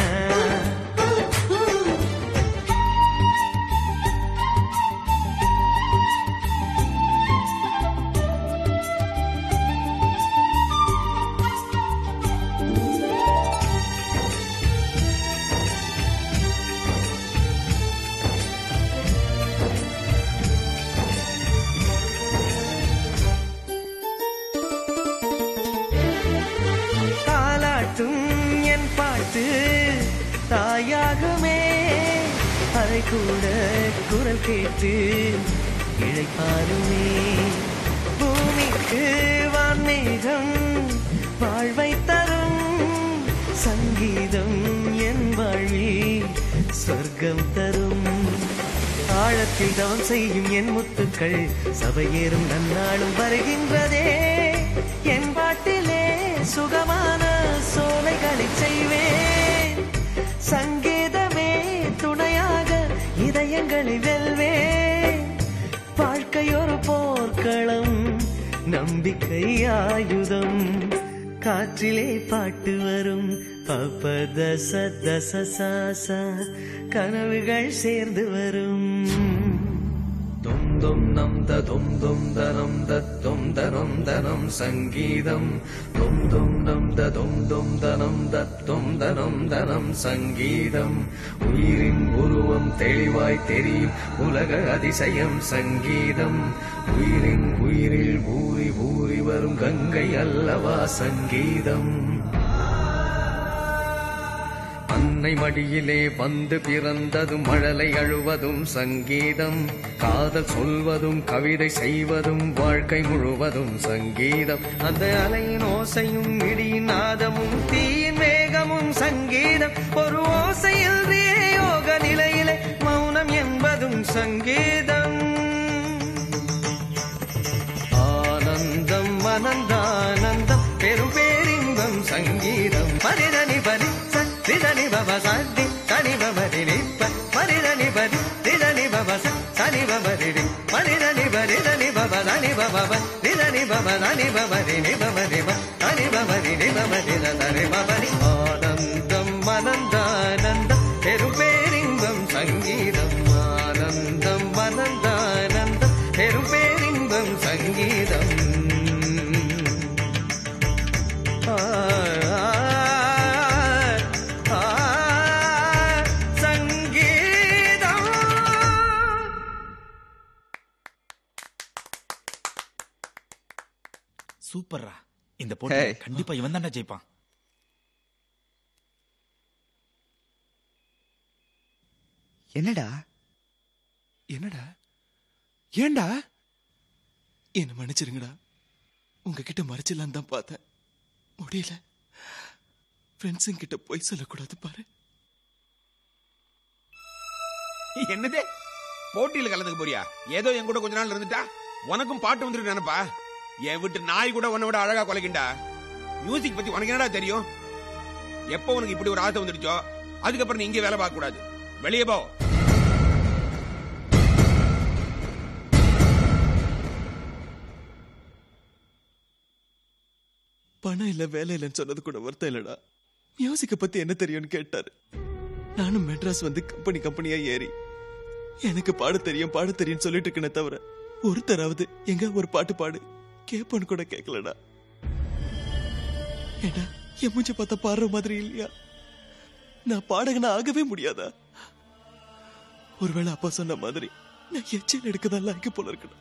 V: தாயாகுமே அதை கூட குரல் கேட்டு இழைப்பாருமே பூமிக்கு வான்மேகம் வாழ்வை தரும் சங்கீதம் என் வாழ்வில் சொர்க்கம் தரும் ஆழத்தில் தவம் செய்யும் என் முத்துக்கள் சபையேறும் நன்னாளும் வருகின்றதே என் பாட்டிலே சுகமான சோலைகளை செய்வேன் சங்கீதமே துணையாக இதயங்களை வெல்வேன் வாழ்க்கை ஒரு போர்க்களம் நம்பிக்கை ஆயுதம் காற்றிலே பாட்டு வரும் பபதச தச சாசா கனவுகள் சேர்ந்து வரும் தொம் தொம் நம் தொம் தொம் தனம் தத்தும் தனம் தனம் சங்கீதம் தொம் தொம் நம் தொம் தொம் தனம் தத்தும் தனம் தனம் சங்கீதம் உயிரின் உருவம் தெளிவாய் தெரியும் உலக அதிசயம் சங்கீதம் உயிரின் உயிரில் ஊறி ஊறி வரும் கங்கை அல்லவா சங்கீதம் அன்னை மடியிலே வந்து பிறந்ததும் மழலை அழுவதும் சங்கீதம் காதல் சொல்வதும் கவிதை செய்வதும் வாழ்க்கை முழுவதும் சங்கீதம் அந்த அலையின் ஓசையும் இடியின் நாதமும் தீயின் வேகமும் சங்கீதம் ஒரு ஓசையில் யோக நிலையிலே மௌனம் என்பதும் சங்கீதம் ஆனந்தம் அனந்தானந்தம் பெரும் பேரின்பம் சங்கீதம் பரிதனி பரி சனி பவ சனி சனி பவரி பரிதனி பரி திதனி பவ சனி பவரி பரிதனி பரி தனி பவ தனி பவ திதனி பவ தனி பவரி நிபவரி தனி பவரி நிபவரி தனி பவரி ஆனந்தம் அனந்தானந்தம் பெரும் பேரின்பம் சங்கீதம் ஆனந்தம் அனந்தானந்தம் பெரும் பேரின்பம் சங்கீதம்
F: சூப்பர்ரா இந்த போட்டி கண்டிப்பா இவன் தானே ஜெயிப்பான்
Q: என்னடா
J: என்னடா ஏண்டா என்ன மன்னிச்சிருங்கடா உங்ககிட்ட மறைச்சிடலான்னு தான் பார்த்தேன் முடியல ஃப்ரெண்ட்ஸுங்க கிட்ட போய் சொல்லக்கூடாது பாரு
C: என்னதே போட்டியில கலந்துக்க போறியா ஏதோ என் கூட கொஞ்ச நாள் இருந்துட்டா உனக்கும் பாட்டு வந்துருக்கு நினைப்பா என் வீட்டு நாய் கூட உன்னை விட அழகா குலைக்கிண்டா மியூசிக் பத்தி உனக்கு என்னடா தெரியும் எப்ப உனக்கு இப்படி ஒரு ஆசை வந்துடுச்சோ அதுக்கப்புறம் நீ இங்கே வேலை பார்க்க கூடாது வெளியே போ
J: பணம் இல்ல வேலை இல்லைன்னு சொன்னது கூட வருத்தம் இல்லடா மியூசிக்க பத்தி என்ன தெரியும்னு கேட்டாரு நானும் மெட்ராஸ் வந்து கம்பெனியா ஏறி எனக்கு பாட தெரியும் சொல்லிட்டு இருக்கேனே தவிர ஒருத்தராவது எங்க ஒரு பாட்டு பாடு கேப்பன்னு கூட கேட்கலடா ஏடா என் மூஞ்ச பார்த்தா பாடுற மாதிரி இல்லையா நான் பாடகனா ஆகவே முடியாதா ஒருவேளை அப்பா சொன்ன மாதிரி நான் எச்சல் எடுக்கதான் லாய்க்கு போல இருக்கணும்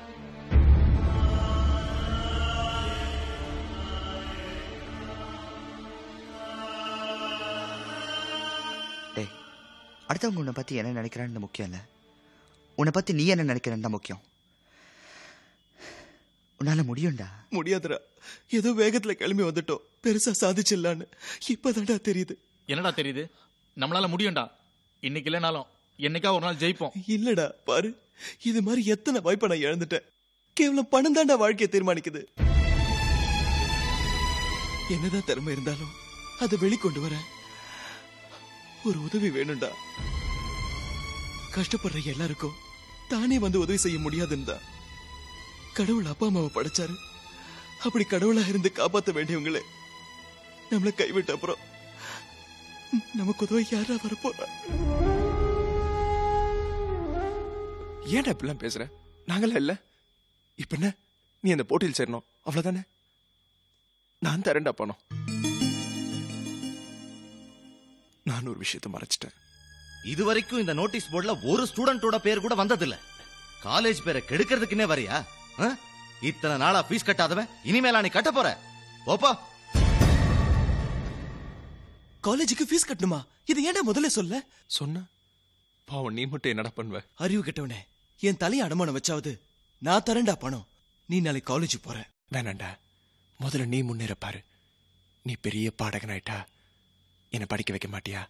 Q: அடுத்தவங்க உன்னை பத்தி என்ன நினைக்கிறான்னு முக்கியம் இல்ல உன்னை பத்தி நீ என்ன நினைக்கிறன்னு தான் முக்கியம் உன்னால முடியும்டா
J: முடியாதுடா ஏதோ வேகத்துல கிளம்பி வந்துட்டோம் பெருசா சாதிச்சிடலான்னு இப்பதான்டா தெரியுது.
F: என்னடா தெரியுது? நம்மளால முடியும்டா. இன்னைக்கு இல்லைனாலும் என்னைக்கா ஒரு நாள் ஜெயிப்போம்.
J: இல்லடா பாரு, இது மாதிரி எத்தனை வாய்ப்பை நான் இழந்துட்டேன். கேவலம் பணம் தாண்டா வாழ்க்கையை தீர்மானிக்குது. என்னதான் திறமை இருந்தாலும் அதை வெளிக்கொண்டு வர ஒரு உதவி வேணும்டா. கஷ்டப்படுற எல்லாருக்கும் தானே வந்து உதவி செய்ய முடியாதுன்னு தான் கடவுள் அப்பா அம்மாவை படைச்சாரு. அப்படி கடவுளா இருந்து காப்பாற்ற வேண்டியவங்களே நம்மளை கைவிட்ட அப்புறம் நமக்கு உதவி யாரா வரப்போறா?
H: ஏன்டா இப்படிலாம் பேசுற? நாங்களா இல்ல. இப்ப என்ன, நீ அந்த போட்டியில் சேரணும் அவ்வளவுதானே? நான் தரேன்டா பணம். நான் ஒரு விஷயத்தை மறைச்சிட்டேன்.
O: இதுவரைக்கும் இந்த நோட்டீஸ் போர்டுல ஒரு ஸ்டூடெண்டோட பேர் கூட வந்ததில்ல. காலேஜ் பேரை கெடுக்கிறதுக்குன்னே வரியா? இத்தனை நாளா ஃபீஸ் கட்டாதவன் இனிமேலா நீ கட்ட போற? ஓப்பா.
J: காலேஜுக்கு ஃபீஸ் கட்டணுமா? இது ஏன்டா முதல்ல சொல்ல
H: சொன்ன? பாவம், நீ மட்டும் என்னடா பண்ணுவ?
J: அறிவு கெட்டவனே, என் தலையை அடமானம் வச்சாவது நான் தரேன்டா பணம். நீ நாளைக்கு காலேஜ் போற.
H: வேணாண்டா, முதல்ல நீ முன்னேற பாரு. நீ பெரிய பாடகனாயிட்டா என்ன படிக்க வைக்க மாட்டியா?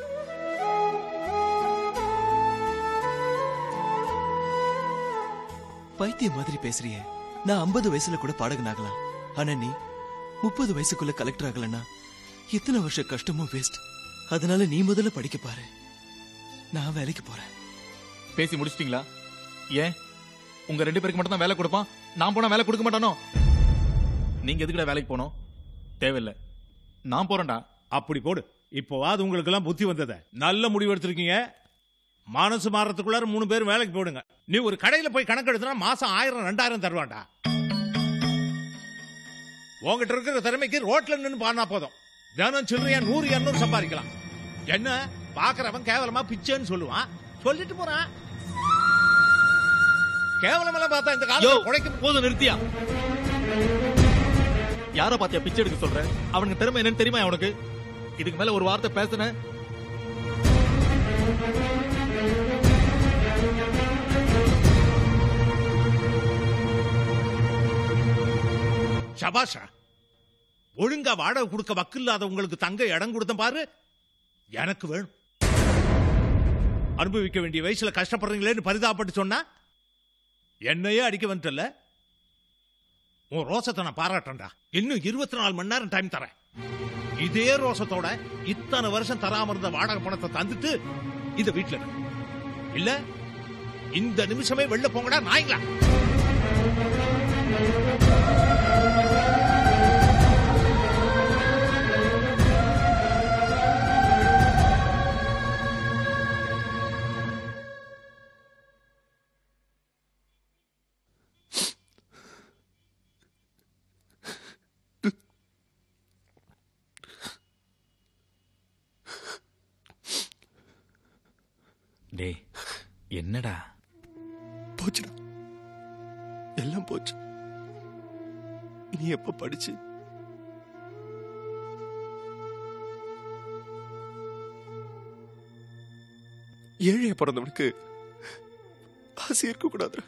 J: பைத்தியம் மாதிரி பேசுறியே. நான் 50 வயசுல கூட பாடகன் ஆகலாம். ஆனா நீ 30 வயசுக்குள்ள கலெக்டர் ஆகலன்னா இத்தனை வருஷ கஷ்டமும் வேஸ்ட். அதனால நீ முதல்ல படிக்க பாரு. நான் வேலைக்கு போறேன்.
F: பேசி முடிச்சிட்டீங்களா? ஏன் உங்க 2 பேருக்கு மட்டும் தான் வேலை கொடுப்பான், நான் போனா வேலை கொடுக்க மாட்டானோ? நீங்க எதுக்குடா வேலைக்கு போனோம்? தேவையில்லை, நான் போறேன்டா.
E: அப்படி போடு. இப்போவாது உங்களுக்கு எல்லாம் புத்தி வந்தத. நல்ல முடிவு எடுத்திருக்கீங்க. மனசு மாறத்துக்குள்ளார 3 பேர் வேலைக்கு போடுங்க. நீ ஒரு கடையில போய் கணக்கு எடுத்தா மாசம் 1000 2000 தருவான்டா. உங்ககிட்ட இருக்கிற திறமைக்கு ரோட்ல நின்று பாடினா போதும். தினம் சில்லறையா 100 200 சம்பாதிக்கலாம். என்ன பாக்குறவன் கேவலமா பிச்சைன்னு சொல்லுவான், சொல்லிட்டு போறான். கேவலமெல்லாம் பார்த்தா இந்த காலம் உழைக்கும்
F: போதும். நிறுத்தியா? யார பாத்தியா பிச்சை எடுக்க சொல்ற? அவனுக்கு திறமை என்னன்னு தெரியுமா அவனுக்கு? இதுக்கு மேல ஒரு வார்த்தை பேசுன
E: சபாஷா. ஒழுங்கா வாடகை கொடுக்க வக்கில்லாத உங்களுக்கு தங்க இடம் கொடுத்த பாரு. எனக்கு வேணும். அனுபவிக்க வேண்டிய வயசுல கஷ்டப்படுறீங்களேன்னு பரிதாபப்பட்டு சொன்னா என்னையே அடிக்க வந்துட்டல. உன் ரோசத்தை நான் பாராட்டேன்டா. இன்னும் 24 மணி நேரம் டைம் தரேன். இதே ரோசத்தோட இத்தனை வருஷம் தராம இருந்த வாடகை பணத்தை தந்துட்டு இந்த வீட்டுல இல்ல இந்த நிமிஷமே வெளில போங்கடா நாய்ங்களா.
F: டே, என்னடா?
H: போச்சுடா, எல்லாம் போச்சு. நீ எப்ப படிச்சு ஏழைய பிறந்தவனுக்கு ஆசை இருக்க கூடாது.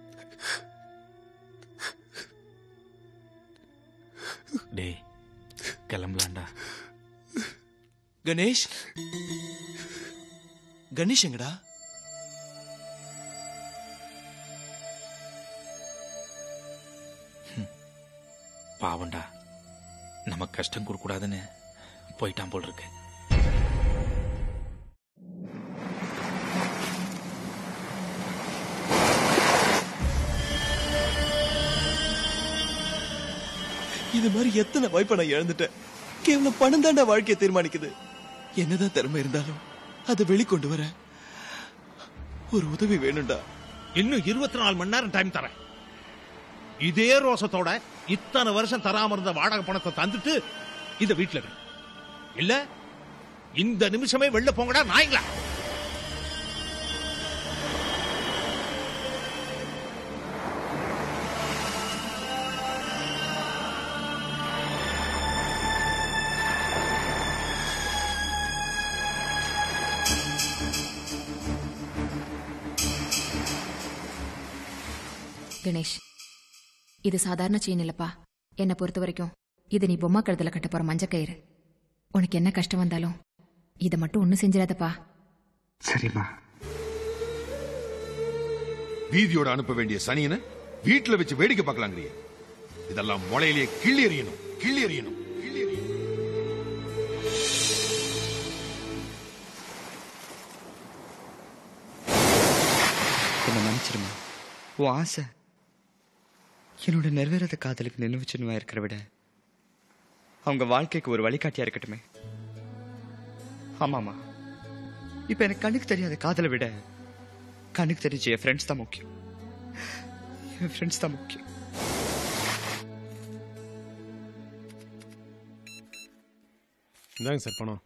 F: டே, கிளம்பலாண்டா.
J: கணேஷ், கணேஷ் எங்கடா?
F: பாவண்டா, நமக்கு கஷ்டம் கொடுக்கூடாதுன்னு போயிட்டான் போல் இருக்கு.
J: இது மாதிரி எத்தனை வாய்ப்பை நான் இழந்துட்டேன். கேவலம் பணம் தாண்டா வாழ்க்கையை தீர்மானிக்குது. என்னதான் திறமை இருந்தாலும் அதை வெளிக்கொண்டு வர ஒரு உதவி வேணும்டா.
E: இன்னும் 24 மணி நேரம் டைம் தரேன். இதே ரோசத்தோட இத்தனை வருஷம் தராம இருந்த வாடகை பணத்தை தந்துட்டு இந்த வீட்டுல இல்ல இந்த நிமிஷமே வெளில போங்கடா நாய்ங்களா.
M: கணேஷ், இது சாதாரண செயின் இல்லப்பா. என்னை பொறுத்த வரைக்கும்
D: இது நீ பொம்மா கழுத்துல கட்ட போற மஞ்சக்கயிறு. உனக்கு என்ன கஷ்டம் வந்தாலும் இதை மட்டும் ஒன்றும் செஞ்சிடாதப்பா.
Q: சரிம்மா.
C: வீதியோட அனுப்ப வேண்டிய சனியனை வீட்டுல வச்சு வேடிக்கை பார்க்கலாங்கிறிய. இதெல்லாம் முளையிலேயே கிள்ளி எறியணும், கிள்ளி எறியணும்.
Q: என்ன மன்னிச்சிருமா. உன் ஆசை என்னோட நிறைவேறாத காதலுக்கு நினைவு சின்னமா இருக்கிற விட அவங்க வாழ்க்கைக்கு ஒரு வழிகாட்டியா இருக்கட்டுமே. ஆமாமா, இப்ப எனக்கு கண்ணுக்கு தெரியாத காதலை விட கண்ணுக்கு தெரிஞ்ச என் ஃப்ரெண்ட்ஸ் தான் முக்கியம். என் ஃப்ரெண்ட்ஸ் தான் முக்கியம்.
M: இந்தாங்க சார் பணம்.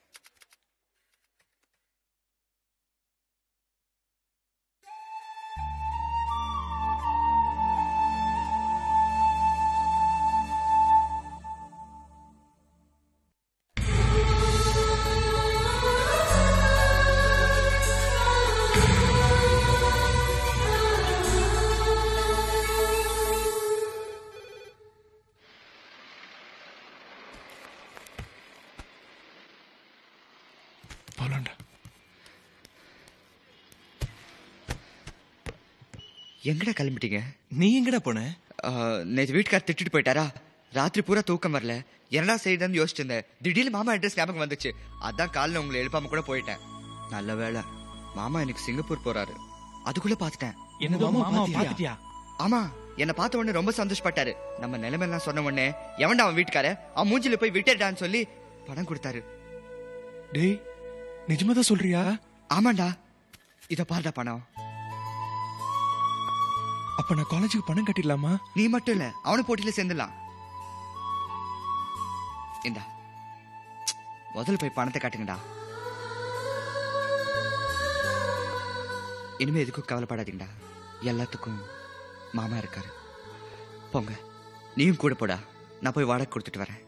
Q: எங்கடா கிளம்பிட்டீங்க?
J: நீ எங்கடா போன?
Q: நேற்று வீட்டுக்கார திட்டிட்டு போயிட்டாரா. ராத்திரி பூரா தூக்கம் வரல. என்னடா செய்யுதுன்னு யோசிச்சு இருந்தேன். திடீர்னு மாமா அட்ரஸ் ஞாபகம் வந்துச்சு. அதான் காலைல உங்களை எழுப்பாம கூட போயிட்டேன். நல்ல வேலை, மாமா எனக்கு சிங்கப்பூர் போறாரு. அதுக்குள்ள பாத்துட்டேன். ஆமா, என்ன பார்த்த உடனே ரொம்ப சந்தோஷப்பட்டாரு. நம்ம நிலைமையெல்லாம் சொன்ன உடனே எவன்டா அவன் வீட்டுக்கார, அவன் மூஞ்சில போய் விட்டுட்டான்னு சொல்லி பணம் கொடுத்தாரு.
H: டேய், நிஜமாதான் சொல்றியா?
Q: ஆமாண்டா, இத பாருடா பணம்.
H: அப்ப நான் காலேஜுக்கு பணம் கட்டிடலாமா?
Q: நீ மட்டும் இல்ல, அவனு போட்டியில சேர்ந்துடலாம். இந்தா, முதல்ல போய் பணத்தை காட்டுங்கடா. இனிமே எதுக்கும் கவலைப்படாதீங்கடா. எல்லாத்துக்கும் மாமா இருக்காரு. போங்க, நீயும் கூட போடா. நான் போய் வாடகை கொடுத்துட்டு வரேன்.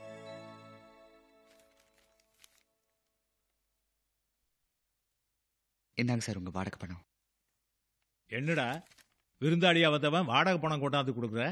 Q: என்னங்க சார் உங்க வாடகை பணம்?
E: என்னடா விருந்தாளியா வந்தவன் வாடகை பணம் கொண்டாந்து கொடுக்குற?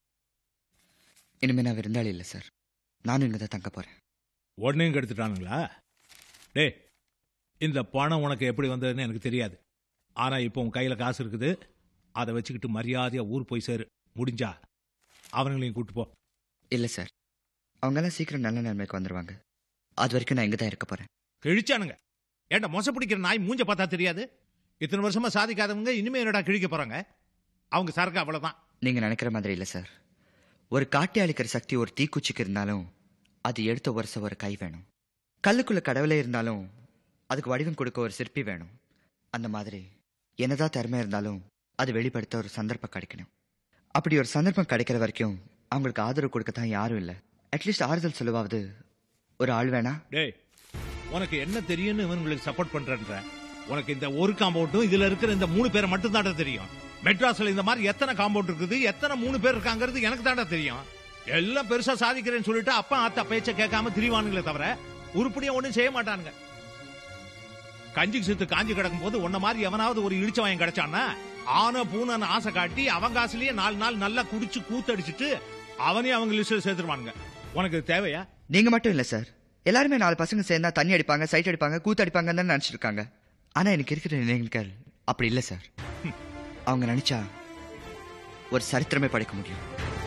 Q: இனிமே நான் விருந்தாளி இல்லை சார், நானும் இங்க தான் தங்க போறேன்.
E: உடனே எடுத்துட்டானுங்களா? டே, இந்த பணம் உனக்கு எப்படி வந்ததுன்னு எனக்கு தெரியாது. ஆனா இப்போ உன் கையில காசு இருக்குது. அதை வச்சுக்கிட்டு மரியாதையா ஊர் போய் சேரு. முடிஞ்சா அவங்களையும் கூட்டு போ.
Q: இல்ல சார், அவங்க எல்லாம் சீக்கிரம் நல்ல நிலைமைக்கு வந்துருவாங்க. அது வரைக்கும் நான் இங்க தான் இருக்க போறேன்.
E: கிழிச்சானுங்க. ஏன்டா மொசை பிடிக்கிற நாய் மூஞ்ச பார்த்தா தெரியாது? இத்தனை வருஷமா சாதிக்காதவங்க இனிமே என்னடா கிழிக்க போறாங்க? அவங்க சரக்கு அவ்வளவுதான்.
Q: நீங்க நினைக்கிற மாதிரி இல்ல சார். ஒரு காட்டி அழிக்கிற சக்தி ஒரு தீக்குச்சிக்கு இருந்தாலும் அது எடுத்த வருஷ ஒரு கை வேணும். கல்லுக்குள்ள கடவுளே இருந்தாலும் அதுக்கு வடிவம் கொடுக்க ஒரு சிற்பி வேணும். அந்த மாதிரி என்னதான் திறமை இருந்தாலும் அது வெளிப்படுத்த ஒரு சந்தர்ப்பம் கிடைக்கணும். அப்படி ஒரு சந்தர்ப்பம் கிடைக்கிற வரைக்கும் அவங்களுக்கு ஆதரவு கொடுக்கத்தான் யாரும் இல்லை. அட்லீஸ்ட் ஆறுதல் சொல்லுவாவது ஒரு ஆள் வேணா?
E: டேய், உனக்கு என்ன தெரியும்னு இவங்களுக்கு சப்போர்ட் பண்றேன்ற? உனக்கு இந்த ஒரு காம்பவுண்டும் இதுல இருக்கிற இந்த 3 பேரை மட்டும் தாண்டா தெரியும். மெட்ராஸ்ல இந்த மாதிரி எத்தனை காம்பவுண்ட் இருக்குது, எத்தனை 3 பேர் இருக்காங்கிறது எனக்கு தாண்டா தெரியும். எல்லாம் பெருசா சாதிக்கிறேன்னு சொல்லிட்டு அப்பா ஆத்தா பேச்ச கேட்காம திரிவானுங்களே தவிர உருப்படியா ஒண்ணும் செய்ய மாட்டானுங்க. கஞ்சிக்கு சித்து காஞ்சி கிடக்கும் போது உன்ன மாதிரி எவனாவது ஒரு இழிச்சவாயம் கிடைச்சான்னா ஆன பூனன்னு ஆசை காட்டி அவங்க காசுலயே 4 நாள் நல்லா குடிச்சு கூத்தடிச்சிட்டு அவனையும் அவங்க லிஸ்ட்ல சேர்த்துருவானுங்க. உனக்கு தேவையா?
Q: நீங்க மட்டும் இல்ல சார், எல்லாருமே 4 பசங்க சேர்ந்தா தண்ணி அடிப்பாங்க, சைட் அடிப்பாங்க, கூத்தடிப்பாங்கன்னு தான் நினைச்சிருக்காங்க. ஆனா எனக்கு இருக்கிற நினைவுகள் அப்படி இல்ல சார். அவங்க நினைச்சா ஒரு சரித்திரமே படைக்க முடியும்.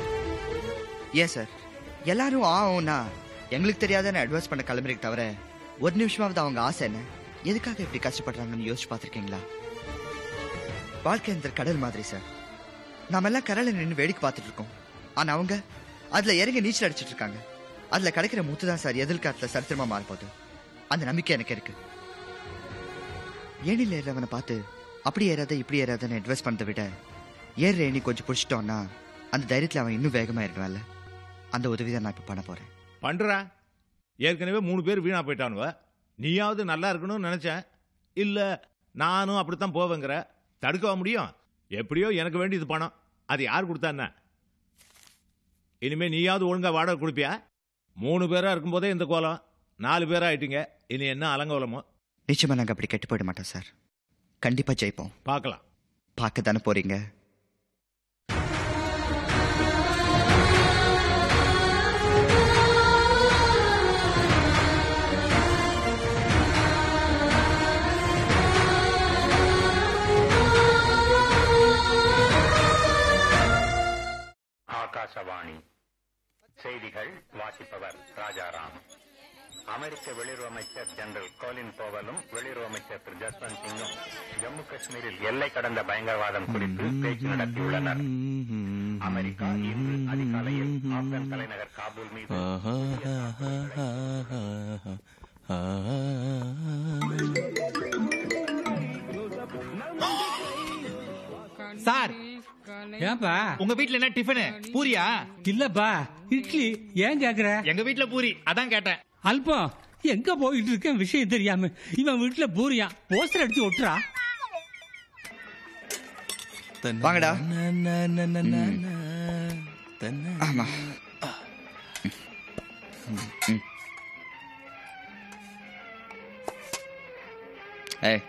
Q: ஏன் சார் எல்லாரும் ஆனா எங்களுக்கு தெரியாத அட்வைஸ் பண்ண கிளம்புறீங்க தவிர ஒரு நிமிஷமாவது அவங்க ஆசை என்ன, எதுக்காக இப்படி கஷ்டப்படுறாங்கன்னு யோசிச்சு பார்த்திருக்கீங்களா? வாழ்க்கை இந்த கடல் மாதிரி சார். நாம எல்லாம் கடலை நின்று வேடிக்கை பார்த்துட்டு இருக்கோம். ஆனா அவங்க அதுல இறங்கி நீச்சல் அடிச்சிட்டு இருக்காங்க. அதுல கிடைக்கிற முத்து தான் சார் எதிர்காலத்துல சரித்திரமா மாறப்போகுது. அந்த நம்பிக்கை எனக்கு இருக்கு. ஏனில ஏறவனை பார்த்து அப்படி ஏறாத இப்படி ஏறாதன்னு அட்வைஸ் பண்ணதை விட ஏற ஏணி கொஞ்சம் பிடிச்சிட்டோம்னா அந்த தைரியத்துல அவன் இன்னும் வேகமா இருக்கலாம்ல. அந்த உதவி தான் நான் இப்ப பண்ண போறேன்.
E: பண்றா. ஏற்கனவே 3 பேர் வீணா போயிட்டானுவ. நீயாவது நல்லா இருக்கணும்னு நினைச்சேன். இல்ல நானும் அப்படித்தான் போவேங்கிற. தடுக்கவா முடியும்? எப்படியோ எனக்கு வேண்டியது பணம். அது யார் கொடுத்தா? இனிமே நீயாவது ஒழுங்கா வாடகை கொடுப்பியா? 3 பேரா இருக்கும் போதே இந்த கோலம், 4 பேரா ஆயிட்டீங்க. இனி என்ன அலங்கோலமோ?
Q: நிச்சயமா நாங்க அப்படி கெட்டு போயிட மாட்டோம் சார். கண்டிப்பா ஜெயிப்போம்.
E: பார்க்கலாம்.
Q: பார்க்க தானே போறீங்க.
I: ஆகாசவாணி செய்திகள் வாசிப்பவர் ராஜாராம். அமெரிக்க வெளியுறவு அமைச்சர் ஜெனரல் கோலின் போவலும் வெளியுறவு அமைச்சர் திரு ஜஸ்வந்த் சிங்கும் ஜம்மு காஷ்மீரில் எல்லை கடந்த பயங்கரவாதம் குறித்து பேச்சு நடத்தியுள்ளனர். அமெரிக்கா இன்று அதிகாலையில் ஆப்கான் தலைநகர் காபூல் மீது
U: சார்,
N: ஏன்பா
U: உங்க வீட்ல என்ன டிஃபன்? பூரியா?
N: இல்லப்பா, இட்லி. ஏன் கேக்குற?
U: எங்க வீட்ல பூரி, அதான் கேட்டேன்.
N: அல்பம், எங்க போயிட்டு இருக்கேன் விஷயம் தெரியாம இவன் வீட்டுல பூரியா? போஸ்டர் அடிச்சு ஒட்டுறா.
Q: வாங்கடா. ஆமா. ஏய்,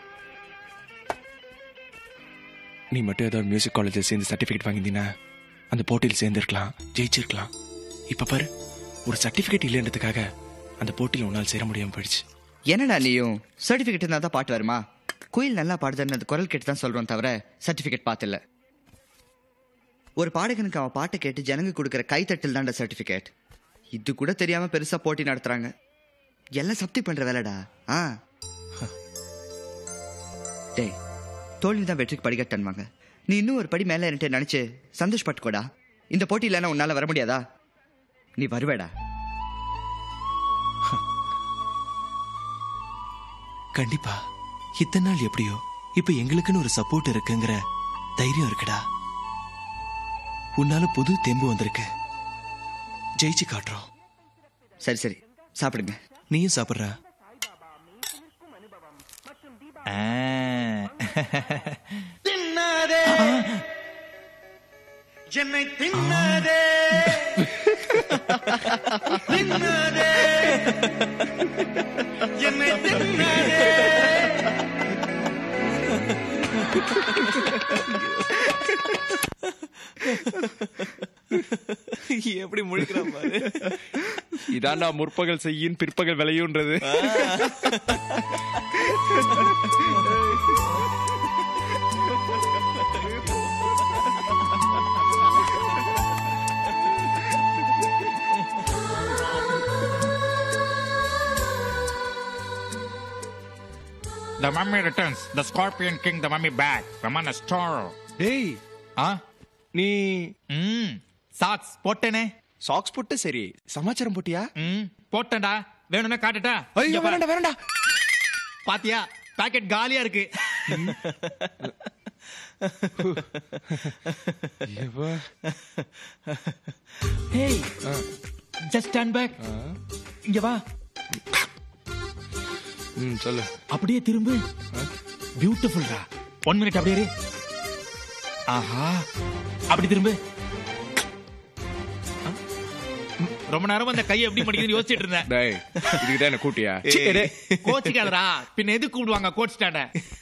H: நீ மட்டும் ஏதாவது மியூசிக் காலேஜில் சேர்ந்து சர்டிஃபிகேட் வாங்கியிருந்தீங்கன்னா அந்த போட்டியில் சேர்ந்துருக்கலாம், ஜெயிச்சிருக்கலாம். இப்போ பாரு, ஒரு சர்டிஃபிகேட் இல்லைன்றதுக்காக அந்த போட்டியில் உன்னால் சேர முடியாமல் போயிடுச்சு.
Q: என்னடா நீயும் சர்டிஃபிகேட் இருந்தால் தான் பாட்டு வருமா? குயில் நல்லா பாடுதுன்னு அது குரல் கேட்டு தான் சொல்கிறோம் தவிர சர்டிஃபிகேட் பார்த்துல. ஒரு பாடகனுக்கு அவன் பாட்டை கேட்டு ஜனங்க கொடுக்குற கைத்தட்டில் தான்டா சர்டிஃபிகேட். இது கூட தெரியாமல் பெருசாக போட்டி நடத்துகிறாங்க. எல்லாம் சப்தி பண்ணுற வேலைடா. டேய், தோல்வி தான் வெற்றிக்கு படிக்கட்டன்வாங்க. நீ இன்னும் ஒரு படி மேலே இருந்துட்டு நினைச்சு சந்தோஷப்பட்டுக்கோடா. இந்த போட்டி இல்லைன்னா உன்னால வர முடியாதா? நீ வருவேடா.
B: கண்டிப்பா. இத்தனை நாள் எப்படியோ இப்ப எங்களுக்குன்னு ஒரு சப்போர்ட் இருக்குங்கிற தைரியம் இருக்குடா. உன்னால புது தெம்பு வந்திருக்கு. ஜெயிச்சு காட்டுறோம்.
Q: சரி சரி, சாப்பிடுங்க.
B: நீயும் சாப்பிடுறா.
Y: தின்னாதே என்னை தின்னாதே தின்னாதே என்னை தின்னாதே.
H: எப்படி முடிக்கிறான் பாரு. இதாண்டா முற்பகல் செய்யின் பிற்பகல் விளையுன்றது.
U: The mummy returns. The scorpion king, the mummy back. Ramana star.
H: Hey. நீ
U: சாக்ஸ் போட்டேனே.
H: சாக்ஸ் போட்டு சரி, சமாச்சாரம் போட்டியா?
U: போட்டேன்டா. வேணும்னா காட்டுட்டா?
H: ஐயோ வேண்டாம் வேண்டாம்.
U: பாத்தியா, பாக்கெட் காலியா இருக்கு. Hey, just stand back. இங்க வா.
H: சொல்லு.
U: அப்படியே திரும்பு. பியூட்டிஃபுல்ரா. 1 minute அப்படியே இரு. ஆஹா, அப்படி திரும்பு. ரொம்ப நேரம் அந்த கையை எப்படி மடிக்குதுன்னு யோசிச்சுட்டு இருந்தேன்.
H: டேய், இதுக்கு தான் என்ன கூட்டியா?
U: கோச்சிக்காதடா. பின்ன எதுக்கு கூடுவாங்க கோச் ஸ்டாண்ட?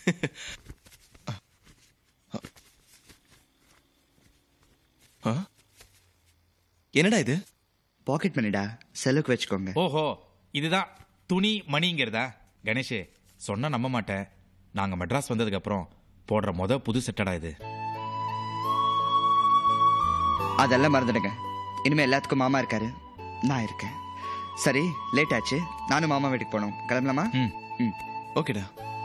B: என்னடா இது?
Q: பாக்கெட் மணிடா, செலவுக்கு வச்சுக்கோங்க.
F: ஓஹோ, இதுதான் துணி மணிங்கிறதா? கணேஷ் சொன்னா நம்ப மாட்டேன். நாங்க மெட்ராஸ் வந்ததுக்கு அப்புறம் போடுற புது செட்டடா இது.
Q: அதெல்லாம் மறந்துடுங்க. இனிமே எல்லாத்துக்கும் மாமா இருக்காரு, நான் இருக்கேன். சரி, லேட் ஆச்சு. நானும் மாமா வீட்டுக்கு போனோம். கிளம்பலாமா?
B: ஓகேடா.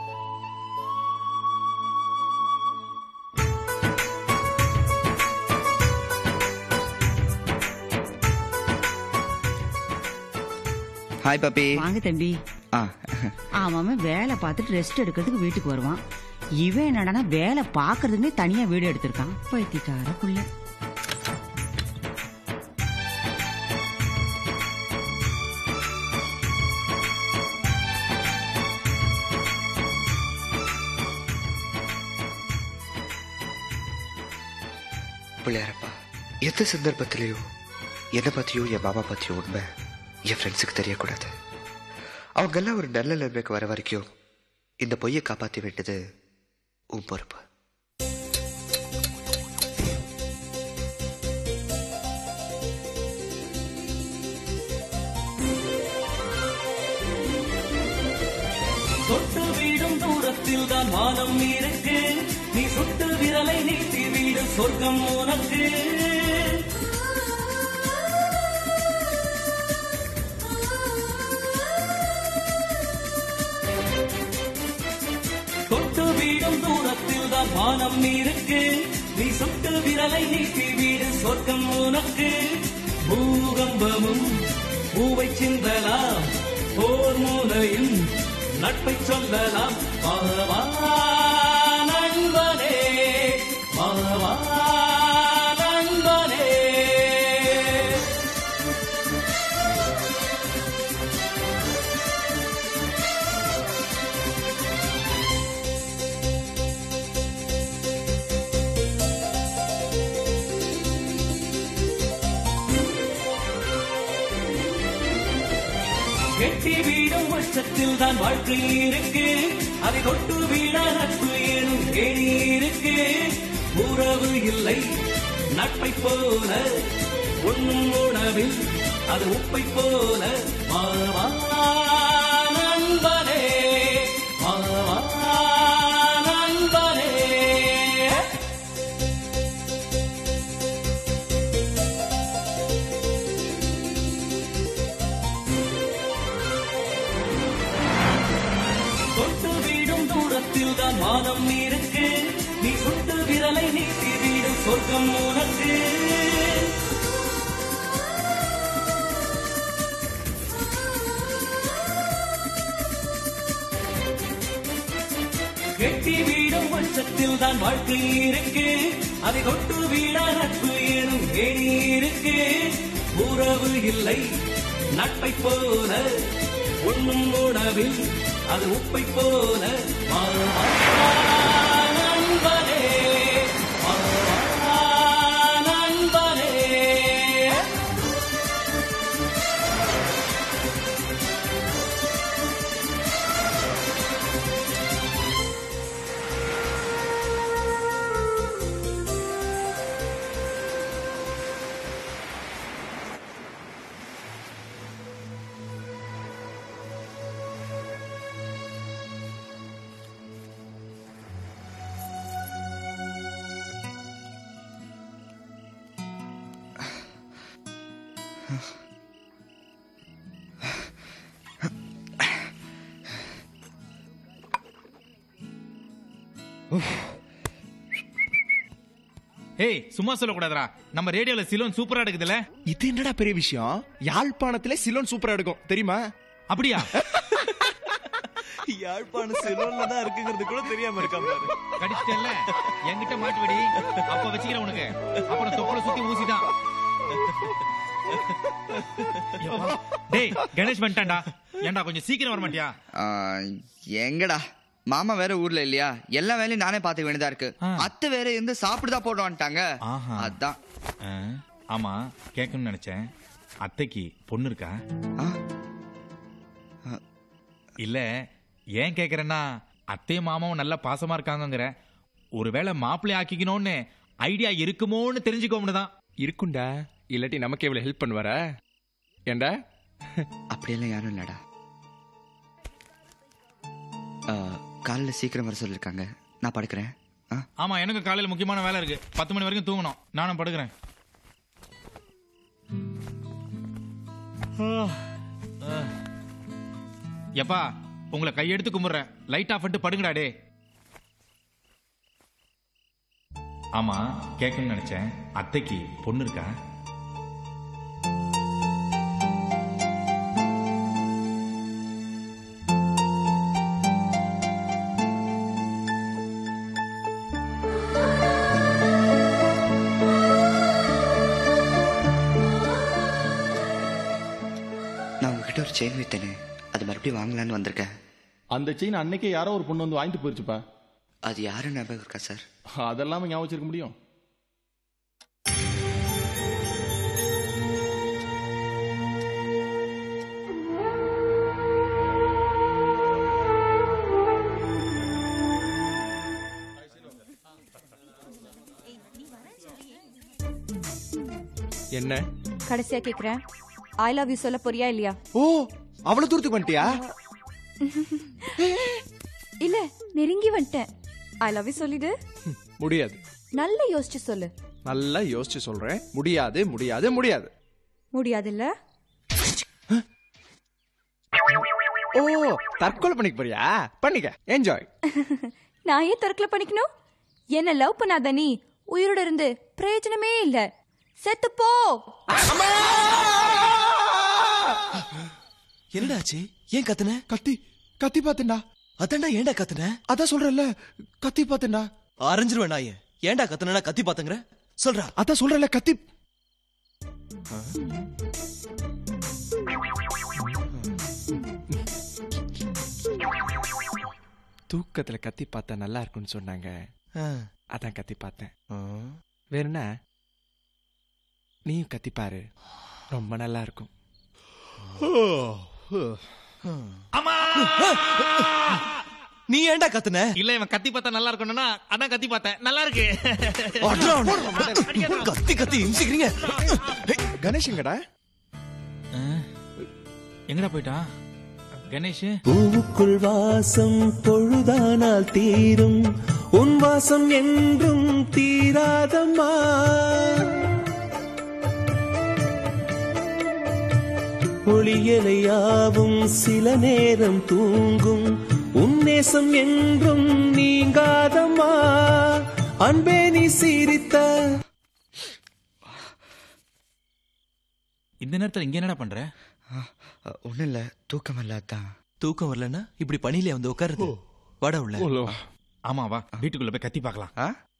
Q: Hi puppy.
L: வாங்க தம்பி. அவன் வேலை பார்த்துட்டு ரெஸ்ட் எடுக்கிறதுக்கு வீட்டுக்கு வருவான். இவன் என்னடா வேலை பாக்குறதுக்கு தனியா வீடு எடுத்திருக்கான். பைத்தியக்கார புள்ள.
Q: பிள்ளையாரப்பா, எந்த சந்தர்ப்பத்திலையோ என்னை பத்தியோ என் மாமா பத்தியோ உண்மை என் ஃப்ரெண்ட்ஸுக்கு தெரியக்கூடாது. அவங்க எல்லாம் ஒரு நல்ல நிலைமைக்கு வர வரைக்கும் இந்த பொய்யை காப்பாற்ற வேண்டியது உன் பொறுப்பு.
V: தொட்டு வீடும் தூரத்தில் தான் வானம் இருக்கு. நீ சுட்டு விரலை நீட்டி வீடு சொர்க்கம் உனக்கு. தான் வானம் இருக்கு, நீ சுட்டு விரலை நீட்டி வீடு சொர்க்கம் உனக்கு. பூகம்பமும் பூவை சிந்தலாம், போர் மூலையும் நட்பை சொல்லலாம். மாவா நண்பனே, மாவா நண்பனே. கெட்டி வீடும் வருஷத்தில் தான் வாழ்க்கை இருக்கு, அதை கொட்டு வீட நட்பு எனும் கேணி இருக்கு. உறவு இல்லை நட்பை போல, உண்ணும் உணவில் அது உப்பை போல. மாவா நண்பனே, மாவா நண்பனே. தூரத்தில் தான் வானம் இருக்கு, நீ சுட்டு விரலை நீட்டி வீடு சொர்க்கம் உனக்கு. கெட்டி வீடும் வருஷத்தில் தான் வாழ்க்கை இருக்கு, அதை கொட்டு வீட நட்பு எனும் கேணி இருக்கு. உறவு இல்லை நட்பை போல, உண்ணும் உணவில் அது உப்பை போல. மாவா நண்பனே, மாவா நண்பனே.
F: ஏய் சும்மா சொல்லக்கூடாதுடா, நம்ம ரேடியோல சிலோன் சூப்பரா எடுக்குதுல.
H: இது என்னடா பெரிய விஷயம்? யாழ்ப்பாணத்திலே சிலோன் சூப்பரா எடுக்கும் தெரியுமா?
F: அப்படியா?
J: யாழ்ப்பாணம் சிலோன்ல தான் இருக்குங்கிறது கூட தெரியாம இருக்கா பாரு.
F: கடிச்சிட்டல்ல, என்கிட்ட மாட்டுவடி, அப்ப வச்சுக்கிறேன் உனக்கு. அப்புறம் தொப்பல சுத்தி ஊசிதான். டேய் கணேஷ் வந்துட்டான்டா, ஏன்டா கொஞ்சம் சீக்கிரம் வர மாட்டியா?
Q: எங்கடா மாமா வேற ஊர்ல இல்லையா, எல்லா வேலையும் நானே பாத்துக்க வேண்டியதா இருக்கு. அத்தை வேற இருந்து சாப்பிட்டுதா போடுவான்ட்டாங்க. அதான்.
F: ஆமா கேட்கணும்னு நினைச்சேன், அத்தைக்கு பொண்ணு இருக்கா? இல்ல ஏன் கேக்குறேன்னா, அத்தையும் மாமாவும் நல்ல பாசமா இருக்காங்கங்கிற, ஒருவேளை மாப்பிள்ளை ஆக்கிக்கணும்னு ஐடியா இருக்குமோன்னு தெரிஞ்சுக்கோம்னு தான்.
H: இருக்குண்டா, இல்லாட்டி நமக்கு எவ்வளவு ஹெல்ப் பண்ணுவாரா? ஏண்டா
Q: அப்படியெல்லாம் யாரும் இல்லடா. காலையில் சீக்கிரம் வர சொல்லிருக்காங்க, நான் படுக்கிறேன்.
F: ஆமா எனக்கு காலையில் முக்கியமான வேலை இருக்கு, 10 மணி வரைக்கும் தூங்கணும். நானும் படுக்கிறேன். எப்பா உங்களை கையெடுத்து கும்பிடுறேன், லைட் ஆஃப் பண்ணிட்டு படுங்கடா. டே ஆமா கேட்கணும்னு நினைச்சேன், அத்தைக்கு பொண்ணு இருக்கா?
Q: ஒரு செயின் வித்தனே, அது மறுபடியும் வாங்கலான்னு வந்திருக்கேன்.
R: அந்த செயின் அன்னைக்கே யாரோ ஒரு பொண்ணு வந்து வாங்கிட்டு போயிருச்சுப்பா.
Q: அது யாரும் ஞாபகம் இருக்கா சார்?
R: அதெல்லாம் ஞாபகம் வச்சிருக்க முடியும்.
H: என்ன
S: கடைசியா கேக்குறேன், ஐ லவ் யூ சொல்ல போறியா இல்லையா?
H: ஓ அவ்வளவு தூரத்துக்கு வந்துட்டியா?
S: இல்ல நெருங்கி வந்துட்டேன். ஐ லவ் யூ சொல்லிடு.
H: முடியாது.
S: நல்லா யோசிச்சு சொல்லு.
H: நல்லா யோசிச்சு சொல்றேன். முடியாது முடியாது முடியாது.
S: முடியாது இல்ல?
H: ஓ தற்கொலை பண்ணிக்க போறியா? பண்ணிக்க, என்ஜாய்.
S: நான் ஏன் தற்கொலை பண்ணிக்கணும்? என்ன லவ் பண்ணாத நீ உயிரோட இருந்து பிரயோஜனமே இல்ல. செத்து போ.
B: என்னடாச்சு? ஏன் கத்துன?
H: கத்தி பாத்தேன்டா.
B: அதான்டா ஏன்டா கத்துன?
H: அதான் சொல்றேன்ல, கத்தி பாத்தேன்டா.
B: அரைஞ்சிருவேன் நாயே. ஏன்டா கத்துனா கத்தி பாத்தங்கற? சொல்றா.
H: அதான் சொல்றேன்ல, கத்தி. தூக்கத்துல கத்தி பார்த்தா நல்லா இருக்கும்னு சொன்னாங்க. அதான் கத்தி பார்த்தேன். வேணும்னா நீயும் கத்தி பாரு, ரொம்ப நல்லா இருக்கும்.
B: நீ ஏன்டா கத்துன?
F: இல்ல இவன் கத்தி பார்த்தா நல்லா இருக்கணும்னா அதான் கத்தி பார்த்தேன். நல்லா இருக்கு.
B: கத்தி கத்தி இம்சிக்கிறீங்க.
H: கணேஷ் எங்கடா?
F: எங்கடா போயிட்டா கணேஷ்?
Y: பூவுக்குள் வாசம் பொழுதானால் தீரும், உன் வாசம் என்றும் தீராதம்மா. ஒளியலையாவும் சில நேரம் தூங்கும், உன் நேசம் என்றும் நீங்காதம்மா. அன்பே நீ சிரித்த.
F: இந்த நேரத்தில் இங்க என்னடா பண்ற?
Q: ஒண்ணும் இல்ல, தூக்கம் இல்லாதான்.
B: தூக்கம் வரலன்னா இப்படி பணியில வந்து உட்காருது. வாடா உள்ள.
F: ஆமா வா, வீட்டுக்குள்ள போய் கத்தி பார்க்கலாம்.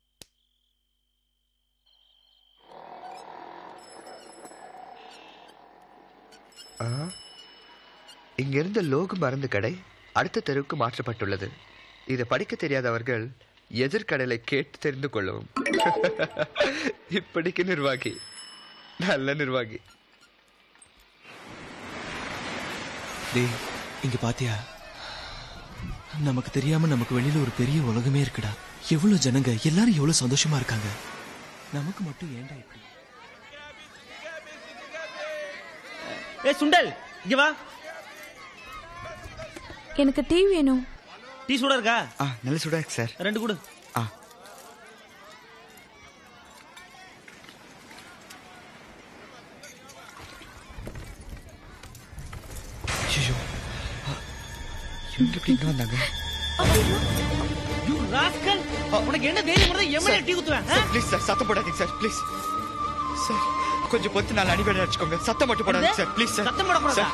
Q: இங்கிருந்த லோகு மருந்து கடை அடுத்த தெருவுக்கு மாற்றப்பட்டுள்ளது. இதை படிக்க தெரியாதவர்கள் எதிர்கடலை கேட்டு தெரிந்து கொள்ளவும். இப்படிக்கு நிர்வாகி, நல்ல நிர்வாகி.
B: டேய், இங்க பாத்தியா? நமக்கு தெரியாம நமக்கு வெளியில ஒரு பெரிய உலகமே இருக்குடா. எவ்வளவு ஜனங்க, எல்லாரும் எவ்வளவு சந்தோஷமா இருக்காங்க. நமக்கு மட்டும் ஏன்டா இப்படி?
G: ஏ சுண்டல், இங்க வா.
S: எனக்கு டீ வேணும்.
G: டீ சூடா இருக்கா?
Q: நல்ல சூடா இருக்கு சார்.
G: 2 கொடு.
Q: வந்தாங்க.
G: உனக்கு என்ன தைரியம் எம்எல்ஏ டீ குத்துவேன்?
Q: ப்ளீஸ் சார், சத்தம் போடாதீங்க சார், ப்ளீஸ் சார். கொஞ்சம் பொத்து நாள் அடிபட வச்சுக்கோங்க. சத்தம் மட்டும் போடாதீங்க சார், ப்ளீஸ் சார்.
G: சத்தம் போடக்கூடாதா?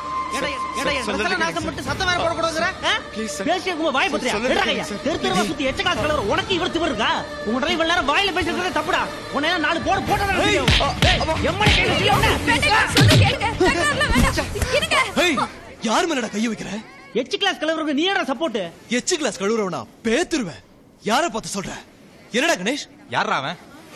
G: சத்தம் வேற போடக்கூடாதுற? பேசிய உங்க வாய் பத்தியா? தெருத்தரவா சுத்தி எச்ச காசு கலவர உனக்கு இவர் திமிரு இருக்கா? உங்கள்ட்ட இவ்வளவு நேரம் வாயில பேசிட்டு தப்புடா. உன்னை 4 போட போட்டா எம்எல்ஏ கையில
S: சொல்லு கேளுங்க. தகராறுல வேண்டாம். இருங்க.
B: ஏய், யார் மேலடா கைய வைக்கிற?
G: எச் கிளாஸ் கலவருக்கு நீ ஏடா சப்போர்ட்?
B: எச் கிளாஸ் கழுவுறவனா பேத்துருவேன். யார பார்த்து சொல்ற? என்னடா கணேஷ்?
F: யாரா அவன்?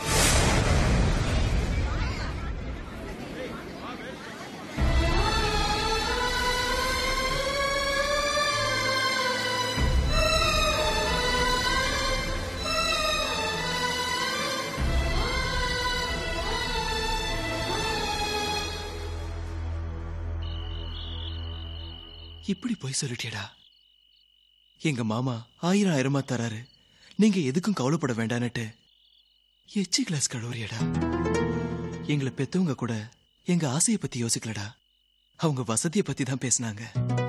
B: இப்படி போய் சொல்லிட்டியடா. எங்க மாமா 1000 தராரு, நீங்க எதுக்கும் கவலைப்பட வேண்டான்னுட்டு எச்சி கிளாஸ் கழுவுறியடா. எங்களை பெத்தவங்க கூட எங்க ஆசையை பத்தி யோசிக்கலடா. அவங்க வசதியை பத்தி தான் பேசினாங்க.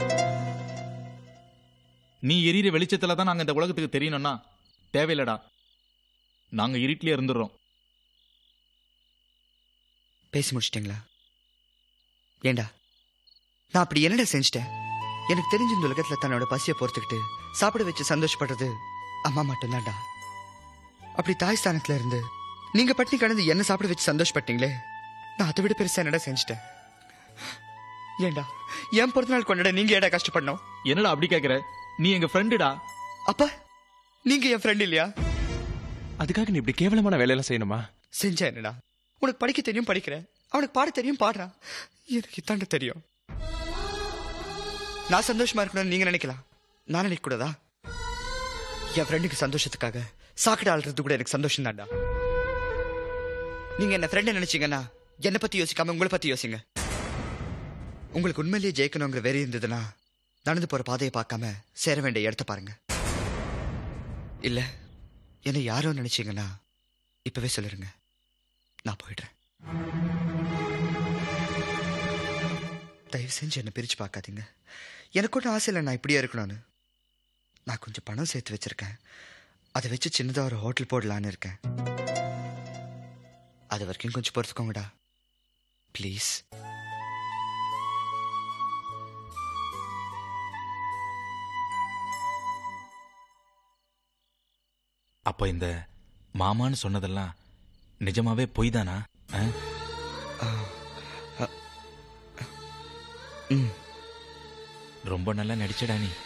F: நீ எரியிற வெளிச்சத்துல தான் நாங்க இந்த உலகத்துக்கு தெரியணும்னா தேவையில்லடா. நாங்க இருட்டிலே இருந்துடுறோம்.
Q: பேசி முடிச்சிட்டீங்களா? ஏண்டா, நான் அப்படி என்னடா செஞ்சிட்டேன்? எனக்கு தெரிஞ்ச இந்த உலகத்துல தன்னோட பசியை பொறுத்துக்கிட்டு சாப்பிட வச்சு சந்தோஷப்படுறது அம்மா மட்டும்தான்டா. அப்படி தாய் ஸ்தானத்துல இருந்து நீங்க பட்டினி கடந்து என்ன சாப்பிட வச்சு சந்தோஷப்பட்டீங்களே, நான் அதை விட பெருசா என்னடா செஞ்சிட்டேன்? ஏண்டா, என் பிறந்த நாள் கொண்டாட நீங்க ஏடா கஷ்டப்படணும்?
F: என்னடா அப்படி கேக்குற? நீ எங்க ஃப்ரெண்டுடா.
Q: அப்பா, நீங்க என் ஃப்ரெண்ட் இல்லையா?
H: அதுக்காக நீ இப்படி கேவலமான வேலையெல்லாம் செய்யணுமா?
Q: செஞ்சா என்னடா? உனக்கு படிக்க தெரியும் படிக்கிற, அவனுக்கு பாட தெரியும் பாடுறான். எனக்கு இத்தாண்ட தெரியும். நான் சந்தோஷமா இருக்கணும்னு நீங்க நினைக்கலாம், நான் நினைக்க கூடாதா? என் ஃப்ரெண்டுக்கு சந்தோஷத்துக்காக சாக்கடை ஆள்றது கூட எனக்கு சந்தோஷம் தான்டா. நீங்க என்ன ஃப்ரெண்ட் நினைச்சீங்கன்னா என்னை பத்தி யோசிக்காம உங்களை பத்தி யோசிங்க. உங்களுக்கு உண்மையிலேயே ஜெயிக்கணுங்கிற வெறி இருந்ததுன்னா நடந்து போற பாதையை பார்க்காம சேர வேண்டிய இடத்த பாருங்க. இல்ல என்ன யாரோ நினைச்சீங்கன்னா இப்பவே சொல்லிருங்க, நான் போயிடுறேன். தயவு செஞ்சு என்ன பிரிச்சு பார்க்காதீங்க. எனக்கு ஒன்றும் ஆசை இல்லை நான் இப்படியே இருக்கணும்னு. நான் கொஞ்சம் பணம் சேர்த்து வச்சிருக்கேன். அதை வச்சு சின்னதாக ஒரு ஹோட்டல் போடலான்னு இருக்கேன். அது வரைக்கும் கொஞ்சம் பொறுத்துக்கோங்கடா ப்ளீஸ்.
F: அப்ப இந்த மாமான்னு சொன்னதெல்லாம் நிஜமாவே பொய் தானா? ரொம்ப நல்லா நடிச்சடா நீ.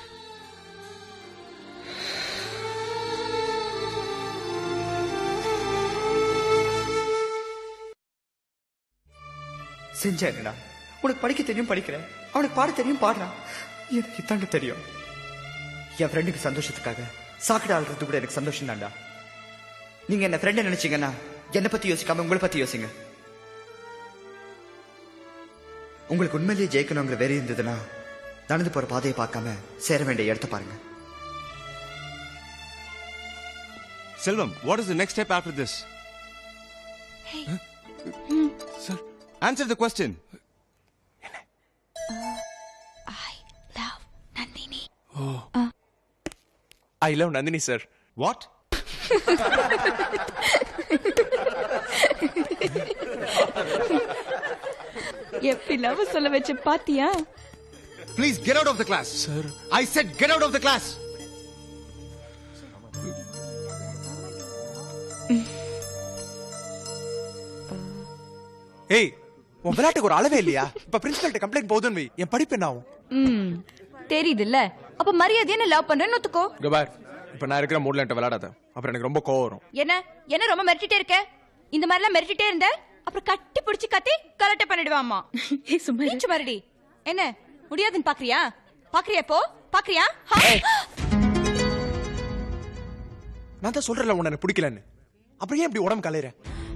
Q: செஞ்சேன்டா. உனக்கு படிக்க தெரியும் படிக்கிறேன், அவனுக்கு பாட தெரியும் பாடுறான். எனக்கு இதாண்ட தெரியும். என் ஃப்ரெண்டுக்கு சந்தோஷத்துக்காக சாக்கடை ஆள்றது கூட எனக்கு சந்தோஷம் தான்டா. நீங்க என்ன ஃப்ரெண்ட் நினைச்சீங்கன்னா என்னை பத்தி யோசிக்காம உங்களை பத்தி யோசிங்க. உங்களுக்கு உண்மையிலேயே ஜெயிக்கணுங்கிற வெறி இருந்ததுன்னா நடந்து போற பாதையை பார்க்காம சேர வேண்டிய இடத்த பாருங்க.
J: Selvam, what is the next step after this?
S: Hey.
J: Sir, answer the question.
S: I love Nandhini.
H: Oh. I love Nandhini, sir.
J: What?
S: எப்படி லவ் சொல்ல வச்சு பாத்தியா?
J: Please get out of the class.
H: Sir.
J: I said get out of the class.
H: ஏய், உன் விளையாட்டுக்கு ஒரு அளவே இல்லையா? இப்ப பிரின்சிபல்ட்ட கம்ப்ளைண்ட் போகுதுன்னு வை, என் படிப்பு என்ன ஆகும்?
S: தெரியுதுல்ல, அப்ப மரியாதையா லவ் பண்றேன்னு ஒத்துக்கோ.
H: கபார், இப்ப நான் இருக்கிற மூட்ல என்கிட்ட விளையாடாத, அப்புறம் எனக்கு ரொம்ப கோவம் வரும்.
S: என்ன ரொம்ப மிரட்டிட்டே இருக்க? இந்த மாதிரிலாம் மிரட்டிட்டே இருந்த அப்புறம் கட்டி பிடிச்சி கத்தி கலட்ட பண்ணிடுவாமா. சும்மா மறுடி. என்ன முடியாதுன்னு பாக்குறியா? இப்போ பாக்குறியா?
H: நான் தான் சொல்றேன்ல உன்னை எனக்கு பிடிக்கலன்னு, அப்புறம் ஏன் இப்படி உடம்பு கலையிற?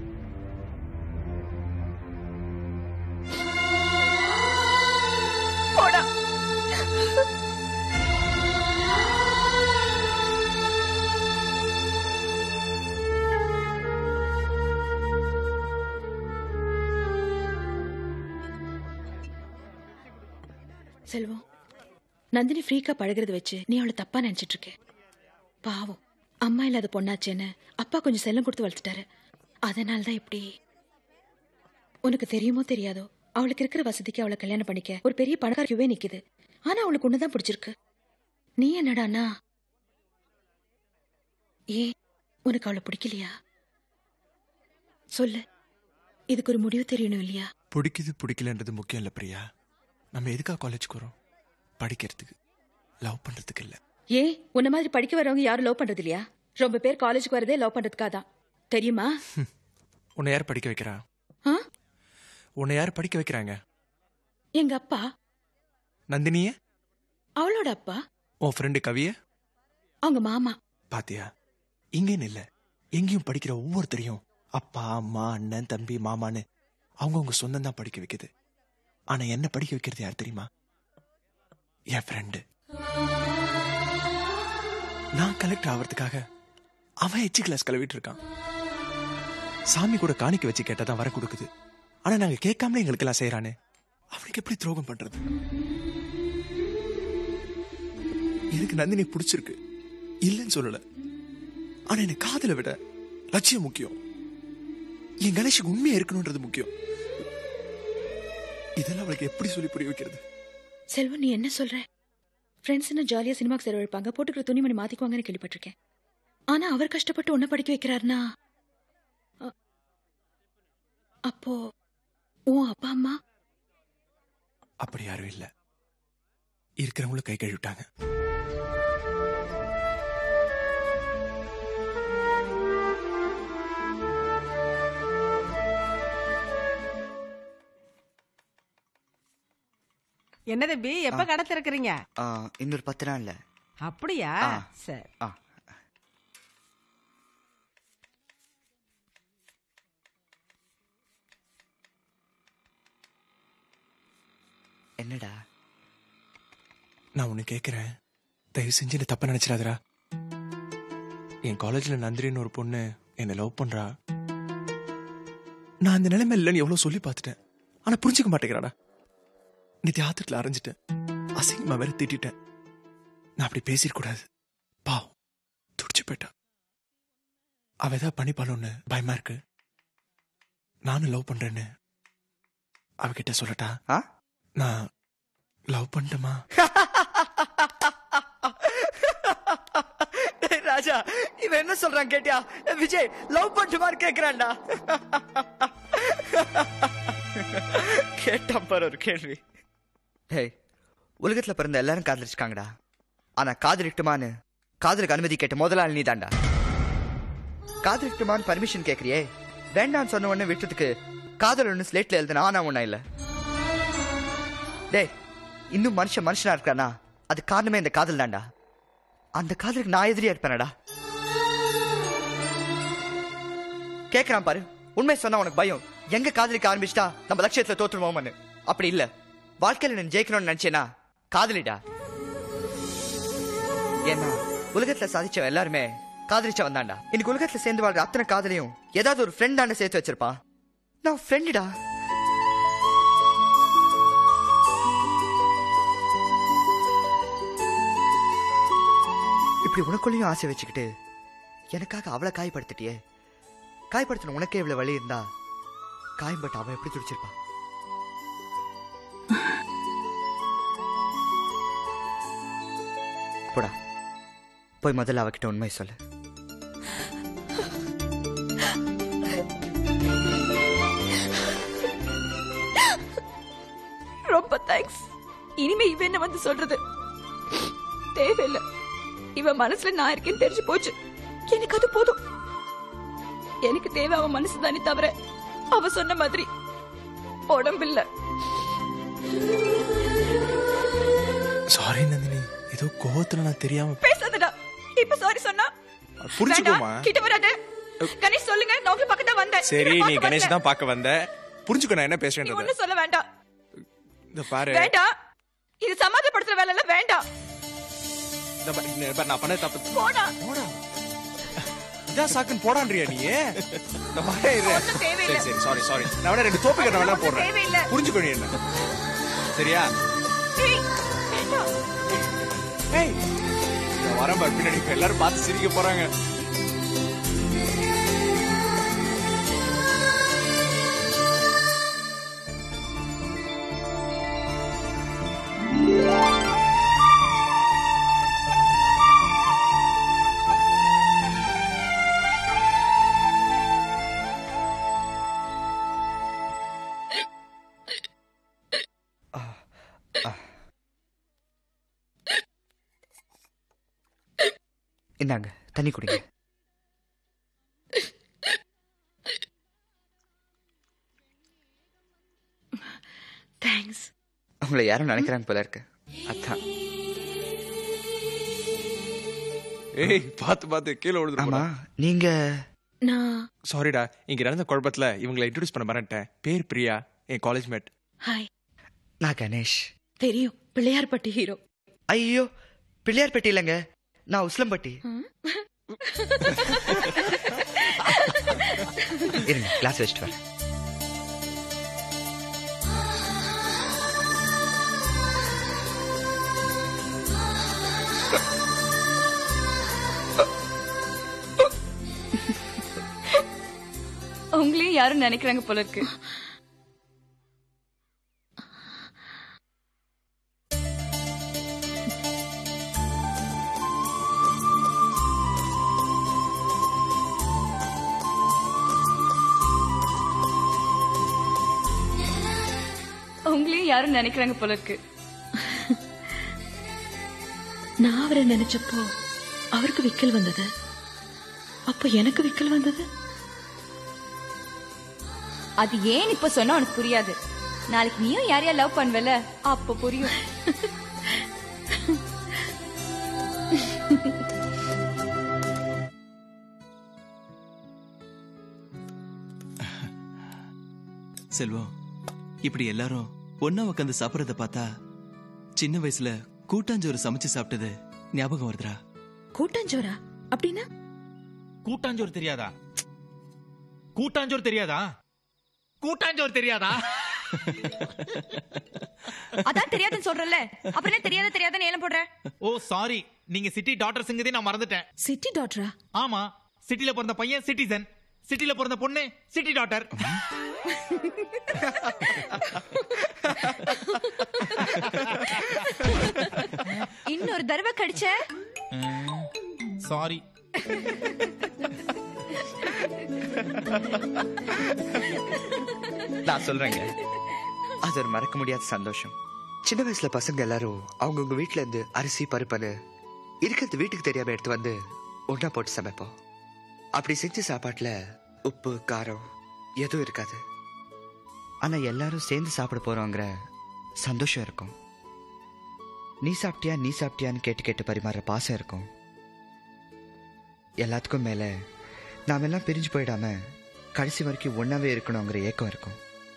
K: செல்வம், நந்தினி ஃப்ரீக்கா பழகிறது வச்சு நீ அவளை தப்பா நினைச்சிட்டு இருக்க. பாவம், அம்மா இல்லாத பொண்ணாச்சேன்னு அப்பா கொஞ்சம் செல்லம் கொடுத்து வளர்த்துட்டாரு. அதனாலதான் இப்படி. உனக்கு தெரியுமோ தெரியாதோ, அவளுக்கு இருக்கிற வசதிக்கு அவளை கல்யாணம் பண்ணிக்க ஒரு பெரிய பணக்காரியுவே நிக்குது. ஆனா அவளுக்கு ஒண்ணுதான் பிடிச்சிருக்கு. நீ என்னடானா, ஏன் உனக்கு அவளை பிடிக்கலையா? சொல்லு, இதுக்கு ஒரு முடிவு தெரியணும் இல்லையா?
H: பிடிக்குது பிடிக்கலன்றது முக்கியம் இல்ல பிரியா. நம்ம எதுக்காக காலேஜுக்கு வரோம்? படிக்கிறதுக்கு, லவ் பண்றதுக்கு இல்ல.
K: ஏன் உன்ன மாதிரி படிக்க வரவங்க யாரும் லவ் பண்றது இல்லையா? ரொம்ப பேர் காலேஜுக்கு வரதே லவ் பண்றதுக்காதான், தெரியுமா?
H: உன்னை யார் படிக்க வைக்கிறா? உன்னை யார் படிக்க வைக்கிறாங்க?
K: எங்க அப்பா.
H: நந்தினிய?
K: அவளோட அப்பா.
H: உன் ஃப்ரெண்டு கவிய?
K: அவங்க மாமா.
H: பாத்தியா, இங்கன்னு இல்ல, எங்கேயும் படிக்கிற ஒவ்வொருத்தரையும் அப்பா அம்மா அண்ணன் தம்பி மாமான்னு அவங்கவுங்க சொந்தம் தான் படிக்க வைக்குது. ஆனா என்ன படிக்க வைக்கிறது யார் தெரியுமா? என் ஃப்ரெண்டு. நான் கலெக்டர் ஆகிறதுக்காக அவன் எச்சு கிளாஸ் கழுவிட்டு இருக்கான். சாமி கூட காணிக்க வச்சு கேட்டதான் வர கொடுக்குது. ஆனா நாங்க கேட்காமலே எங்களுக்கு எல்லாம் செய்யறானே, அவனுக்கு எப்படி துரோகம் பண்றது? எனக்கு நந்தினி பிடிச்சிருக்கு, இல்லைன்னு சொல்லல. ஆனா எனக்கு காதலை விட லட்சியம் முக்கியம். என் கணேஷுக்கு உண்மையா இருக்கணும்ன்றது முக்கியம். இதெல்லாம் அவளுக்கு எப்படி சொல்லி புரிய வைக்கிறது?
K: செல்வம், நீ என்ன சொல்ற? ஃப்ரெண்ட்ஸ் ஜாலியா சினிமாக்கு செலவழிப்பாங்க, போட்டுக்கிற துணிமணி மாத்திக்குவாங்கன்னு கேள்விப்பட்டிருக்கேன். ஆனா அவர் கஷ்டப்பட்டு உன்னை படிக்க வைக்கிறாருன்னா, அப்போ உன் அப்பா அம்மா?
H: அப்படி யாரும் இல்ல, இருக்கிறவங்களும் கை கழுவிட்டாங்க.
P: என்ன தம்பி, எப்ப கடை திறக்கிறீங்க?
Q: இன்னொரு 10 நாள்ல.
P: அப்படியா? சரி.
Q: என்னடா?
H: நான் உன்னை கேட்கிறேன், தயவு செஞ்சு என்ன தப்பா நினைச்சிடாதடா. என் காலேஜ்ல நந்தினின்னு ஒரு பொண்ணு என்ன லவ் பண்றா. நான் அந்த நிலைமை இல்லைன்னு எவ்வளவு சொல்லி பார்த்துட்டேன், ஆனா புரிஞ்சுக்க மாட்டேங்கிறாடா. நீ தியாத்திரத்துல அரைஞ்சிட்டேன், அசிங்கமா வேற திட்டேன். நான் அப்படி பேசிடக்கூடாது. பாவம், துடிச்சு போயிட்டா. அவ ஏதாவது பண்ணிப்பாளோன்னு பயமா இருக்கு. நானும் லவ் பண்றேன்னு அவகிட்ட சொல்லட்டா? நான் லவ் பண்ணட்டுமா?
Q: ராஜா, இவன் என்ன சொல்றான் கேட்டியா? விஜய் லவ் பண்ணட்டுமான்னு கேக்குறான்டா. கேட்டான் பாரு ஒரு கேள்வி. உலகத்துல பிறந்த எல்லாரும் காதலிச்சுக்காங்கடா. ஆனா காதலிட்டுமான்னு காதலுக்கு அனுமதி கேட்ட முதலாளி நீ தாண்டா. காதலிட்டுமான்னு பர்மிஷன் கேக்குறியே, வேண்டான்னு சொன்ன உடனே விட்டதுக்கு காதல் ஒண்ணு ஸ்லேட்ல எழுதுன ஆனா ஒண்ணா இல்ல. டேய், இன்னும் மனுஷனா இருக்கானா அது காரணமே இந்த காதல் தான்டா. அந்த காதலுக்கு நான் எதிரியா இருப்பேனடா. கேக்குறான் பாரு, உண்மை சொன்னா உனக்கு பயம். எங்க காதலிக்க ஆரம்பிச்சிட்டா நம்ம லட்சியத்துல தோற்றுவோம்னு. அப்படி இல்ல, வாழ்க்கையில நான் ஜெயிக்கணும்னு நினைச்சேனா காதலிடா. ஏன்னா உலகத்துல சாதிச்சவன் எல்லாருமே காதலிச்ச வந்தாண்டா. இன்னைக்கு உலகத்துல சேர்ந்து வாழ்ற அத்தனை காதலையும் ஏதாவது ஒரு ஃப்ரெண்டாண்ட சேர்த்து வச்சிருப்பான். நான் ஃப்ரெண்டுடா. இப்படி உனக்குள்ளேயும் ஆசை வச்சுக்கிட்டு எனக்காக அவளை காயப்படுத்திட்டியே. காயப்படுத்தின உனக்கே இவ்வளவு வழி இருந்தா காயம்பட்டு அவன் எப்படி துடிச்சிருப்பான்? போடா, போய் முதல்ல அவகிட்ட உண்மை சொல்லு.
K: ரொம்ப தேங்க்ஸ். இனிமே இவ என்ன வந்து சொல்றது தேவையில்லை. இவ மனசுல நான் இருக்கேன்னு தெரிஞ்சு போச்சு. எனக்கு அது போதும். எனக்கு தேவை அவன் மனசு தானே தவிர அவ சொன்ன மாதிரி உடம்பு இல்ல.
H: சாரி நந்தினி, ஏதோ கோவத்துல நான் தெரியாம
K: பேசாதடா. இப்ப சாரி சொன்னா
H: புரிஞ்சுக்கோமா?
K: கிட்ட வராத. கணேஷ் சொல்லுங்க, நான் உங்க பக்கத்துல வந்தேன்.
H: சரி, நீ கணேஷ் தான் பார்க்க வந்த. புரிஞ்சுக்கோ நான் என்ன பேசுறேன்றது.
K: ஒண்ணு சொல்ல வேண்டாம்.
H: இந்த பாரு,
K: வேண்டாம். இது சமாதானப்படுத்துற வேலை இல்ல. வேண்டாம்.
H: நான் பண்ண தப்பு.
K: போடா.
H: இதான் சாக்குன்னு போடான்றியா நீ?
K: தேவையில்லை.
H: சரி சரி, சாரி. நான் வேணா 2 தோப்பு கட்ட வேணா போடுறேன்.
K: தேவையில்லை.
H: புரிஞ்சுக்கோ நீ என்ன. சரியா? ஏய், நான் வரேன் பாரு பின்னாடி. எல்லாரும் பார்த்து சிரிக்க போறாங்க.
Q: இந்தாங்க, தண்ணி குடிங்க.
K: தேங்க்ஸ்.
Q: உங்களை யாரும் நினைக்கிறாங்க போல இருக்கு. அதான்.
H: ஏய், பாத்து கீழே விழுந்துருமா?
Q: நீங்க?
K: நான்
H: சாரிடா, இங்க நடந்த குழப்பத்துல இவங்களை இன்ட்ரோடியூஸ் பண்ண மறந்துட்டேன். பேர் பிரியா, என் காலேஜ் மேட்.
K: ஹாய்.
Q: நான் கணேஷ்.
K: தெரியும், பிள்ளையார்பட்டி ஹீரோ.
Q: ஐயோ, பிள்ளையார்பட்டி இல்லைங்க, நான் உஸ்லம்பட்டி. இருங்க, கிளாஸ் வச்சுட்டு வரேன்.
K: உங்களையும் யாரும் நினைக்கிறாங்க போல இருக்கு. உங்களையும் யாரும் நினைக்கிறாங்க போல இருக்கு. நான் அவரை நினைச்சப்போ அவருக்கு விக்கல் வந்தது. அப்போ எனக்கு விக்கல் வந்தது.
S: அது ஏன் இப்ப சொன்னா உனக்கு புரியாது. நாளைக்கு நீயும் யாரையா லவ் பண்ணுவல, அப்ப புரியும்.
B: செல்வம், இப்படி எல்லாரும் ஒன்னா உட்காந்து சாப்பிடறத பார்த்தா சின்ன வயசுல கூட்டாஞ்சோறு சமைச்சு சாப்பிட்டது ஞாபகம் வருதுடா.
K: கூட்டாஞ்சோரா? அப்படின்னா?
F: கூட்டாஞ்சோறு தெரியாதா? கூட்டாஞ்சோறு தெரியாதா? கூட்டாஞ்சோறு தெரியாதா?
S: அதான் தெரியாதுன்னு சொல்றல, அப்புறம் தெரியாத ஏலம் போடுற.
F: ஓ சாரி, நீங்க சிட்டி டாட்டர்ஸ்ங்கதே நான் மறந்துட்டேன்.
K: சிட்டி டாட்டரா?
F: ஆமா,
U: சிட்டில பிறந்த பையன் சிட்டிசன், சிட்டில பிறந்த பொண்ணு சிட்டி டாட்டர்.
S: இன்னொரு தடவை கடிச்ச
U: சாரி.
Q: நான் சொல்றேங்க, அது ஒரு மறக்க முடியாத சந்தோஷம். சின்ன வயசுல பசங்க எல்லாரும் அவங்கவுங்க வீட்டுல இருந்து அரிசி பருப்புன்னு இருக்கிறது வீட்டுக்கு தெரியாம எடுத்து வந்து ஒன்னா போட்டு சமைப்போம். அப்படி செஞ்ச சாப்பாட்டுல உப்பு காரம் எதுவும் இருக்காது. ஆனா எல்லாரும் சேர்ந்து சாப்பிட போறோங்கிற சந்தோஷம் இருக்கும். நீ சாப்பிட்டியா நீ சாப்பிட்டியான்னு கேட்டு கேட்டு பரிமாற பாசம் இருக்கும். எல்லாத்துக்கும் மேல நாம எல்லாம் பிரிஞ்சு போயிடாம கடைசி வரைக்கும் ஒன்னாவே இருக்கணுங்கிற ஏக்கம் இருக்கும்.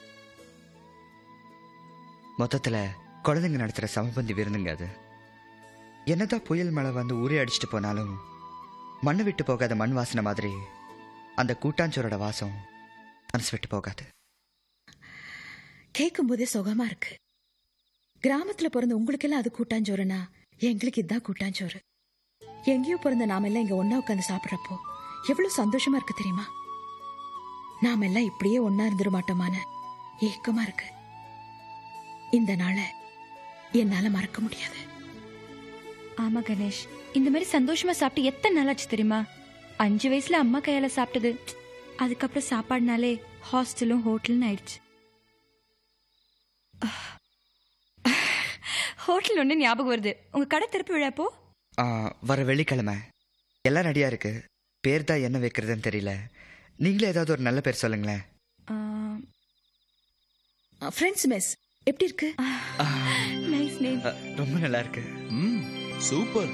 Q: மொத்தத்துல குழந்தைங்க நடத்துற சமபந்தி விருந்துங்க அது. என்னதான் புயல் மழை வந்து ஊரே அடிச்சுட்டு போனாலும் மண்ணை விட்டு போகாத மண் வாசனை மாதிரி அந்த கூட்டாஞ்சோரோட வாசம் மனசு விட்டு போகாது.
K: கேட்கும் போதே சுகமா இருக்கு. கிராமத்துல பிறந்த உங்களுக்கெல்லாம் அது கூட்டாஞ்சோறுனா எங்களுக்கு இதுதான் கூட்டாஞ்சோறு. எங்கேயோ பிறந்த நாமெல்லாம் இங்க ஒன்னா உட்காந்து சாப்பிட்றப்போ எவ்வளவு சந்தோஷமா இருக்கு தெரியுமா? நாம எல்லாம் இப்படியே ஒன்னா இருந்துட மாட்டோமான ஏக்கமா இருக்கு. இந்த நாளை என்னால மறக்க முடியாது.
S: ஆமா கணேஷ், இந்த மாதிரி சந்தோஷமா சாப்பிட்டு எத்தனை நாளாச்சு தெரியுமா? 5 வயசுல அம்மா கையால சாப்பிட்டது. அதுக்கப்புறம் சாப்பாடுனாலே ஹாஸ்டலும் ஹோட்டலும் ஆயிடுச்சு. ஹோட்டல் ஒண்ணு ஞாபகம் வருது. உங்க கடை திறப்பு விழாப்போ
Q: வர வெள்ளிக்கிழமை. எல்லாம் ரெடியா இருக்கு. பேர் தான் என்ன வைக்கிறதுன்னு தெரியல. நீங்களே ஏதாவது ஒரு நல்ல பேர் சொல்லுங்களேன்.
K: ஃப்ரெண்ட்ஸ் மெஸ் எப்படி இருக்கு?
S: Nice name.
Q: ரொம்ப நல்லா இருக்கு.
B: சூப்பர்.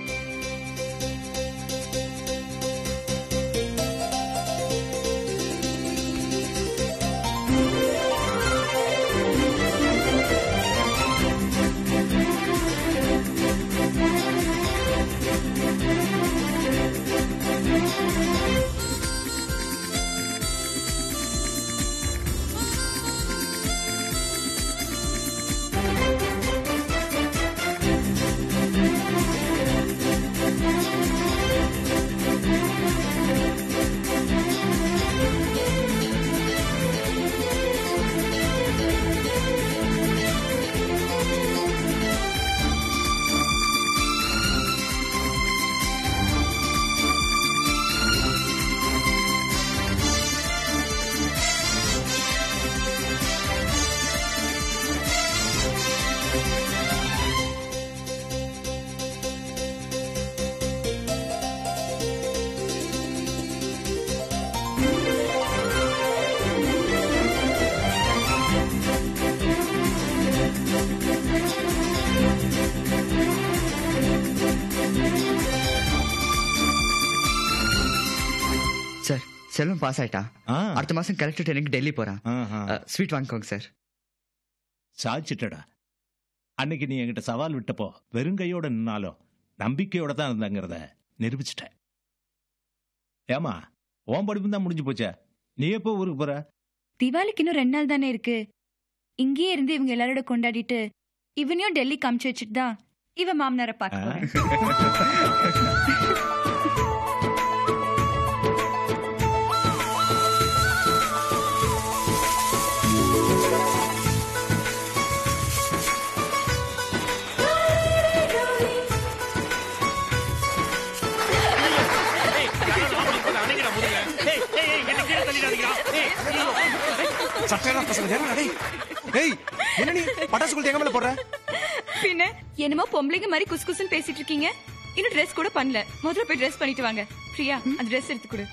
Q: செல்வம் பாஸ் ஆயிட்டான். அடுத்த மாசம் கலெக்டர் ட்ரெயினிங் டெல்லி போறான். ஸ்வீட் வாங்கிக்கோங்க சார்.
E: சாதிச்சிட்டடா. அன்னைக்கு நீ என்கிட்ட சவால் விட்டப்போ வெறும் கையோட நின்னாலும் நம்பிக்கையோட தான் இருந்தாங்கிறத நிரூபிச்சிட்ட. ஏமா உன் படிப்பு தான் முடிஞ்சு போச்சா? நீ எப்போ ஊருக்கு போற?
S: தீபாவளிக்கு இன்னும் 2 நாள் தானே இருக்கு. இங்கேயே இருந்து இவங்க எல்லாரோட கொண்டாடிட்டு இவனையும் டெல்லி காமிச்சு வச்சுட்டு தான் இவ மாமனாரை பார்க்க. பின்ன என்னமோ பொம்பளைங்க மாதிரி குசு குசுன்னு பேசிட்டு இருக்கீங்க. இன்னும் ட்ரெஸ் கூட பண்ணல. முதல்ல போய் ட்ரெஸ் பண்ணிட்டு வாங்க. பிரியா, அந்த ட்ரெஸ் எடுத்து கொடு.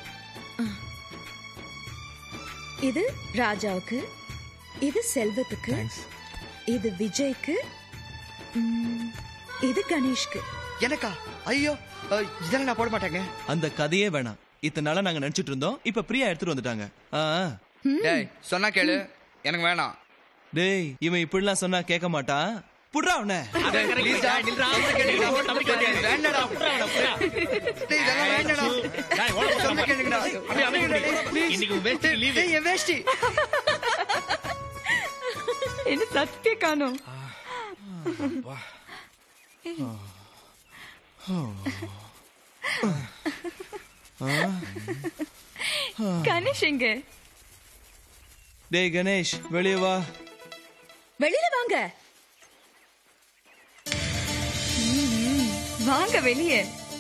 K: இது ராஜாவுக்கு, இது செல்வத்துக்கு, இது விஜய்க்கு, இது கணேஷ்க்கு.
Q: எனக்கா? ஐயோ, இதெல்லாம் நான் போட மாட்டேங்க.
B: அந்த கதையே வேணாம். இத்தனை நாளா நாங்க நினைச்சிட்டு இருந்தோம். இப்ப பிரியா எடுத்துட்டு வந்துட்டாங்க.
Q: டேய் சொன்னா கேளு, எனக்கு வேணாம்.
B: டேய் இவன் இப்படிலாம் சொன்னா கேட்க மாட்டான். புடுறா அவனை.
S: என்ன சத்திய காணோம். கணேஷ் எங்க?
B: டேய் கணேஷ், வெளியே வா.
S: வெளியில வாங்க. வாங்க வெளியே.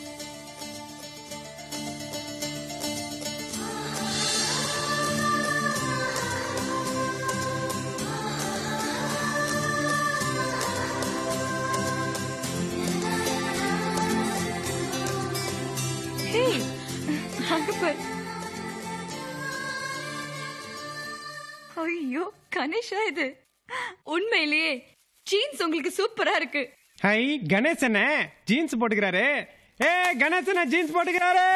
S: ஐயோ கணேஷா, இது உண்மையிலேயே ஜீன்ஸ் உங்களுக்கு சூப்பரா இருக்கு.
A: ஹை, கணேசன ஜீன்ஸ் போட்டுக்கிறாரு. ஏ கணேசன ஜீன்ஸ் போட்டுக்கிறாரு.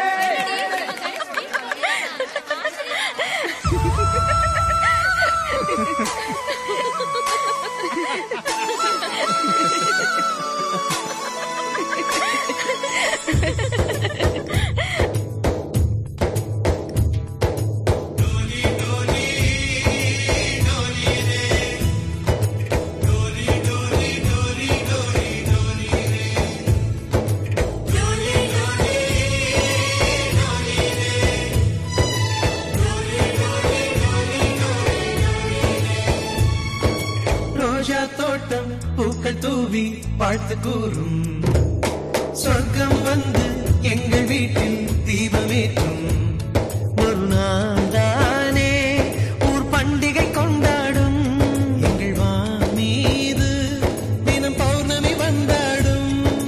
Y: தோட்டம் பூக்கள் தூவி வாழ்த்து கூறும் சொர்க்கம் வந்து எங்கள் வீட்டில் தீபமேற்றும் ஒரு நாள் தானே ஊர் பண்டிகை கொண்டாடும் எங்கள் மீது தினம் பௌர்ணமி வந்தாடும்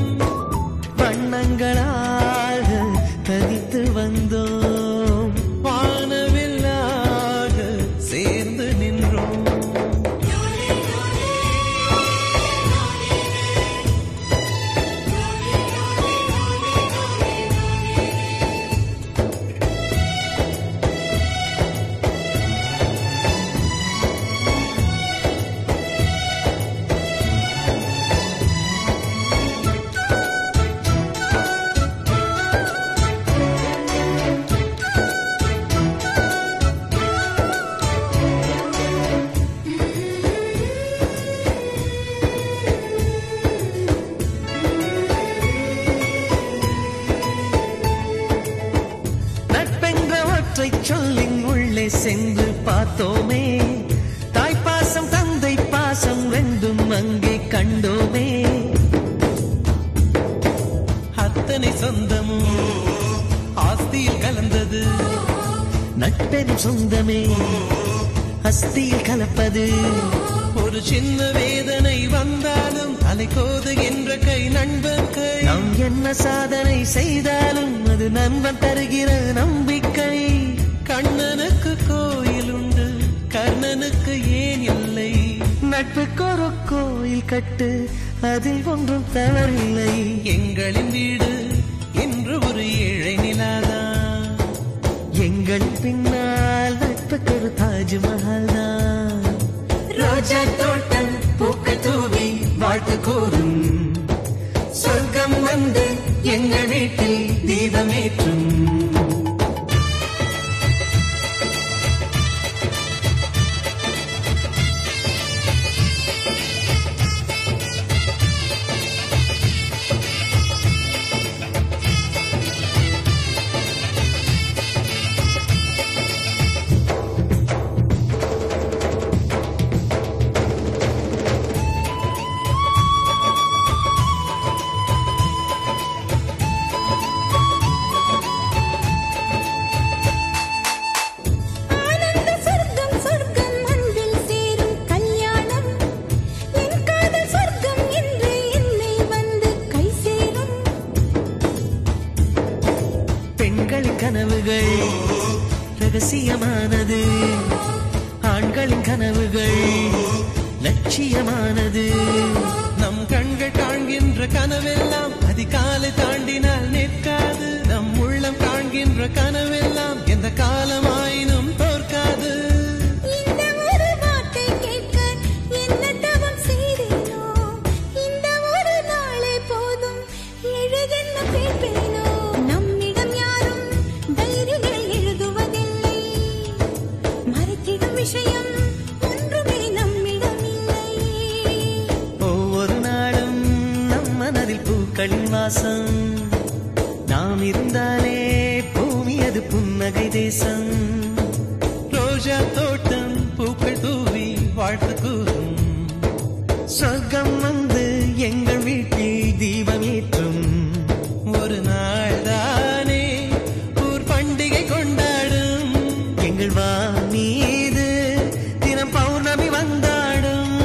Y: வண்ணங்களாக தரித்து வந்தோம் வானவில்லாக சேர்ந்து நின்றோம். சென்று பார்த்தோமே தாய்ப்பாசம் தந்தை பாசம் ரெண்டும் அங்கே கண்டோமே அத்தனை சொந்தமும் ஆஸ்தியில் கலந்தது நட்பெரும் சொந்தமே அஸ்தியில் கலப்பது ஒரு சின்ன வேதனை வந்தாலும் அலைக்கோது என்ற கை நண்பன் கை நாம் என்ன சாதனை செய்தாலும் அது நண்பன் தருகிற நம்பிக்கை கண்ணனுக்கு கோயில் உண்டு கர்ணனுக்கு ஏன் இல்லை நட்புக்கு ஒரு கோயில் கட்டு அதில் ஒன்றும் தவறில்லை எங்களின் வீடு என்று ஒரு ஏழை நிலாதான் எங்களின் பின்னால் நட்புக்கு ஒரு தாஜ்மஹால் தான் ரோஜா தோட்டம் பூக்கள் தூவி வாழ்த்து கூறும் சொர்க்கம் வந்து எங்கள் வீட்டில் தீபமேற்றும் ரகசியமானது ஆண்களின் கனவுகள் லட்சியமானது நம் கண்கள் காண்கின்ற கனவெல்லாம் அதிகாலை தாண்டினால் நிற்காது நம் உள்ளம் காண்கின்ற கனவெல்லாம் எந்த காலமாயினும் தோற்காது வாசம் நாம் இருந்தாலே புன்னகை தேசம் ரோஜா தோட்டம் பூக்கள் தூவி வாழ்த்து கூறும் சொர்க்கம் வந்து எங்கள் வீட்டில் தீபம் ஏற்றும் ஒரு நாள் தானே ஊர் பண்டிகை கொண்டாடும் எங்கள் வானீது தினம் பௌர்ணமி வந்தாடும்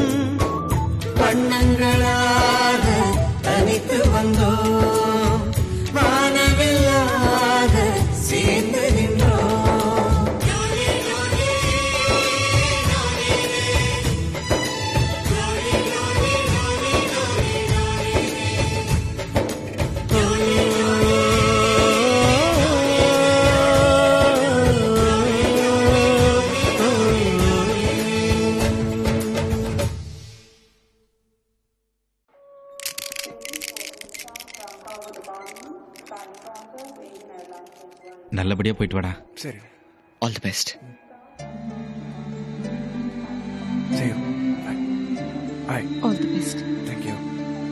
Y: வண்ணங்களாக தனித்து வந்தோம் வானவில்லாக சேர்ந்து நின்றோம்
F: நல்லபடியா போயிட்டு வாடா.
H: சரி.
Q: All the best.
H: See you. Bye.
K: All the best.
H: Thank you.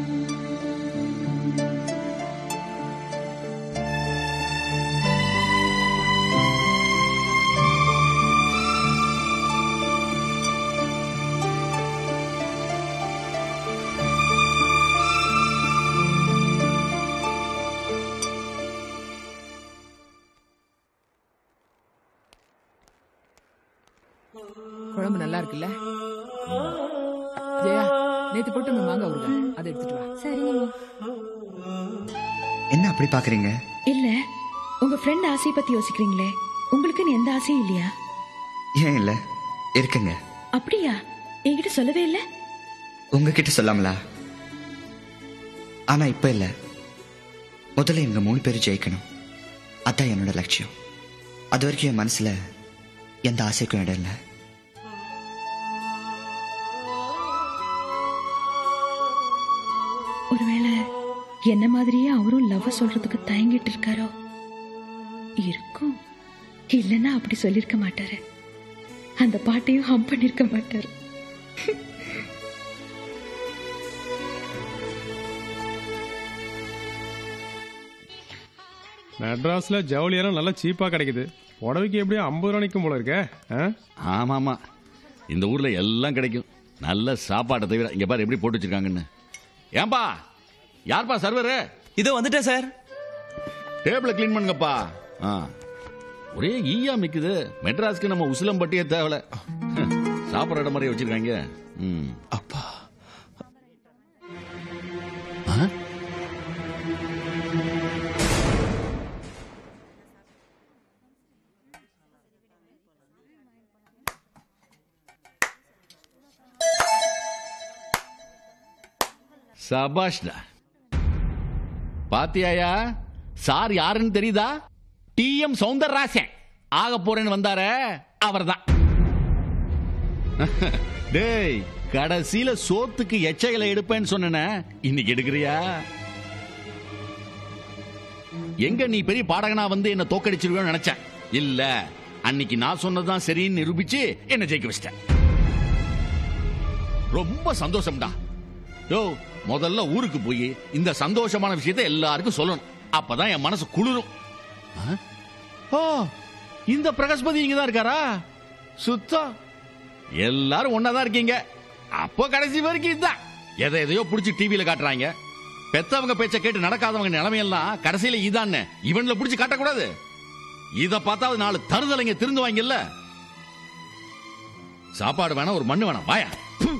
D: குழம்பு நல்லா இருக்குல்ல? ஜெயா, நேத்து போட்டு மாங்காய் ஊறுக அதை எடுத்துட்டு வா.
K: சரிங்க.
Q: என்ன அப்படி பாக்குறீங்க?
K: இல்ல, உங்க ஃப்ரெண்ட் ஆசையை பத்தி யோசிக்கிறீங்களே, உங்களுக்குன்னு எந்த ஆசையும் இல்லையா?
Q: ஏன் இல்ல, இருக்குங்க.
K: அப்படியா? என்கிட்ட சொல்லவே இல்ல.
Q: உங்ககிட்ட சொல்லாமலா? ஆனா இப்ப இல்ல. முதல்ல எங்க 3 பேரும் ஜெயிக்கணும். அதான் என்னோட லட்சியம். அது வரைக்கும் என் மனசுல எந்த ஆசைக்கும் இடம் இல்லை.
K: ஒருவேளை என்ன மாதிரியே அவரும் லவ் சொல்றதுக்கு தயங்கிட்டு இருக்காரோ இருக்கும். இல்லன்னா அப்படி சொல்லிருக்க மாட்டாரு. அந்த பாட்டையும் ஹம் பண்ணிருக்க மாட்டாரு.
M: மெட்ராஸ்ல ஜவுளியெல்லாம் நல்லா சீப்பா கிடைக்குது. புடவைக்கு எப்படியும் 50 ரூபா நிற்கும் போல இருக்க.
O: ஆமா ஆமா, இந்த ஊர்ல எல்லாம் கிடைக்கும். நல்ல சாப்பாட்டை தவிர இங்க பாரு எப்படி போட்டு வச்சிருக்காங்கன்னு. ஏன்பா, யார்பா சர்வர்?
J: இதோ வந்துட்டேன் சார்.
O: டேபிள கிளீன் பண்ணுங்கப்பா. ஒரே ஈயா மிக்குது. மெட்ராஸ்க்கு நம்ம உசிலம்பட்டியே தேவல. சாப்பிட்ற இடம் மாதிரி வச்சிருக்காங்க.
H: அப்பா,
O: சபாஷ்டா. பாத்தியாயா, சார் யாருன்னு தெரியுதா? TM சௌந்தரராஜன் ஆக போறேன்னு வந்தார அவர்தான். டேய், கடைசியில சோத்துக்கு எச்சைகளை எடுப்பேன்னு சொன்ன, இன்னைக்கு எடுக்கிறியா? எங்க நீ பெரிய பாடகனா வந்து என்ன தோக்கடிச்சிருவேன்னு நினைச்சேன். இல்ல, அன்னைக்கு நான் சொன்னதுதான் சரின்னு நிரூபிச்சு என்ன ஜெயிக்க வச்சிட்டேன். ரொம்ப சந்தோஷம்டா. யோ, முதல்ல ஊருக்கு போய் இந்த சந்தோஷமான விஷயத்தை எல்லாருக்கும் சொல்லணும். அப்பதான் என் மனசு குளிரும். இந்த பிரகாஷ்பதி இங்க தான் இருக்காரா? சுத்தம் எல்லாரும் ஒன்னாதான் இருக்கீங்க. அப்போ கடைசி வரைக்கும் இதுதான். எதையோ புடிச்சு டிவியில காட்டுறாங்க. பெத்தவங்க பேச்ச கேட்டு நடக்காதவங்க நிலைமையெல்லாம் கடைசியில இதான்னு இவன்ல புடிச்சு காட்டக்கூடாது. இத பார்த்தாவது 4 தருதலைங்க திருந்துவாங்கல்ல. சாப்பாடு வேணா, ஒரு மண்ணு வேணாம். வாயா.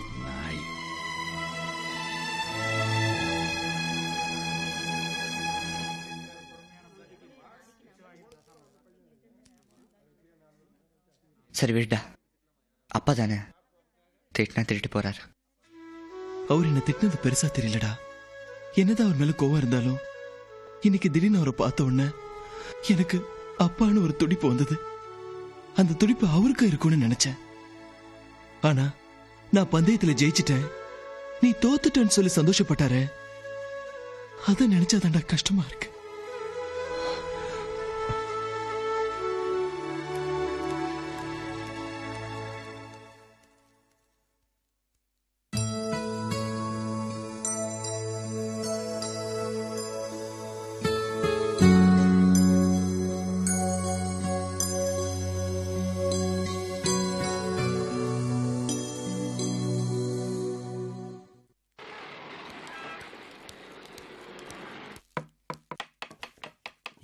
Q: சரி விடுடா, அப்பா தானே, திட்டினா திட்டு போறாரு.
J: அவர் என்ன திட்டினது பெருசா தெரியலடா. என்னதான் அவர் மேல கோவம் இருந்தாலும் இன்னைக்கு திடீர்னு அவரை பார்த்த உடனே எனக்கு அப்பான்னு ஒரு துடிப்பு வந்தது. அந்த துடிப்பு அவருக்கும் இருக்கும்னு நினைச்சேன். ஆனா நான் பந்தயத்துல ஜெயிச்சிட்டேன், நீ தோத்துட்டேன்னு சொல்லி சந்தோஷப்பட்டாரு. அத நினைச்சாதான்டா கஷ்டமா இருக்கு.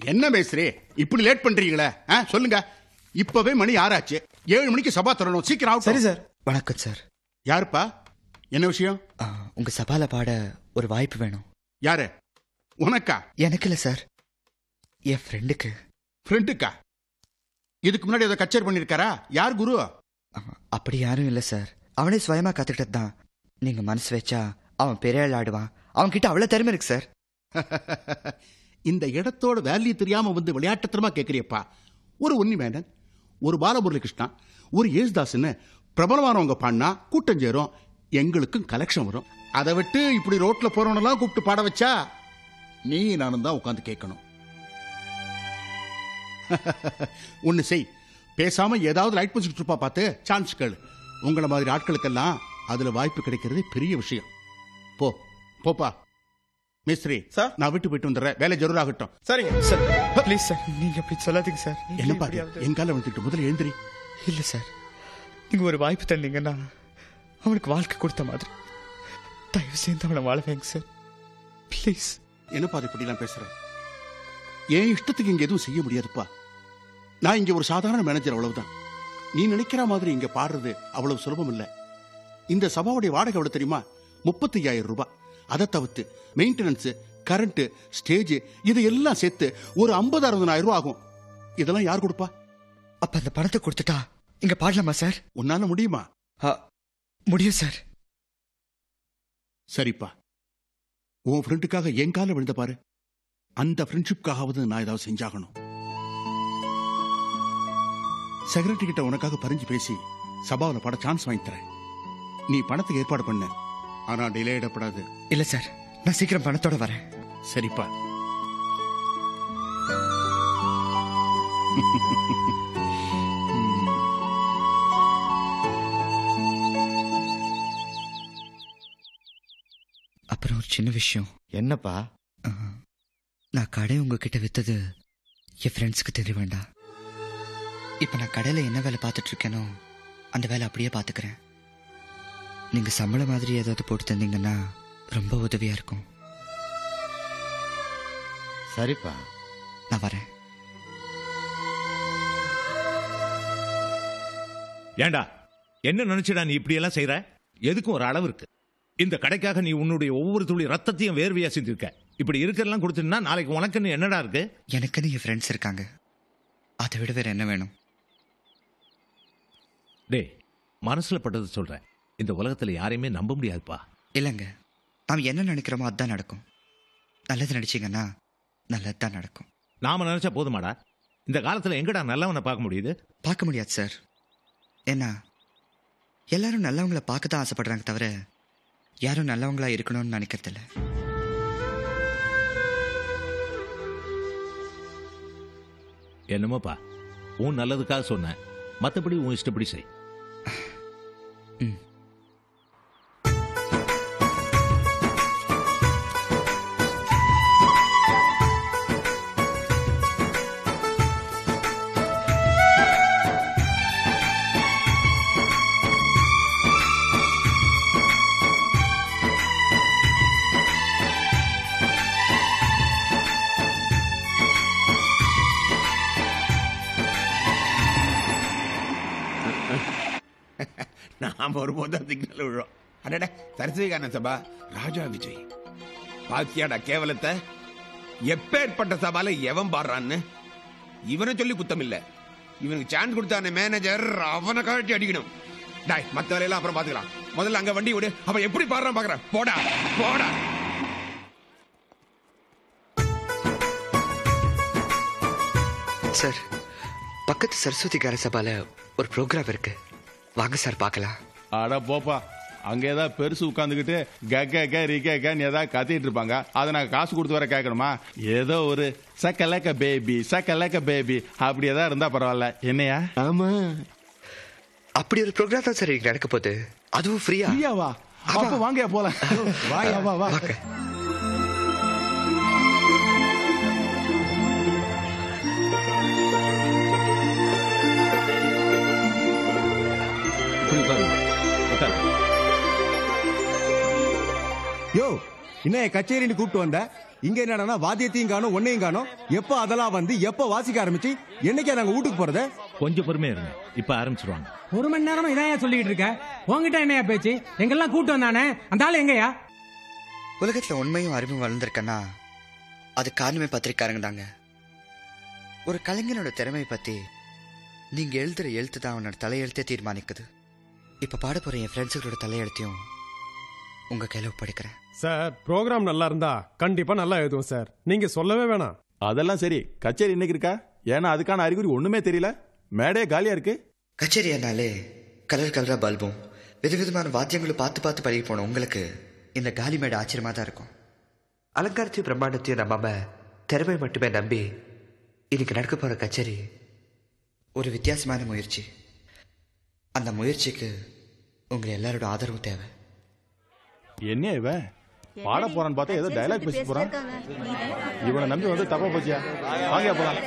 C: என்ன மேஸ்திரி இப்படி லேட் பண்றீங்களே? சொல்லுங்க. இப்பவே மணி 6 ஆச்சு. 7 மணிக்கு சபா தரணும். சீக்கிரம் ஆகும்.
Q: சரி சார். வணக்கம் சார்.
C: யாருப்பா? என்ன விஷயம்?
Q: உங்க சபால பாட ஒரு வாய்ப்பு வேணும்.
C: யாரு? உனக்கா?
Q: எனக்கு இல்ல சார், என் ஃப்ரெண்டுக்கு.
C: ஃப்ரெண்டுக்கா? இதுக்கு முன்னாடி ஏதோ கச்சேரி பண்ணிருக்காரா? யார் குரு?
Q: அப்படி யாரும் இல்ல சார், அவனே சுயமா கத்துக்கிட்டது தான். நீங்க மனசு வச்சா அவன் பெரிய ஆள் ஆடுவான். அவன் கிட்ட அவ்வளவு திறமை இருக்கு சார்.
C: இந்த இடத்தோட வேல்யூ தெரியாம வந்து விளையாட்டுத்தனமா கேக்குறியப்பா. ஒரு உன்னி மேனன், ஒரு பாலமுரளி கிருஷ்ணா, ஒரு யேசுதாஸ்ன்னு பிரபலமானவங்க பாடினா கூட்டம் சேரும், எங்களுக்கும் கலெக்ஷன் வரும். அதை விட்டு இப்படி ரோட்ல போறவனெல்லாம் கூப்பிட்டு பாட வச்சா நீ நானும் தான் உட்காந்து கேட்கணும். ஒன்னு செய், பேசாம ஏதாவது லைட் பிடிச்சிட்டு இருப்பா பார்த்து சான்ஸ் கேளு. உங்களை மாதிரி ஆட்களுக்கெல்லாம் அதுல வாய்ப்பு கிடைக்கிறது பெரிய விஷயம். போ போப்பா. மிஸ்திரி சார், நான் விட்டு போயிட்டு வந்துடுறேன். வேலை ஜரூர் ஆகட்டும்.
H: சரிங்க சார். ப்ளீஸ் சார், நீங்க அப்படி சொல்லாதீங்க சார்.
C: என்னப்பா எங்கால வந்துட்டு முதல்ல எழுந்திரி.
H: இல்ல சார், நீங்க ஒரு வாய்ப்பு தந்தீங்கன்னா அவனுக்கு வாழ்க்கை கொடுத்த மாதிரி தயவு செய்து அவனை வாழ வைங்க சார். ப்ளீஸ்.
C: என்னப்பா இப்படிலாம் பேசுறேன்? என் இஷ்டத்துக்கு இங்க எதுவும் செய்ய முடியாதுப்பா. நான் இங்க ஒரு சாதாரண மேனேஜர், அவ்வளவுதான். நீ நினைக்கிற மாதிரி இங்க பாடுறது அவ்வளவு சுலபம் இல்ல. இந்த சபாவுடைய வாடகை எவ்வளவு தெரியுமா? 35,000 ரூபாய். அதை தவிர்த்து மெயின்டெனன்ஸ், கரண்ட், ஸ்டேஜ் இது எல்லாம் சேர்த்து ஒரு 50,000-60,000 ரூபாய் ஆகும். இதெல்லாம் யார் கொடுப்பா?
Q: அப்ப அந்த பணத்தை கொடுத்துட்டா இங்க பாடலாமா சார்?
C: உன்னால முடியுமா?
Q: முடியும் சார்.
C: சரிப்பா, உன் ஃப்ரெண்டுக்காக என் கால விழுந்த பாரு. அந்த ஃப்ரெண்ட்ஷிப்காவது நான் ஏதாவது செஞ்சாகணும். செக்ரட்டரி கிட்ட உனக்காக பறிஞ்சு பேசி சபாவில் பாட சான்ஸ் வாங்கி தரேன். நீ பணத்துக்கு ஏற்பாடு பண்ண, ஆனா டிலே இடப்படாது.
Q: இல்ல சார், நான் சீக்கிரம் பணத்தோட வரேன்.
C: சரிப்பா.
Q: அப்புறம் ஒரு சின்ன விஷயம்.
H: என்னப்பா?
Q: நான் கடை உங்ககிட்ட வித்தது என் ஃப்ரெண்ட்ஸுக்கு தெரிய வேண்டாம். இப்ப நான் கடையில என்ன வேலை பார்த்துட்டு இருக்கேனோ அந்த வேலை அப்படியே பாத்துக்கிறேன். நீங்க சம்பளம் மாதிரி ஏதாவது போட்டு தந்தீங்கன்னா ரொம்ப உதவியா இருக்கும்.
H: சரிப்பா,
Q: நான் வரேன்.
E: ஏண்டா, என்ன நினைச்சடா நீ இப்படி எல்லாம் செய்யற? எதுக்கும் ஒரு அளவு இருக்கு. இந்த கடைக்காக நீ உன்னுடைய ஒவ்வொரு துளி ரத்தத்தையும் வேர்வையா செஞ்சிருக்க. இப்படி இருக்கிறதெல்லாம் கொடுத்துன்னா நாளைக்கு உனக்குன்னு என்னடா இருக்கு?
Q: எனக்குன்னு என் ஃப்ரெண்ட்ஸ் இருக்காங்க, அதை விட வேற என்ன வேணும்?
E: டே, மனசுல பட்டது சொல்றேன். இந்த உலகத்துல யாரையுமே நம்ப முடியாதுப்பா.
Q: இல்லைங்க, நாம் என்ன நினைக்கிறோமோ அதுதான் நடக்கும். நல்லது நினைச்சீங்கன்னா நல்லதுதான் நடக்கும்.
E: நாம நினைச்சா போதுமாடா? இந்த காலத்துல எங்கடா நல்லவனை பார்க்க முடியுது?
Q: பார்க்க முடியாது சார். ஏன்னா எல்லாரும் நல்லவங்களை பார்க்க தான் ஆசைப்படுறாங்க தவிர யாரும் நல்லவங்களா இருக்கணும்னு நினைக்கிறது இல்லை.
E: என்னமோப்பா, உன் நல்லதுக்காக சொன்ன, மற்றபடி உன் இஷ்டப்படி செய்.
I: நாம் ஒருபோது சிக்னல் விழும். அடட, சரஸ்வதிகான சபா ராஜா விஜய் பாத்தியாடா கேவலத்தை. எப்பேற்பட்ட சபால எவன் பாடுறான்னு இவனை சொல்லி குத்தம் இல்ல. இவனுக்கு சான்ஸ் கொடுத்தானே மேனேஜர், அவனை கழட்டி அடிக்கணும். டாய், மத்த வேலையெல்லாம் அப்புறம் பாத்துக்கலாம். முதல்ல அங்க வண்டி விடு, அவன் எப்படி பாடுறான் பாக்குறேன். போடா போடா.
Q: சார், பக்கத்து சரஸ்வதிகார சபால ஒரு ப்ரோக்ராம் இருக்கு, வாங்க சார் பார்க்கலாம்.
R: அட போப்பா, அங்க ஏதாவது பெருசு உட்காந்துக்கிட்டு கக்க ரிக்கன்னு ஏதாவது கத்திட்டு இருப்பாங்க. அதை நான் காசு கொடுத்து வர கேட்கணுமா? ஏதோ ஒரு சக்கலக்க பேபி சக்கலக்க பேபி அப்படி ஏதாவது இருந்தா பரவாயில்ல. என்னையா?
Q: ஆமா, அப்படி ஒரு ப்ரோக்ராம் தான் சார் இங்க நடக்க போகுது. அதுவும் ஃப்ரீயா?
R: ஃப்ரீயாவா? அப்ப வாங்க போலாம்.
Q: வாயா
R: வா வா.
T: யோ, என்ன கச்சேரின்னு கூப்பிட்டு வந்த?
L: இங்க என்னடா வாத்தியத்தையும் காணும் ஒன்னையும் காணும். எப்ப அதெல்லாம் வந்து எப்ப வாசிக்க ஆரம்பிச்சு என்னைக்கா நாங்க வீட்டுக்கு போறது?
E: கொஞ்சம் பொறுமையா இருங்க, இப்ப ஆரம்பிச்சிருவாங்க.
A: 1 மணி நேரமா இதான் சொல்லிட்டு இருக்க. உங்ககிட்ட என்னையா பேச்சு? எங்கெல்லாம் கூட்டு வந்தானே அந்த ஆளு எங்கயா?
Q: உலகத்துல உண்மையும் அறிவும் வளர்ந்துருக்கன்னா அது காரணமே பத்திரிக்காரங்க தாங்க. ஒரு கலைஞனோட திறமையை பத்தி நீங்க எழுதுற எழுத்து தான் அவனோட தலையெழுத்தே தீர்மானிக்குது. இப்ப பாட போற என் ஃப்ரெண்ட்ஸுகளோட தலையெழுத்தையும் உங்க கையில ஒப்படைக்கிறேன்.
M: சார் ப்ரோக்ராம் நல்லா இருந்தா கண்டிப்பா நல்லா எழுதுவோம் சார், நீங்க சொல்லவே வேணாம்.
R: அதெல்லாம் சரி, கச்சேரி இன்னைக்கு இருக்கா? ஏன்னா அதுக்கான அறிகுறி ஒண்ணுமே தெரியல, மேடே காலியா இருக்கு.
Q: கச்சேரியானாலே கலர் கலரா பல்பும் விதவிதமான வாத்தியங்களும் பார்த்து பார்த்து பழகி போன உங்களுக்கு இந்த காலி மேடை ஆச்சரியமா தான் இருக்கும். அலங்காரத்தையும் பிரம்மாண்டத்தையும் நம்பாம திறமை மட்டுமே நம்பி இன்னைக்கு நடக்க போற கச்சேரி ஒரு வித்தியாசமான முயற்சி. அந்த முயற்சிக்கு உங்க எல்லாரோட ஆதரவு தேவை.
R: என்ன இவன் பாட போறான்னு பார்த்தா ஏதோ டயலாக் பேச போறான். இவனை நம்பி வந்து தப்பா போச்சியா? வாங்க போலாம்.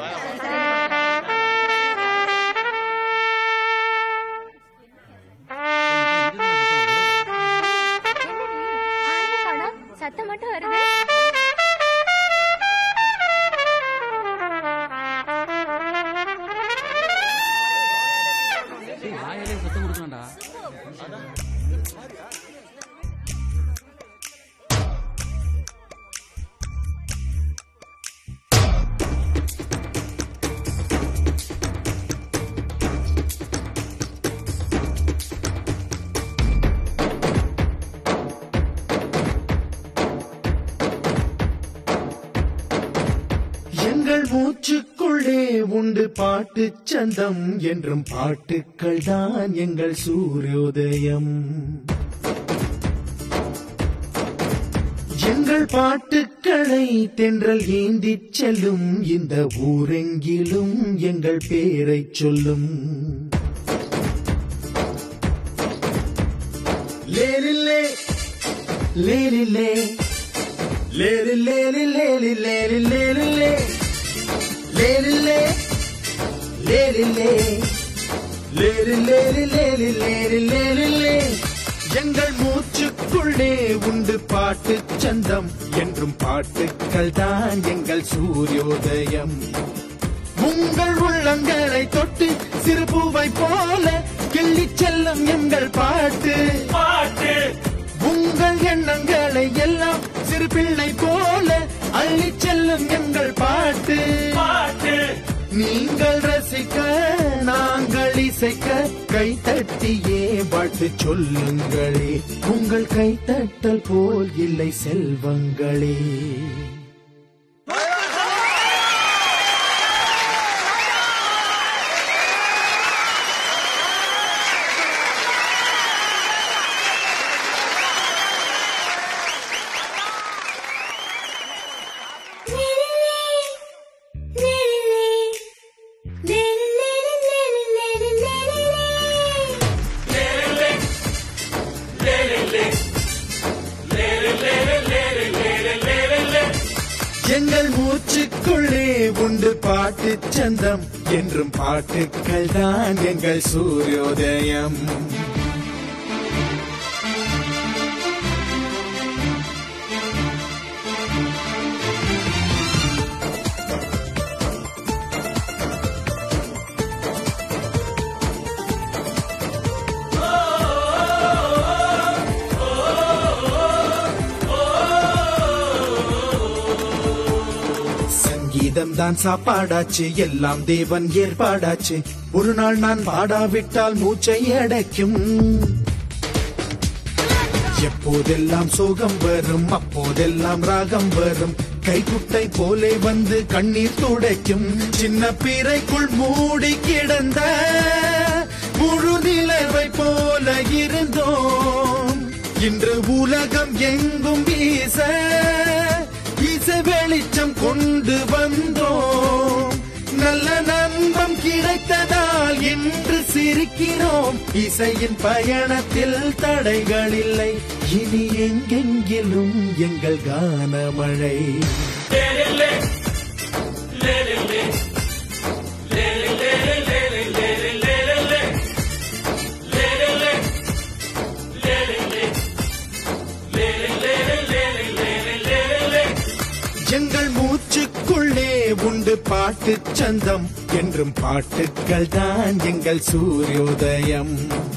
S: சத்தம் மட்டும் வருது.
G: சத்தம் கொடுக்கலாம்டா.
Y: மூச்சுக்குள்ளே உண்டு பாட்டு சந்தம் என்றும் பாட்டுக்கள் தான் எங்கள் சூரியோதயம். எங்கள் பாட்டுக்களை தென்றல் ஏந்திச் செல்லும் இந்த ஊரெங்கிலும் எங்கள் பேரை சொல்லும். லேலிலே லேலிலே லேலிலே லேலிலே லேலிலே லேலிலே லேலிலே லேலிலே லேலிலே. எங்கள் மூச்சுக்குள்ளே உண்டு பாட்டு சந்தம் என்றும் பாட்டுக்கள் தான் எங்கள் சூரியோதயம். உங்கள் உள்ளங்களை தொட்டு சிறு பூவை போல கிள்ளிச் செல்லும் எங்கள் பாட்டு பாட்டு. உங்கள் எண்ணங்களை எல்லாம் சிறு பிள்ளை போல அள்ளிச் செல்லும் எங்கள் பாட்டு பாட்டு. நீங்கள் ரசிக்க நாங்கள் இசைக்க கைத்தட்டியே பாட்டு சொல்லுங்களே. உங்கள் கைத்தட்டல் போல் இல்லை செல்வங்களே. எங்கள் மூச்சுக்குள்ளே உண்டு பாட்டு சந்தம் என்றும் பாட்டுக்கள் தான் எங்கள் சூரியோதயம். தான் சாப்பாடாச்சு, எல்லாம் தேவன் ஏற்பாடாச்சு. ஒரு நாள் நான் பாடாவிட்டால் மூச்சை அடைக்கும். எப்போதெல்லாம் சோகம் வரும் அப்போதெல்லாம் ராகம் வரும். கைக்குட்டை போலே வந்து கண்ணீர் துடைக்கும். சின்ன பீரைக்குள் மூடி கிடந்த முழு நிலவை போல இருந்தோம். இன்று உலகம் எங்கும் வீச இசை வெளிச்சம் கொண்டு வந்தோம். நல்ல நண்பம் கிடைத்ததால் இன்று சிரிக்கிறோம். இசையின் பயணத்தில் தடைகள் இல்லை. இனி எங்கெங்கிலும் எங்கள் கானமழை. பாட்டு சந்தம் என்றும் பாட்டுக்கள் தான் எங்கள் சூரியோதயம்.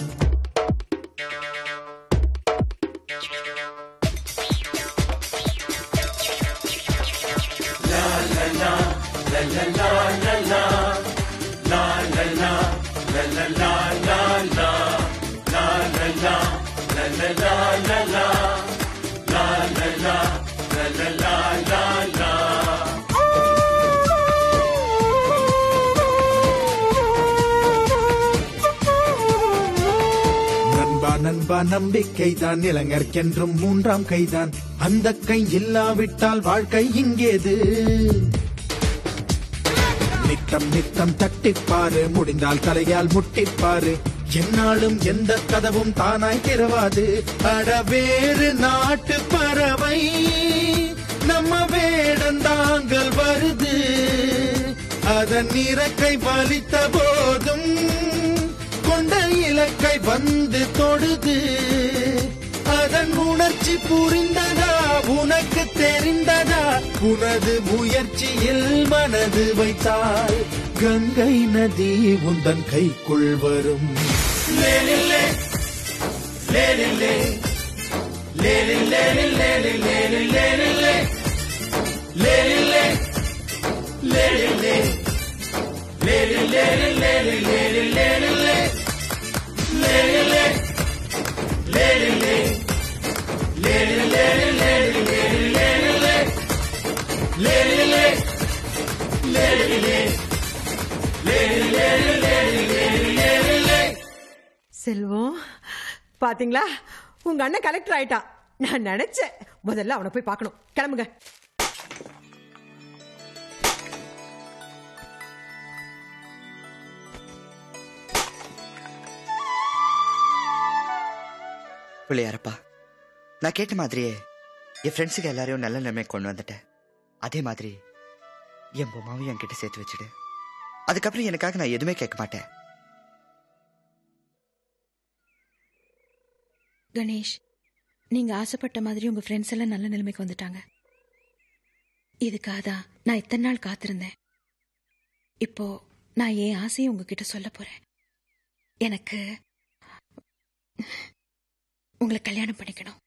Y: நண்பா நம்பிக்கைதான் இளைஞர்க்கென்றும் மூன்றாம் கைதான். அந்த கை இல்லாவிட்டால் வாழ்க்கை இங்கேது. நித்தம் நித்தம் தட்டிப்பாரு, முடிந்தால் தலையால் முட்டிப்பாரு. என்னாலும் எந்த கதவும் தானாய் திறவாது. அட வேறு நாட்டு பறவை நம்ம வேடந்தாங்கள் வருது. அதன் இறக்கை வலித்த போதும் கொண்ட இலக்கை வந்து தொடுது. அதன் உணர்ச்சி புரிந்ததா உனக்கு தெரிந்ததா? உனது முயற்சியில் மனது வைத்தால் கங்கை நதி உந்தன் கைக்குள் வரும். லேலில்லே லேலில்லே லேலில்லே லேலில்லே லேலில்லே லேலில்லே லேலில்லே லேலில்லே லேலில்லே
P: செல்வம், பாத்தீங்களா உங்க அண்ணன் கலெக்டர் ஆயிட்டா. நான் நினைச்சேன் முதல்ல அவனை போய் பார்க்கணும். கிளம்புங்க.
Q: பிள்ளையாரப்பா, நான் கேட்ட மாதிரியே என் ஃப்ரெண்ட்ஸுக்கு எல்லாரையும் நல்ல நிலைமை கொண்டு வந்துட்டேன். அதே மாதிரி என் பொம்மாவையும் என்கிட்ட சேர்த்து வச்சுடு. அதுக்கப்புறம் எனக்காக நான் எதுவுமே கேட்க மாட்டேன்.
K: கணேஷ், நீங்க ஆசைப்பட்ட மாதிரி உங்க ஃப்ரெண்ட்ஸ் எல்லாம் நல்ல நிலைமைக்கு வந்துட்டாங்க. இதுக்காக தான் நான் இத்தனை நாள் காத்திருந்தேன். இப்போ நான் என் ஆசையை உங்ககிட்ட சொல்ல போறேன். எனக்கு உங்களை கல்யாணம் பண்ணிக்கணும்.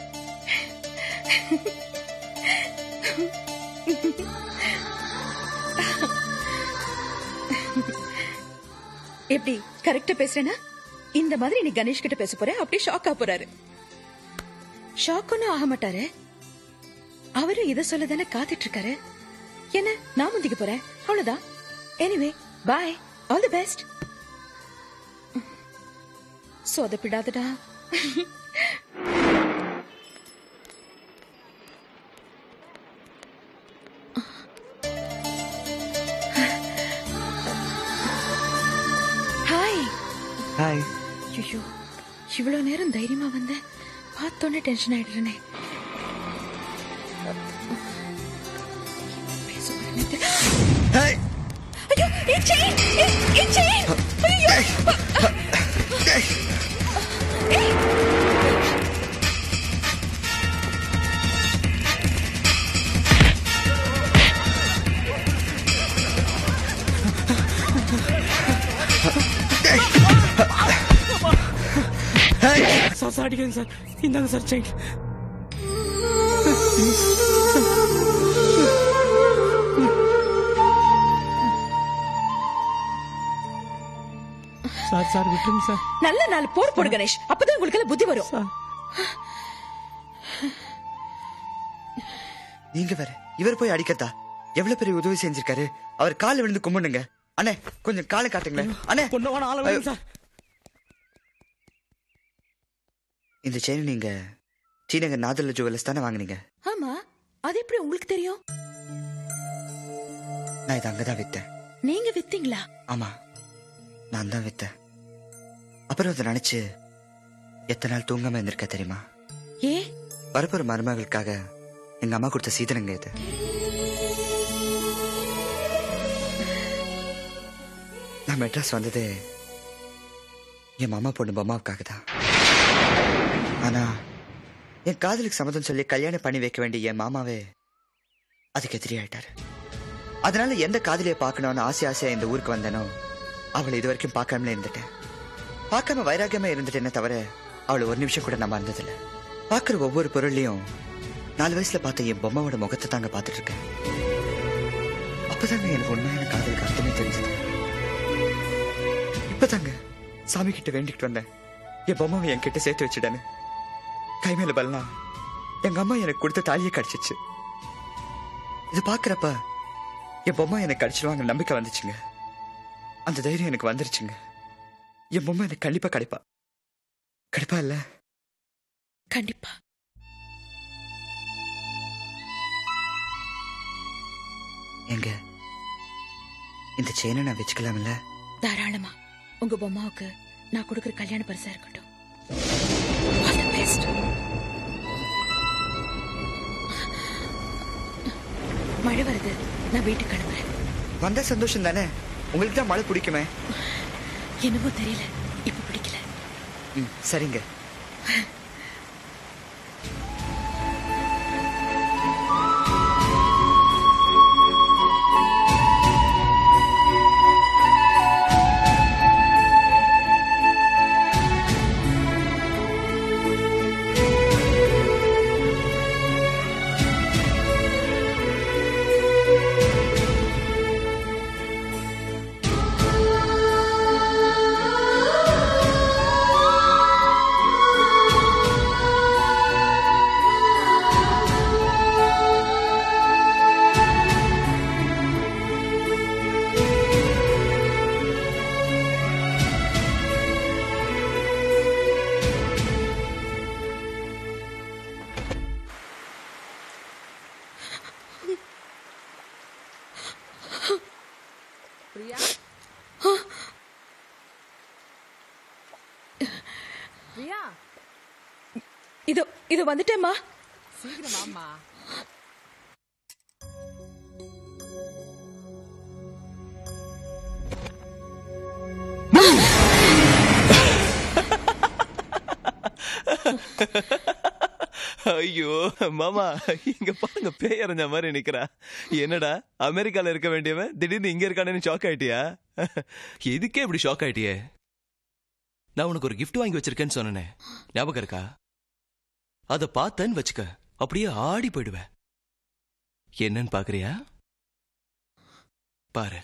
K: எப்படி கரெக்டா பேசுறேன்னா? இந்த மாதிரி நீ கணேஷ் கிட்ட பேச போற, அப்படியே ஷாக் ஆக போறாரு. ஷாக் ஒன்னும் ஆக மாட்டாரு. அவரும் இதை சொல்லதானே காத்துட்டு இருக்காரு. என்ன, நான் முந்திக்க போறேன், அவ்வளவுதான். Anyway bye, all the best. சொதப்பிடாதடா. ஹாய்.
Q: ஹாய்.
K: ஐயோ, இவ்வளவு நேரம் தைரியமா வந்த, பார்த்தோன்னே டென்ஷன் ஆயிடுறேனே. ஐயோ, என் செயின், என் செயின். ஐயோ.
G: சார் அடிக்காங்க சார். இந்தாங்க சார் செயின். சார் சார் விட்டுருங்க சார்.
K: நல்ல நாள் போடு கணேஷ், அப்பதான் உங்களுக்கு எல்லாம் புத்தி வரும்.
Q: நீங்க வேற இவர் போய் அடிக்கத்தா? எவ்வளவு பெரிய உதவி செஞ்சிருக்காரு. அவர் கால விழுந்து கும்பிடுங்க. அண்ணே, கொஞ்சம் காலை காட்டுங்களேன். அண்ணே,
G: பொண்ணவான ஆள வேணும் சார்.
Q: இந்த செயின் நீங்க ஸ்ரீநகர் நாதல்ல ஜுவல்லர்ஸ் தானே வாங்குனீங்க?
K: ஆமா, அது எப்படி உங்களுக்கு தெரியும்?
Q: நான் இதை அங்கதான் வித்தேன்.
K: நீங்க வித்தீங்களா?
Q: ஆமா, நான் தான் வித்தேன். அப்புறம் அதை நினைச்சு எத்தனை நாள் தூங்காம இருந்திருக்க தெரியுமா?
K: ஏ,
Q: வரப்போற மருமகளுக்காக எங்க அம்மா கொடுத்த சீதனங்க இது. நான் மெட்ராஸ் வந்தது என் மாமா பொண்ணு பொம்மாவுக்காக தான். ஆனா என் காதலுக்கு சம்மதம் சொல்லி கல்யாணம் பண்ணி வைக்க வேண்டிய என் மாமாவே அதுக்கு எதிரி ஆயிட்டாரு. அதனால எந்த காதலியை பார்க்கணும்னு ஆசையா இந்த ஊருக்கு வந்தேனோ அவளை இது வரைக்கும் பார்க்காமலே இருந்துட்டேன். பார்க்காம வைராக்கியமா இருந்துட்டேனே தவிர அவளை ஒரு நிமிஷம் கூட நான் மறந்ததில்லை. பார்க்குற ஒவ்வொரு பொருள்லையும் 4 வயசுல பார்த்த என் பொம்மாவோட முகத்தை தாங்க பார்த்துட்டு இருக்கேன். அப்பதாங்க எனக்கு உண்மையான காதலுக்கு அர்த்தமே தெரிஞ்சது. இப்பதாங்க சாமி கிட்ட வேண்டிக்கிட்டு வந்தேன், என் பொம்மாவை என் கிட்ட சேர்த்து வச்சுட்டேன்னு. கை மேல பல்லாம் எங்க அம்மா எனக்கு கொடுத்த தாலியே கடிச்சிச்சு. இது பாக்குறப்ப என் பொம்மா எனக்கு கடிச்சிருவாங்க நம்பிக்கை வந்துச்சுங்க. அந்த தைரியம் எனக்கு வந்துருச்சுங்க. என் பொம்மா எனக்கு கண்டிப்பா கிடைப்பா. கிடைப்பா இல்ல?
K: கண்டிப்பா.
Q: எங்க இந்த செயினை நான் வச்சுக்கலாம் இல்ல?
K: தாராளமா. உங்க பொம்மாவுக்கு நான் கொடுக்குற கல்யாண பரிசா இருக்கட்டும். மழை வருது, நான் வீட்டுக்கு கிளம்புறேன்.
Q: வந்தா சந்தோஷம் தானே? உங்களுக்கு தான் மழை பிடிக்குமே.
K: என்னமோ தெரியல, இப்ப பிடிக்கல.
Q: சரிங்க.
K: இது வந்துட்டேம்மா.
D: சீக்கிரமாம்மா.
J: ஐயோ மாமா, இங்க பாருங்க, பேய் அரைஞ்ச மாதிரி நிக்கிறா. என்னடா அமெரிக்கால இருக்க வேண்டியவன் திடீர்னு இங்க இருக்கானு ஷாக் ஆயிட்டியா? எதுக்கே இப்படி ஷாக் ஆயிட்டியே? நான் உனக்கு ஒரு கிஃப்ட் வாங்கி வச்சிருக்கேன்னு சொன்னேன், ஞாபகம் இருக்கா? அத பார்த்தேன்னு வச்சுக்க, அப்படியே ஆடி போயிடுவேன். என்னன்னு பாக்குறியா? பாரு.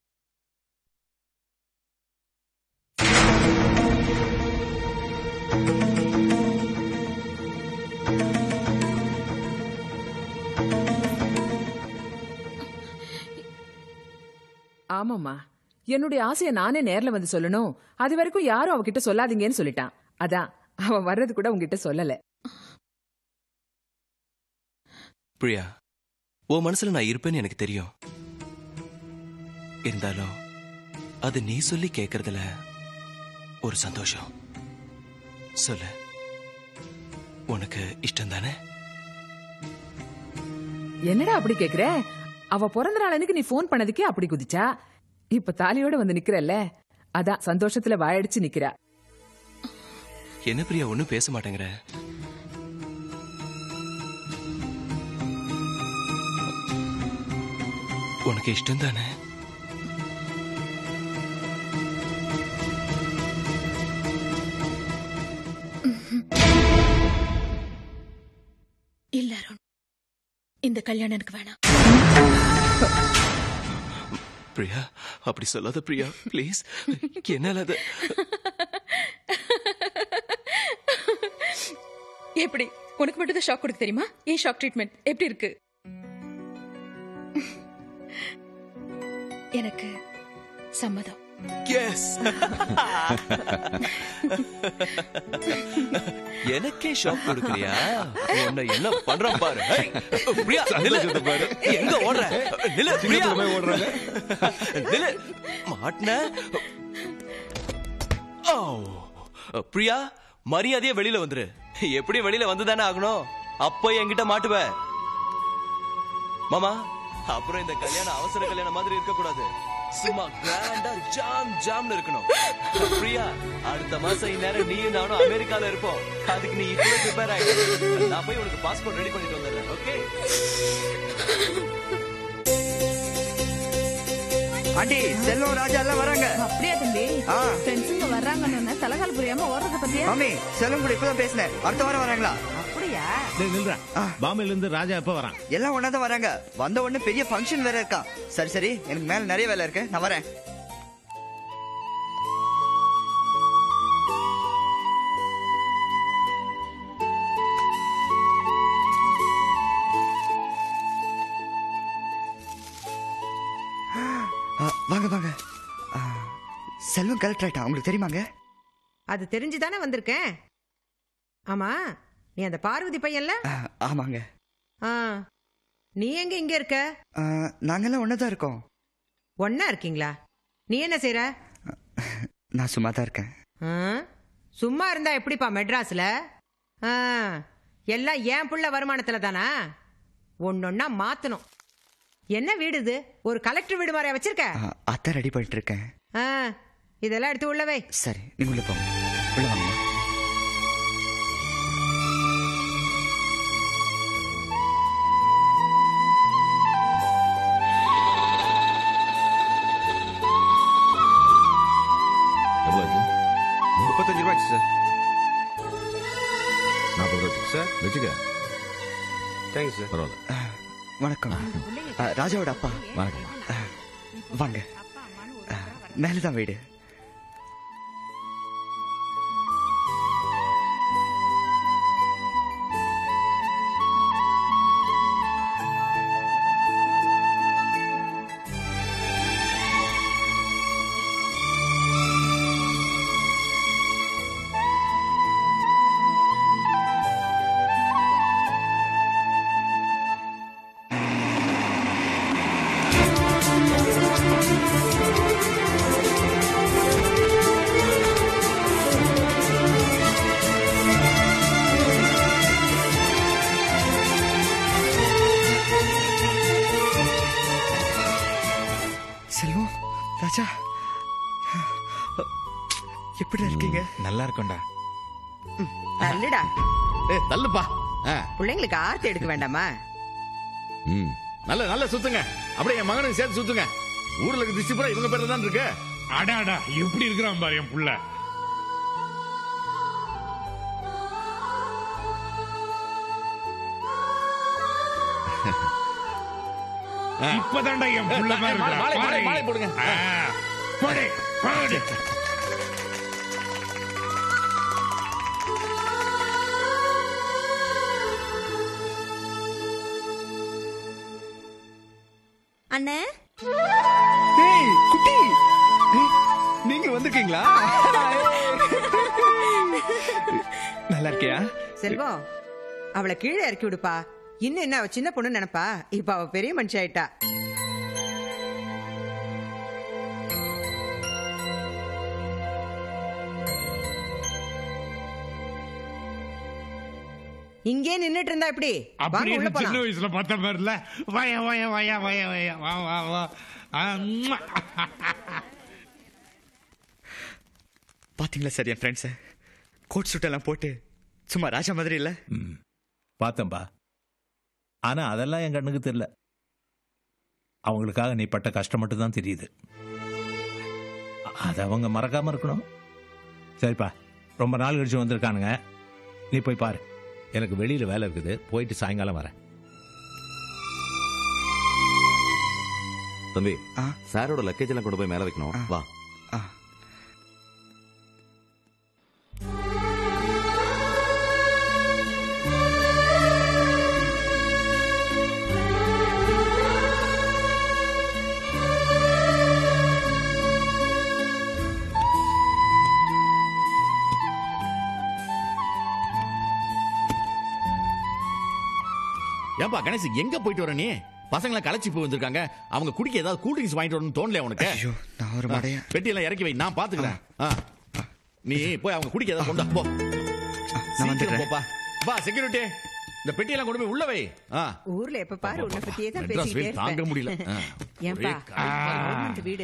D: ஆமாம்மா, என்னுடைய ஆசையை நானே நேர்ல வந்து சொல்லணும். அது வரைக்கும் யாரும் அவகிட்ட சொல்லாதீங்கன்னு சொல்லிட்டான். அதான் அவன் வர்றது கூட உங்ககிட்ட சொல்லல.
J: பிரியா, உன் மனசுல நான் இருப்பேன்னு எனக்கு தெரியும். இருந்தாலும் அது நீ சொல்லி கேக்குறதுல ஒரு சந்தோஷம். சொல்லு, உனக்கு இஷ்டம் தானே?
D: என்னடா அப்படி கேக்குற? அவ பிறந்த நாள் அன்னைக்கு நீ போன் பண்ணதுக்கே அப்படி குதிச்சா. இப்ப தாலியோட வந்து நிக்கிறல்ல, அதான் சந்தோஷத்துல வாயடிச்சு நிக்கிறா.
J: என்ன பிரியா ஒண்ணும் பேச மாட்டேங்கிற? உனக்கு இஷ்டம் தானே?
K: இல்ல அருண், இந்த கல்யாணம் எனக்கு வேணாம்.
J: பிரியா, அப்படி சொல்லாத பிரியா, பிளீஸ். என்னால அது
K: எப்படி உனக்கு மட்டும் தான் ஷாக் கொடுக்க தெரியுமா? ஏன் ஷாக் ட்ரீட்மெண்ட் எப்படி இருக்கு? எனக்கு சம்மதம்.
J: எஸ். எனக்கே ஷாக் கொடுக்கறியா? உன்னை என்ன பண்ற பாரு. பிரியா, நில்லு. பாரு எங்க ஓடுற? நில்லு பிரியா. ஓடுறாங்க. நில்லு. மாட்ன. ஓ பிரியா, மரியாதையா வெளியில வந்துரு. எப்படி வெளியில வந்துதானே ஆகணும். அப்போ என்கிட்ட மாட்டுவ. மாமா, அப்புறம் இந்த கல்யாணம் அவசர கல்யாணம் மாதிரி இருக்க கூடாது. சும்மா கிராண்டா ஜாம் ஜாம்னு இருக்கணும். பிரியா, அடுத்த மாசம் இந்நேரம் நீயும் நானும் அமெரிக்கால இருப்போம். அதுக்கு நீ இப்பவே ப்ரிப்பேர் ஆயிடு. நான் போய் உனக்கு பாஸ்போர்ட் ரெடி பண்ணிட்டு வந்துடுறேன். ஓகே?
Q: ஆண்டி செல்வம் ராஜா எல்லாம் வராங்க.
N: அப்படியே தம்பி ஃப்ரெண்ட்ஸுங்க வர்றாங்கன்னு தலகால் புரியாம ஓடுறத பத்தியா?
Q: மாமி செல்வம் கூட இப்பதான் பேசினேன். அடுத்த வாரம் வராங்களா?
N: அப்படியா?
E: பாம்பேல இருந்து ராஜா எப்ப வரான்?
Q: எல்லாம் ஒன்னாதான் வராங்க. வந்த உடனே பெரிய ஃபங்க்ஷன் வேற இருக்கா. சரி சரி, எனக்கு மேல நிறைய வேலை இருக்கு, நான் வரேன். வாங்க வாங்க. செல்வம் கலெக்டர் ஆயிட்டான், உங்களுக்கு தெரியுமாங்க?
P: அது தெரிஞ்சுதானே வந்திருக்கேன். ஆமா, நீ அந்த பார்வதி பையன்ல?
Q: ஆமாங்க.
P: நீ எங்க இங்க இருக்க?
Q: நாங்கெல்லாம் ஒன்னதான் இருக்கோம்.
P: ஒன்னா இருக்கீங்களா? நீ என்ன செய்யற?
Q: நான் சும்மா தான் இருக்கேன்.
P: சும்மா இருந்தா எப்படிப்பா மெட்ராஸ்ல? எல்லாம் ஏன் புள்ள வருமானத்துல தானா? ஒன்னொன்னா மாத்தணும். என்ன வீடு இது? ஒரு கலெக்டர் வீடு மாதிரியா வச்சிருக்க?
Q: அத்தை ரெடி பண்ணிட்டு இருக்கேன்.
P: இதெல்லாம் எடுத்து உள்ளவே.
Q: சரி, நீங்க உள்ள போங்க. உள்ள வாங்க.
T: எவ்வளவு? 35 ரூபாய் சார். 40 ரூபாய் சார். வச்சுக்க. Thanks sir. பரவாயில்ல.
Q: வணக்கம். ராஜாவோட அப்பா.
T: வணக்கம்.
Q: வாங்க, மேலதான் வீடு. ராஜா, எப்படி இருக்கீங்க?
F: நல்லா இருக்கோம்டா.
P: நல்லடா.
O: தள்ளுப்பா.
P: பிள்ளைங்களுக்கு ஆர்த்தி எடுக்க வேண்டாமா?
O: நல்ல நல்ல சுத்துங்க. அப்படியே என் மகனுக்கு சேர்த்து சுத்துங்க. ஊர்ல இருக்க திஷ்டி பூரா இவங்க பேர்ல தான் இருக்கு.
E: அடாடா, எப்படி இருக்கிறான் பாரு என் புள்ள. இப்பதான்டா என் புள்ள மாதிரி
O: மாலை மாலை போடுங்க.
E: போடு போடு.
N: அண்ணே,
H: குட்டி, நீங்க வந்திருக்கீங்களா? நல்லா இருக்கியா?
P: செல்வம், அவளை கீழே இறக்கி விடுப்பா. இன்னும் என்ன, அவ சின்ன பொண்ணு நினைப்பா. இப்ப அவ பெரிய மனுஷி ஆயிட்டா. இங்கே நின்னுட்டு இருந்தா எப்படி?
E: அப்படி சின்ன வயசுல பார்த்த மாதிரில. வய வய வய வய வய வா வா வா.
Q: பாத்தீங்களா சார், என் ஃப்ரெண்ட்ஸ் கோட் சூட் எல்லாம் போட்டு சும்மா ராஜா மாதிரி இல்ல?
V: பார்த்தம்பா. ஆனா அதெல்லாம் என் கண்ணுக்கு தெரியல. அவங்களுக்காக நீ பட்ட கஷ்டம் மட்டும் தான் தெரியுது. அதை அவங்க மறக்காம இருக்கணும். சரிப்பா, ரொம்ப நாள் கழிச்சு வந்திருக்கானுங்க. நீ போய் பாரு. எனக்கு வெளியில வேலை இருக்குது, போயிட்டு சாயங்காலம் வரேன்.
T: தம்பி, சாரோட லக்கேஜ் எல்லாம் கொண்டு போய் மேல வைக்கணும். வா.
O: ஏன்பா கணேஷ், எங்க போயிட்டு வர நீ? பசங்களை களைச்சி போய் வந்திருக்காங்க. அவங்க குடிக்க ஏதாவது கூல் ட்ரிங்க்ஸ் வாங்கிட்டு வரணும்னு தோணல உனக்கு?
Q: நான் ஒரு மடையா.
O: பெட்டியெல்லாம் இறக்கி வை, நான் பாத்துக்கிறேன். நீ போய் அவங்க குடிக்க ஏதாவது கொண்டு போ. சீக்கிரம் போப்பா. வா செக்யூரிட்டி, இந்த பெட்டியெல்லாம் கொண்டு போய் உள்ள வை.
P: ஊர்ல எப்ப பாரு உன்னை பத்தியே தான்
O: மெட்ராஸ்
P: பேசிட்டே
O: வெயில் தாங்க முடியல.
P: ஏன்பா கவர்மெண்ட் வீடு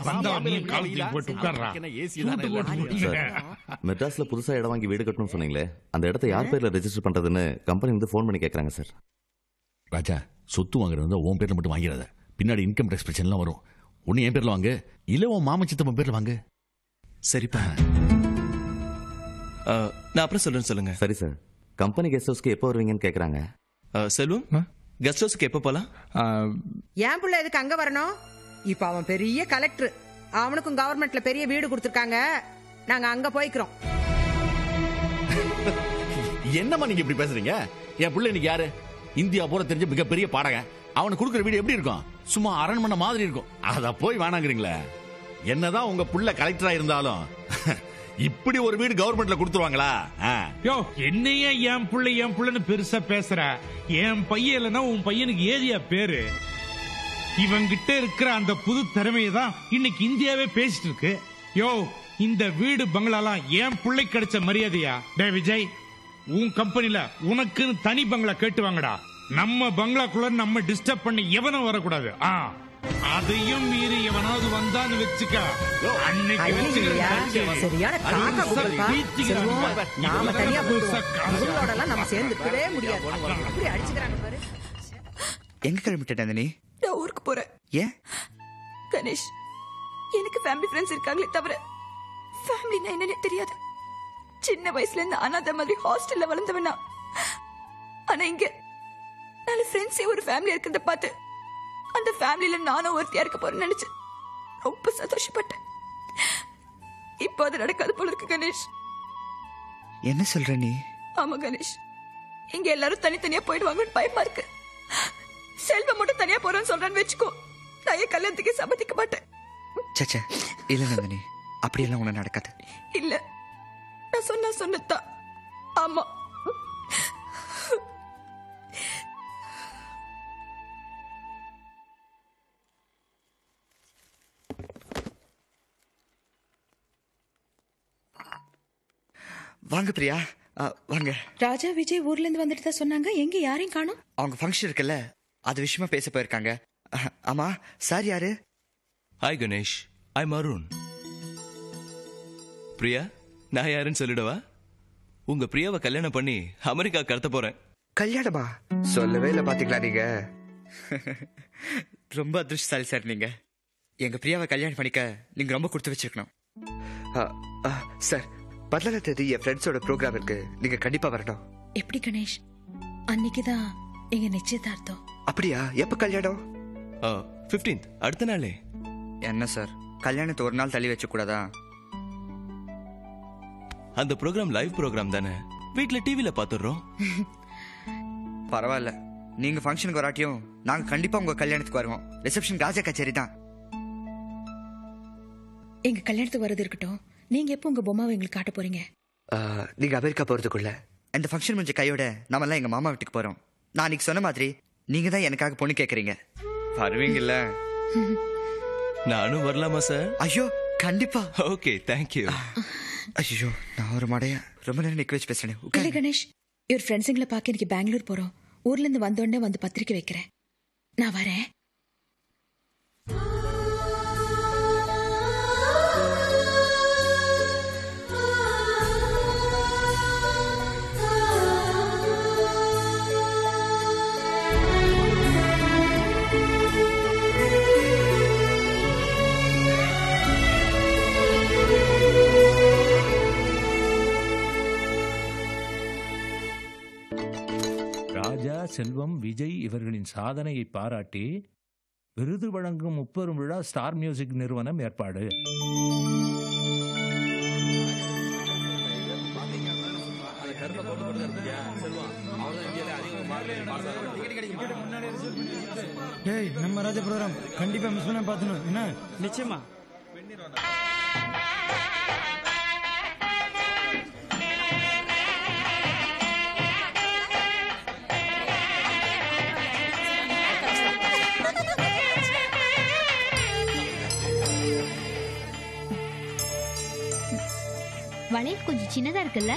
T: மெட்ராஸ்ல புதுசா இடம் வாங்கி வீடு கட்டணும்னு சொன்னீங்களே, அந்த இடத்த யார் பேர்ல ரெஜிஸ்டர் பண்றதுன்னு கம்பெனி வந்து போன் பண்ணி கேக்குறாங்க சார்.
O: ராஜா, சொத்து வாங்குறது வந்து உன் பேர்ல மட்டும் வாங்கிறாத. பின்னாடி இன்கம் டேக்ஸ் பிரச்சனை எல்லாம் வரும். ஒன்னு என் பேர்ல வாங்க, இல்ல உன் மாமா சித்தப்பன் பேர்ல வாங்க.
J: சரிப்பா. நான் அப்புறம் சொல்றேன்னு சொல்லுங்க.
T: சரி சார். கம்பெனி கெஸ்ட் ஹவுஸ்க்கு எப்போ வருவீங்கன்னு கேக்குறாங்க.
J: செல்வம், கெஸ்ட் ஹவுஸ்க்கு எப்போ போலாம்?
P: என் பிள்ளை எதுக்கு அங்க வரணும்? இப்ப அவன் பெரிய கலெக்டர், அவனுக்கும் கவர்மெண்ட்ல பெரிய வீடு கொடுத்துருக்காங்க. நாங்க அங்க போய்க்கிறோம்.
O: என்னம்மா நீங்க இப்படி பேசுறீங்க? என் பிள்ளை இன்னைக்கு யாரு? இந்தியா பூரா தெரிஞ்ச மிகப்பெரிய பாடகன். அவனுக்கு கொடுக்குற வீடு எப்படி இருக்கும்? சும்மா அரண்மனை மாதிரி இருக்கும். அத போய் வேணாங்கிறீங்களே? என்னதான் உங்க புள்ள கலெக்டரா இருந்தாலும் இப்படி ஒரு வீடு கவர்மெண்ட்ல கொடுத்துருவாங்களா?
E: யோ, என்னையே என் புள்ளைன்னு பெருசா பேசுற. என் பையன் இல்லைன்னா உன் பையனுக்கு ஏதியா பேரு? இவங்கிட்ட இருக்கிற அந்த புது திறமையை தான் இன்னைக்கு இந்தியாவே பேசிட்டு இருக்கு. யோ, இந்த வீடு பங்களாலாம் என் பிள்ளை கிடைச்ச மரியாதையா? டே விஜய், உன் கம்பெனில உனக்குன்னு தனி பங்களா கேட்டு வாங்கடா. நம்ம பங்களாக்குள்ள நம்ம டிஸ்டர்ப் பண்ணி எவனும் வரக்கூடாது. அதையும் மீறி எவனாவது வந்தான்னு வச்சுக்க, அன்னைக்கு
P: சரியான காக்கா கூப்பிடுப்பா. நாம தனியா போடுவோம், நம்ம சேர்ந்துக்கவே முடியாது. அப்படி அடிச்சுக்கிறாங்க பாரு.
Q: எங்க கிளம்பிட்ட நந்தினி?
S: நான் ஊருக்கு போறேன்.
Q: ஏன்?
S: கணேஷ், எனக்கு ஃபேமிலி ஃப்ரெண்ட்ஸ் இருக்காங்களே தவிர ஃபேமிலினா என்னன்னு தெரியாது. சின்ன வயசுல இருந்து அனாதை மாதிரி ஹாஸ்டல்ல வளர்ந்தவனா. ஆனா இங்க 4 ஃப்ரெண்ட்ஸே ஒரு ஃபேமிலி இருக்கிறத பார்த்து அந்த ஃபேமிலியில நானும் ஒருத்தியா இருக்க போறேன்னு நினைச்சு ரொம்ப சந்தோஷப்பட்டேன். இப்போ அது நடக்காது போல இருக்கு கணேஷ்.
Q: என்ன சொல்ற நீ?
S: ஆமா கணேஷ், இங்க எல்லாரும் தனித்தனியா போயிடுவாங்கன்னு பயமா இருக்கு. செல்வம் மட்டும் தனியா போறேன்னு சொல்றான்னு வச்சுக்கோ, நான் என் கல்யாணத்துக்கு சம்மதிக்க மாட்டேன்.
Q: சச்சா, இல்ல நந்தினி, அப்படியெல்லாம் ஒண்ணு நடக்காது.
S: இல்ல, நான் சொன்னதான். ஆமா,
Q: வாங்க பிரியா, வாங்க.
K: ராஜா விஜய் ஊர்ல இருந்து வந்துட்டு தான் சொன்னாங்க. எங்க யாரையும் காணோம்?
Q: அவங்க ஃபங்க்ஷன் இருக்குல்ல, அது விஷயமா பேச போயிருக்காங்க. ஆமா, சார் யாரு?
J: Hi Ganesh, I'm Arun. பிரியா, நான் யாருன்னு சொல்லிடவா? உங்க பிரியாவை கல்யாணம் பண்ணி அமெரிக்கா கடத்த போறேன்.
Q: கல்யாணமா? சொல்லவே இல்ல பாத்தீங்களா நீங்க? ரொம்ப அதிர்ஷ்டசாலி சார் நீங்க. எங்க பிரியாவை கல்யாணம் பண்ணிக்க நீங்க ரொம்ப கொடுத்து வச்சிருக்கணும். சார், 17ஆம் தேதி என் ஃப்ரெண்ட்ஸோட ப்ரோக்ராம் இருக்கு, நீங்க கண்டிப்பா வரணும்.
K: எப்படி கணேஷ்? அன்னைக்குதான் எங்க நிச்சயதார்த்தம்.
Q: அப்படியா? எப்ப கல்யாணம்?
J: 15th, அடுத்த நாளே.
Q: என்ன சார், கல்யாணத்தை ஒரு நாள் தள்ளி வச்ச கூடாதா?
J: அந்த ப்ரோக்ராம் லைவ் ப்ரோக்ராம் தானே, வீட்ல டிவில பாத்துறோம்.
Q: பரவாயில்ல, நீங்க ஃபங்க்ஷனுக்கு வராட்டியும் நாங்க கண்டிப்பா உங்க கல்யாணத்துக்கு வருவோம். ரிசப்ஷன் ராஜா கச்சேரி தான்.
K: எங்க கல்யாணத்துக்கு வரது இருக்கட்டும், நீங்க எப்போ உங்க பொம்மாவை எங்களுக்கு காட்ட போறீங்க?
Q: நீங்க அமெரிக்கா போறதுக்குள்ள இந்த ஃபங்க்ஷன் முடிஞ்ச கையோட நாம எல்லாம் எங்க மாமா வீட்டுக்கு போறோம். நான் அன்னைக்கு சொன்ன மாதிரி நீங்க தான் எனக்காக பொண்ணு கேக்குறீங்க. வருவீங்கல்ல?
J: நானும் வரலாமா சார்?
Q: ஐயோ, கண்டிப்பா.
J: Okay, thank you.
Q: ஐயோ, நான் ஒரு மடைய ரொம்ப நேரம் நிக்க வச்சு பேசுறேன்.
K: இல்ல கணேஷ், இவர் ஃப்ரெண்ட்ஸுங்களை பார்க்க எனக்கு பெங்களூர் போறோம். ஊர்ல இருந்து வந்தோடனே வந்து பத்திரிக்கை வைக்கிறேன். நான் வரேன்.
V: ராஜா, செல்வம், விஜய் இவர்களின் சாதனையை பாராட்டி விருது வழங்கும் 30 விழா ஸ்டார் மியூசிக் நிறுவனம் ஏற்பாடு.
B: நம்ம ராஜா ப்ரோக்ராம் கண்டிப்பா மிஸ் பண்ண பாத்துணும். என்ன? நிச்சயமா.
C: வளையல் கொஞ்சம் சின்னதா இருக்குல்ல?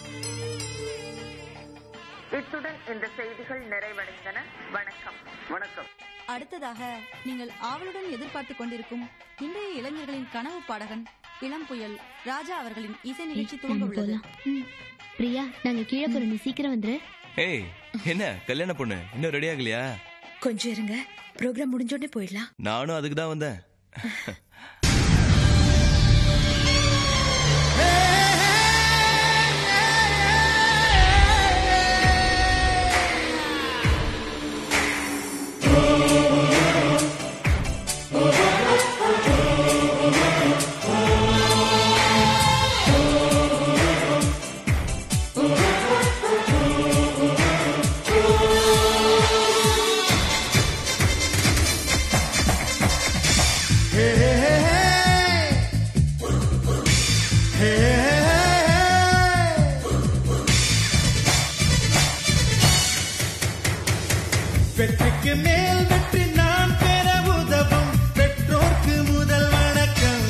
U: இத்துடன் இந்த செய்திகள் நிறைவடைந்தன. வணக்கம்.
W: வணக்கம்.
X: அடுத்ததாக நீங்கள் ஆவலுடன் எதிர்பார்த்துக் கொண்டிருக்கும் இன்றைய இளைஞர்களின் கனவு பாடகன் இளம் புயல் ராஜா அவர்களின் இசை நிகழ்ச்சி துவங்க உள்ளது.
C: பிரியா, நாங்க கீழே போறோம், நீ சீக்கிரம் வந்துரு.
J: ஏய், என்ன கல்யாண பொண்ணு இன்னும் ரெடி ஆகலையா?
K: கொஞ்சம் இருங்க, ப்ரோக்ராம் முடிஞ்சோடனே போயிடலாம்.
J: நானும் அதுக்கு தான் வந்தேன்.
Y: வெற்றிக்கு மேல் வெற்றி நான் பெற உதவும் பெற்றோர்க்கு முதல் வணக்கம்.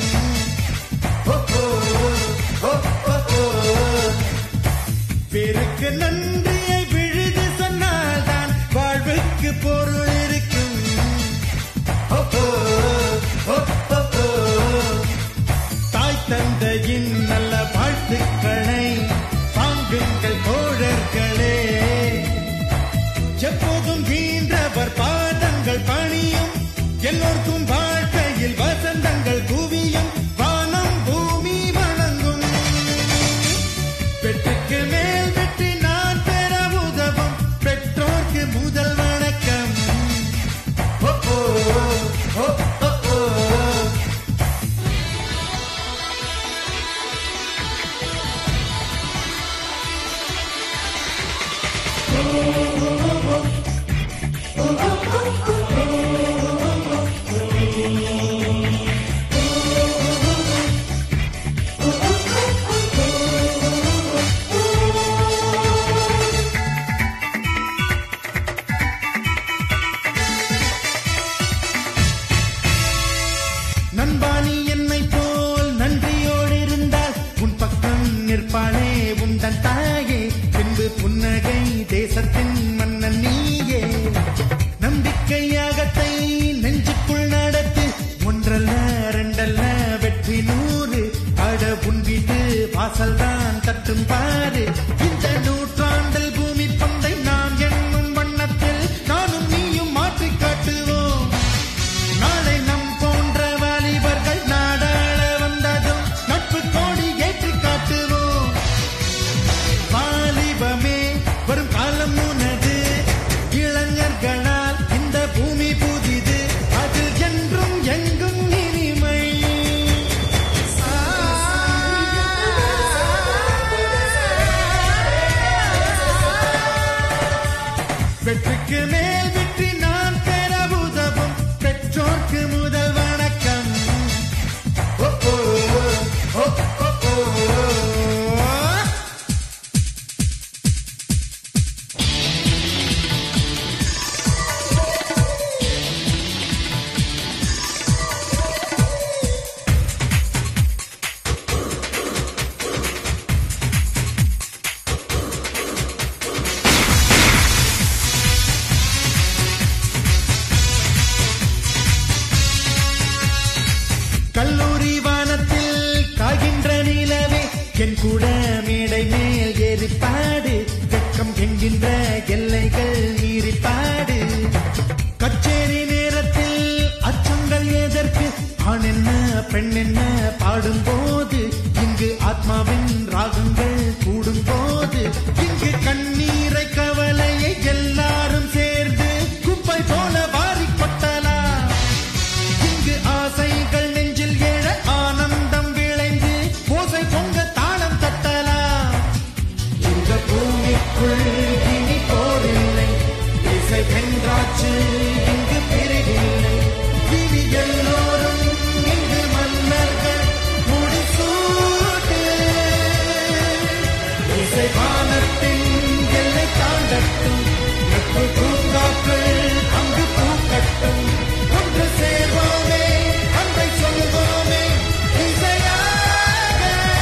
Y: பேருக்கு நன்றியை விழுது சொன்னால்தான் வாழ்வுக்கு பொருள் இருக்கும். தாய் தந்தையின் நல்ல வாழ்த்துக்களை வாங்குங்கள் தோழர்களே. எப்போதும் வீழ்ந்தவர் பாதங்கள் பணியும் எல்லோருக்கும் வாழ்க்கையில் வசந்தங்கள் குவியும் வானம் பூமி வணங்கும். வெற்றிக்கு மேல் வெற்றி நான் பெற உதவும் பெற்றோர்க்கு முதல் வணக்கம். நண்பானி என்னை போல் நன்றியோடு இருந்தால் உன் பக்கம் நிற்பாளே உந்தன் தாயே. பின்பு புன்னகை தேசத்தின் மன்னன் நீயே. நம்பிக்கையாகத்தை நெஞ்சுக்குள் நடத்து. ஒன்றல்ல ரெண்டல்ல வெற்றி 100. அட உன் வீட்டு வாசல் தான் தட்டும் பாரு. இந்த நூற்றாண்டில் பூமி பந்தை நாம் என்னும் வண்ணத்தில் நானும் நீயும் மாற்றி காட்டுவோம். நாளை நம் போன்ற வாலிபர்கள் நாடாள வந்ததும் நட்பு கோடி ஏற்றி காட்டுவோம். வாலிபமே வரும் காலம் உனது. இளைஞர்களால் இந்த பூமி புதிது. அதில் என்றும் எங்கும் இனிமை. வெற்றிக்கு மேல் வெற்றி நான் பெற உதவும் பெற்றோர்க்கு முதல் வணக்கம். கல்லூரி வானத்தில் காய்கின்ற நிலவே என் கூட மேடை மேல் ஏறிப்பாடு. வெட்கம் என்கின்ற எல்லைகள் மீறிப்பாடு. கச்சேரி நேரத்தில் அச்சங்கள் எதற்கு? ஆண் என்ன பெண் என்ன பாடும்போது இங்கு ஆத்மாவின் ராகங்கள் கூடும் போது. இங்கு கண்ணீரை கவலையை எல்லாரும் சேர்ந்து குப்பை போல வாரி கொட்டலாம். இங்கு ஆசைகள் நெஞ்சில் எழ ஆனந்தம் விளைந்து ஓசை பொங்க தாளம் தட்டலாம். இந்த பூமிக்குள் இனி போரில்லை. இசை வென்றாச்சு இங்கு பிரிவில்லை. இனி எல்லோரும் இங்கு மன்னர்கள் முடிசூட்டு. இசை வானத்தின் எல்லை தாண்டட்டும். நட்பு பூங்காக்கள் அங்கு பூக்கட்டும். ஒன்று சேர்வோமே அன்பை சொல்வோமே இசையாக.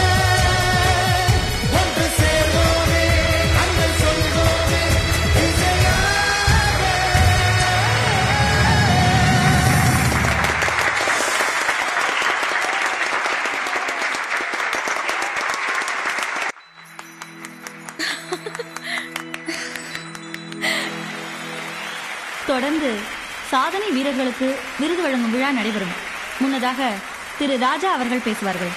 Y: ஒன்று சேர்வோமே அன்பை சொல்வோமே இசையாக.
X: தொடர்ந்து சாதனை வீரர்களுக்கு விருது வழங்கும் விழா நடைபெறும். முன்னதாக திரு ராஜா அவர்கள் பேசுவார்கள்.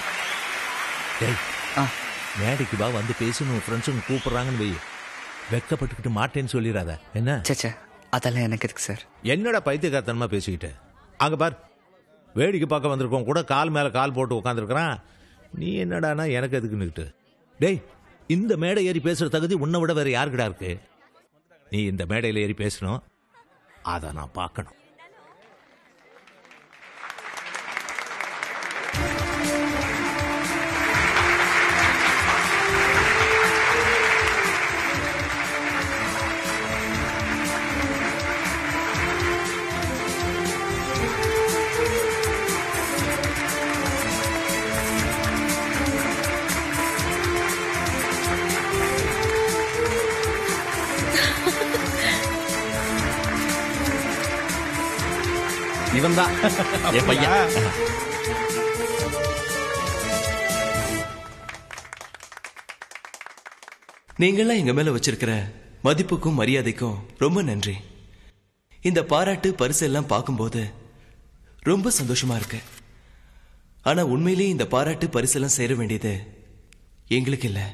V: மேடைக்கு வா, வந்து பேசணும், ஃப்ரெண்ட்ஸுங்க கூப்பிடுறாங்கன்னு வை. வெக்கப்பட்டுக்கிட்டு மாட்டேன்னு சொல்லிடாத. என்ன
Q: சச்சா, அதெல்லாம் எனக்கு எதுக்கு சார்?
V: என்னடா பைத்தியக்காரத்தனமா பேசிக்கிட்டு? அங்க பார், வேடிக்கை பார்க்க வந்திருக்கோம் கூட கால் மேல கால் போட்டு உட்காந்துருக்கிறான். நீ என்னடானா எனக்கு எதுக்குன்னுக்கிட்டு? டேய், இந்த மேடை ஏறி பேசுற தகுதி உன்னை விட வேற யாருக்கிடா இருக்கு? நீ இந்த மேடையில் ஏறி பேசணும், அதை நான் பார்க்கணும்.
O: இவன் தான் என் பையன்.
J: நீங்களாம் எங்க மேல வச்சிருக்கிற மதிப்புக்கும் மரியாதைக்கும் ரொம்ப நன்றி. இந்த பாராட்டு பரிசு எல்லாம் பார்க்கும்போது ரொம்ப சந்தோஷமா இருக்கு. ஆனா உண்மையிலேயே இந்த பாராட்டு பரிசெல்லாம் சேர வேண்டியது எங்களுக்கு இல்ல.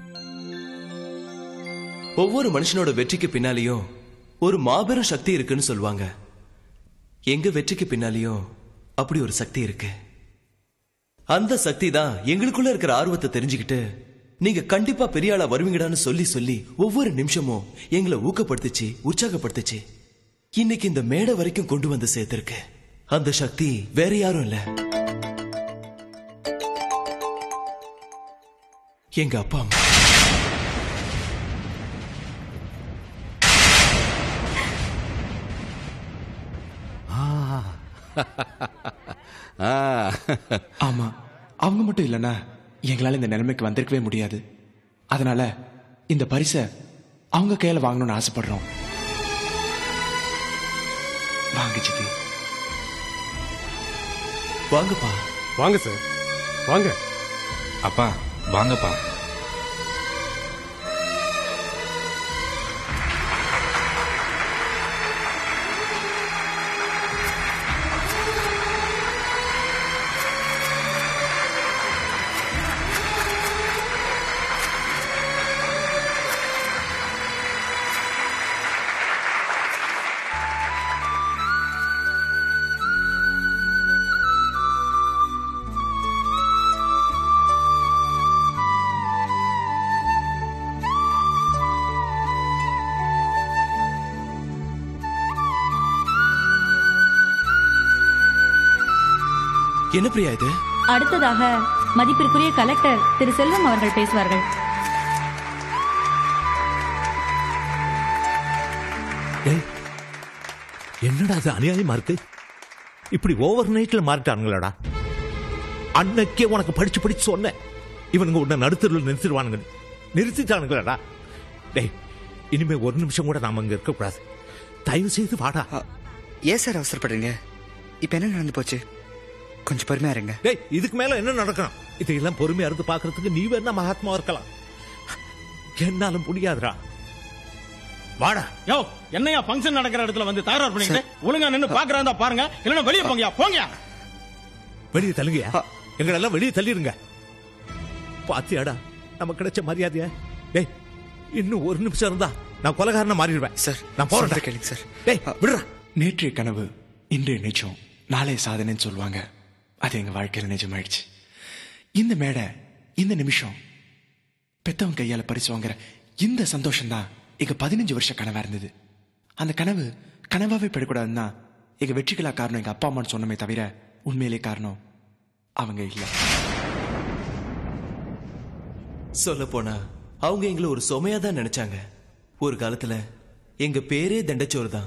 J: ஒவ்வொரு மனுஷனோட வெற்றிக்கு பின்னாலேயும் ஒரு மாபெரும் சக்தி இருக்குன்னு சொல்லுவாங்க. எங்க வெற்றிக்கு பின்னாலேயும் அப்படி ஒரு சக்தி இருக்கு. அந்த சக்தி தான் எங்களுக்குள்ள இருக்கிற ஆர்வத்தை தெரிஞ்சுக்கிட்டு நீங்க கண்டிப்பா பெரிய ஆளா வருவீங்கடான்னு சொல்லி சொல்லி ஒவ்வொரு நிமிஷமும் எங்களை ஊக்கப்படுத்துச்சு, உற்சாகப்படுத்துச்சு. இன்னைக்கு இந்த மேடை வரைக்கும் கொண்டு வந்து சேர்த்திருக்கு. அந்த சக்தி வேற யாரும் இல்ல, எங்க அப்பா அம்மா.
H: ஆமா, அவங்க மட்டும் இல்லைன்னா எங்களால இந்த நிலைமைக்கு வந்திருக்கவே முடியாது. அதனால இந்த பரிசை அவங்க கையில வாங்கணும்னு ஆசைப்படுறோம். வாங்க சித்தி.
J: வாங்கப்பா.
A: வாங்க சார், வாங்க.
F: அப்பா வாங்கப்பா.
J: என்ன பிரியா இது?
X: அடுத்ததாக மதிப்பிற்குரிய கலெக்டர் திரு செல்வம் அவர்கள் பேசுவார்கள்.
V: என்னடா அது அநியாயமா இருக்கு? இப்படி ஓவர் நைட்ல மாறிட்டானுங்களா? அன்னைக்கே உனக்கு படிச்சு படிச்சு சொன்னேன், இவனுங்க உன்னை நடுத்தருள் நிறுத்திடுவானுங்க. நிறுத்திட்டானுங்களா? டேய், இனிமே ஒரு நிமிஷம் கூட நாம இங்க இருக்க கூடாது. தயவு செய்து வாடா.
Q: ஏன் சார் அவசரப்படுறீங்க? இப்ப என்ன நடந்து போச்சு? கொஞ்சம் பொறுமையா இருங்க.
V: டேய், இதுக்கு மேல என்ன நடக்கணும்? இதெல்லாம் பொறுமையா இருந்து பாக்குறதுக்கு நீ வேணா மகாத்மா இருக்கலாம், என்னால முடியாதுடா. வாடா.
G: யோ, என்னையா ஃபங்க்ஷன் நடக்கிற இடத்துல வந்து தயார் பண்ணிட்டு ஒழுங்கா நின்னு பாக்குறதா பாருங்க, இல்லன்னா வெளியே போங்கயா. போங்கயா,
V: வெளியே தள்ளுங்கயா. எங்களெல்லாம் வெளியே தள்ளிருங்க. பாத்தியாடா நமக்கு கிடைச்ச மரியாதையா? டேய், இன்னும் ஒரு நிமிஷம் இருந்தா நான் கொலைகாரனா மாறிடுவேன்.
Q: சார்,
V: நான் போறேன்.
Q: கேளுங்க சார்.
V: டேய், விடுறா.
H: நேற்றைய கனவு இன்றைய நிஜம், நாளைய சாதனைன்னு சொல்லுவாங்க. அது எங்க வாழ்க்கையில நிஜமாயிடுச்சு. இந்த மேடை, இந்த நிமிஷம், பெத்தவங்க கையால பரிசு வாங்குற இந்த சந்தோஷம் தான் எங்க 15 வருஷ கனவா இருந்தது. அந்த கனவு கனவாவே பெறக்கூடாதுன்னா எங்க வெற்றிகளா காரணம் எங்க அப்பா அம்மான்னு சொன்னமே தவிர உண்மையிலே காரணம் அவங்க இல்ல.
J: சொல்ல போனா அவங்க எங்களை ஒரு சுமையா தான் நினைச்சாங்க. ஒரு காலத்துல எங்க பேரே தண்டச்சோறு தான்.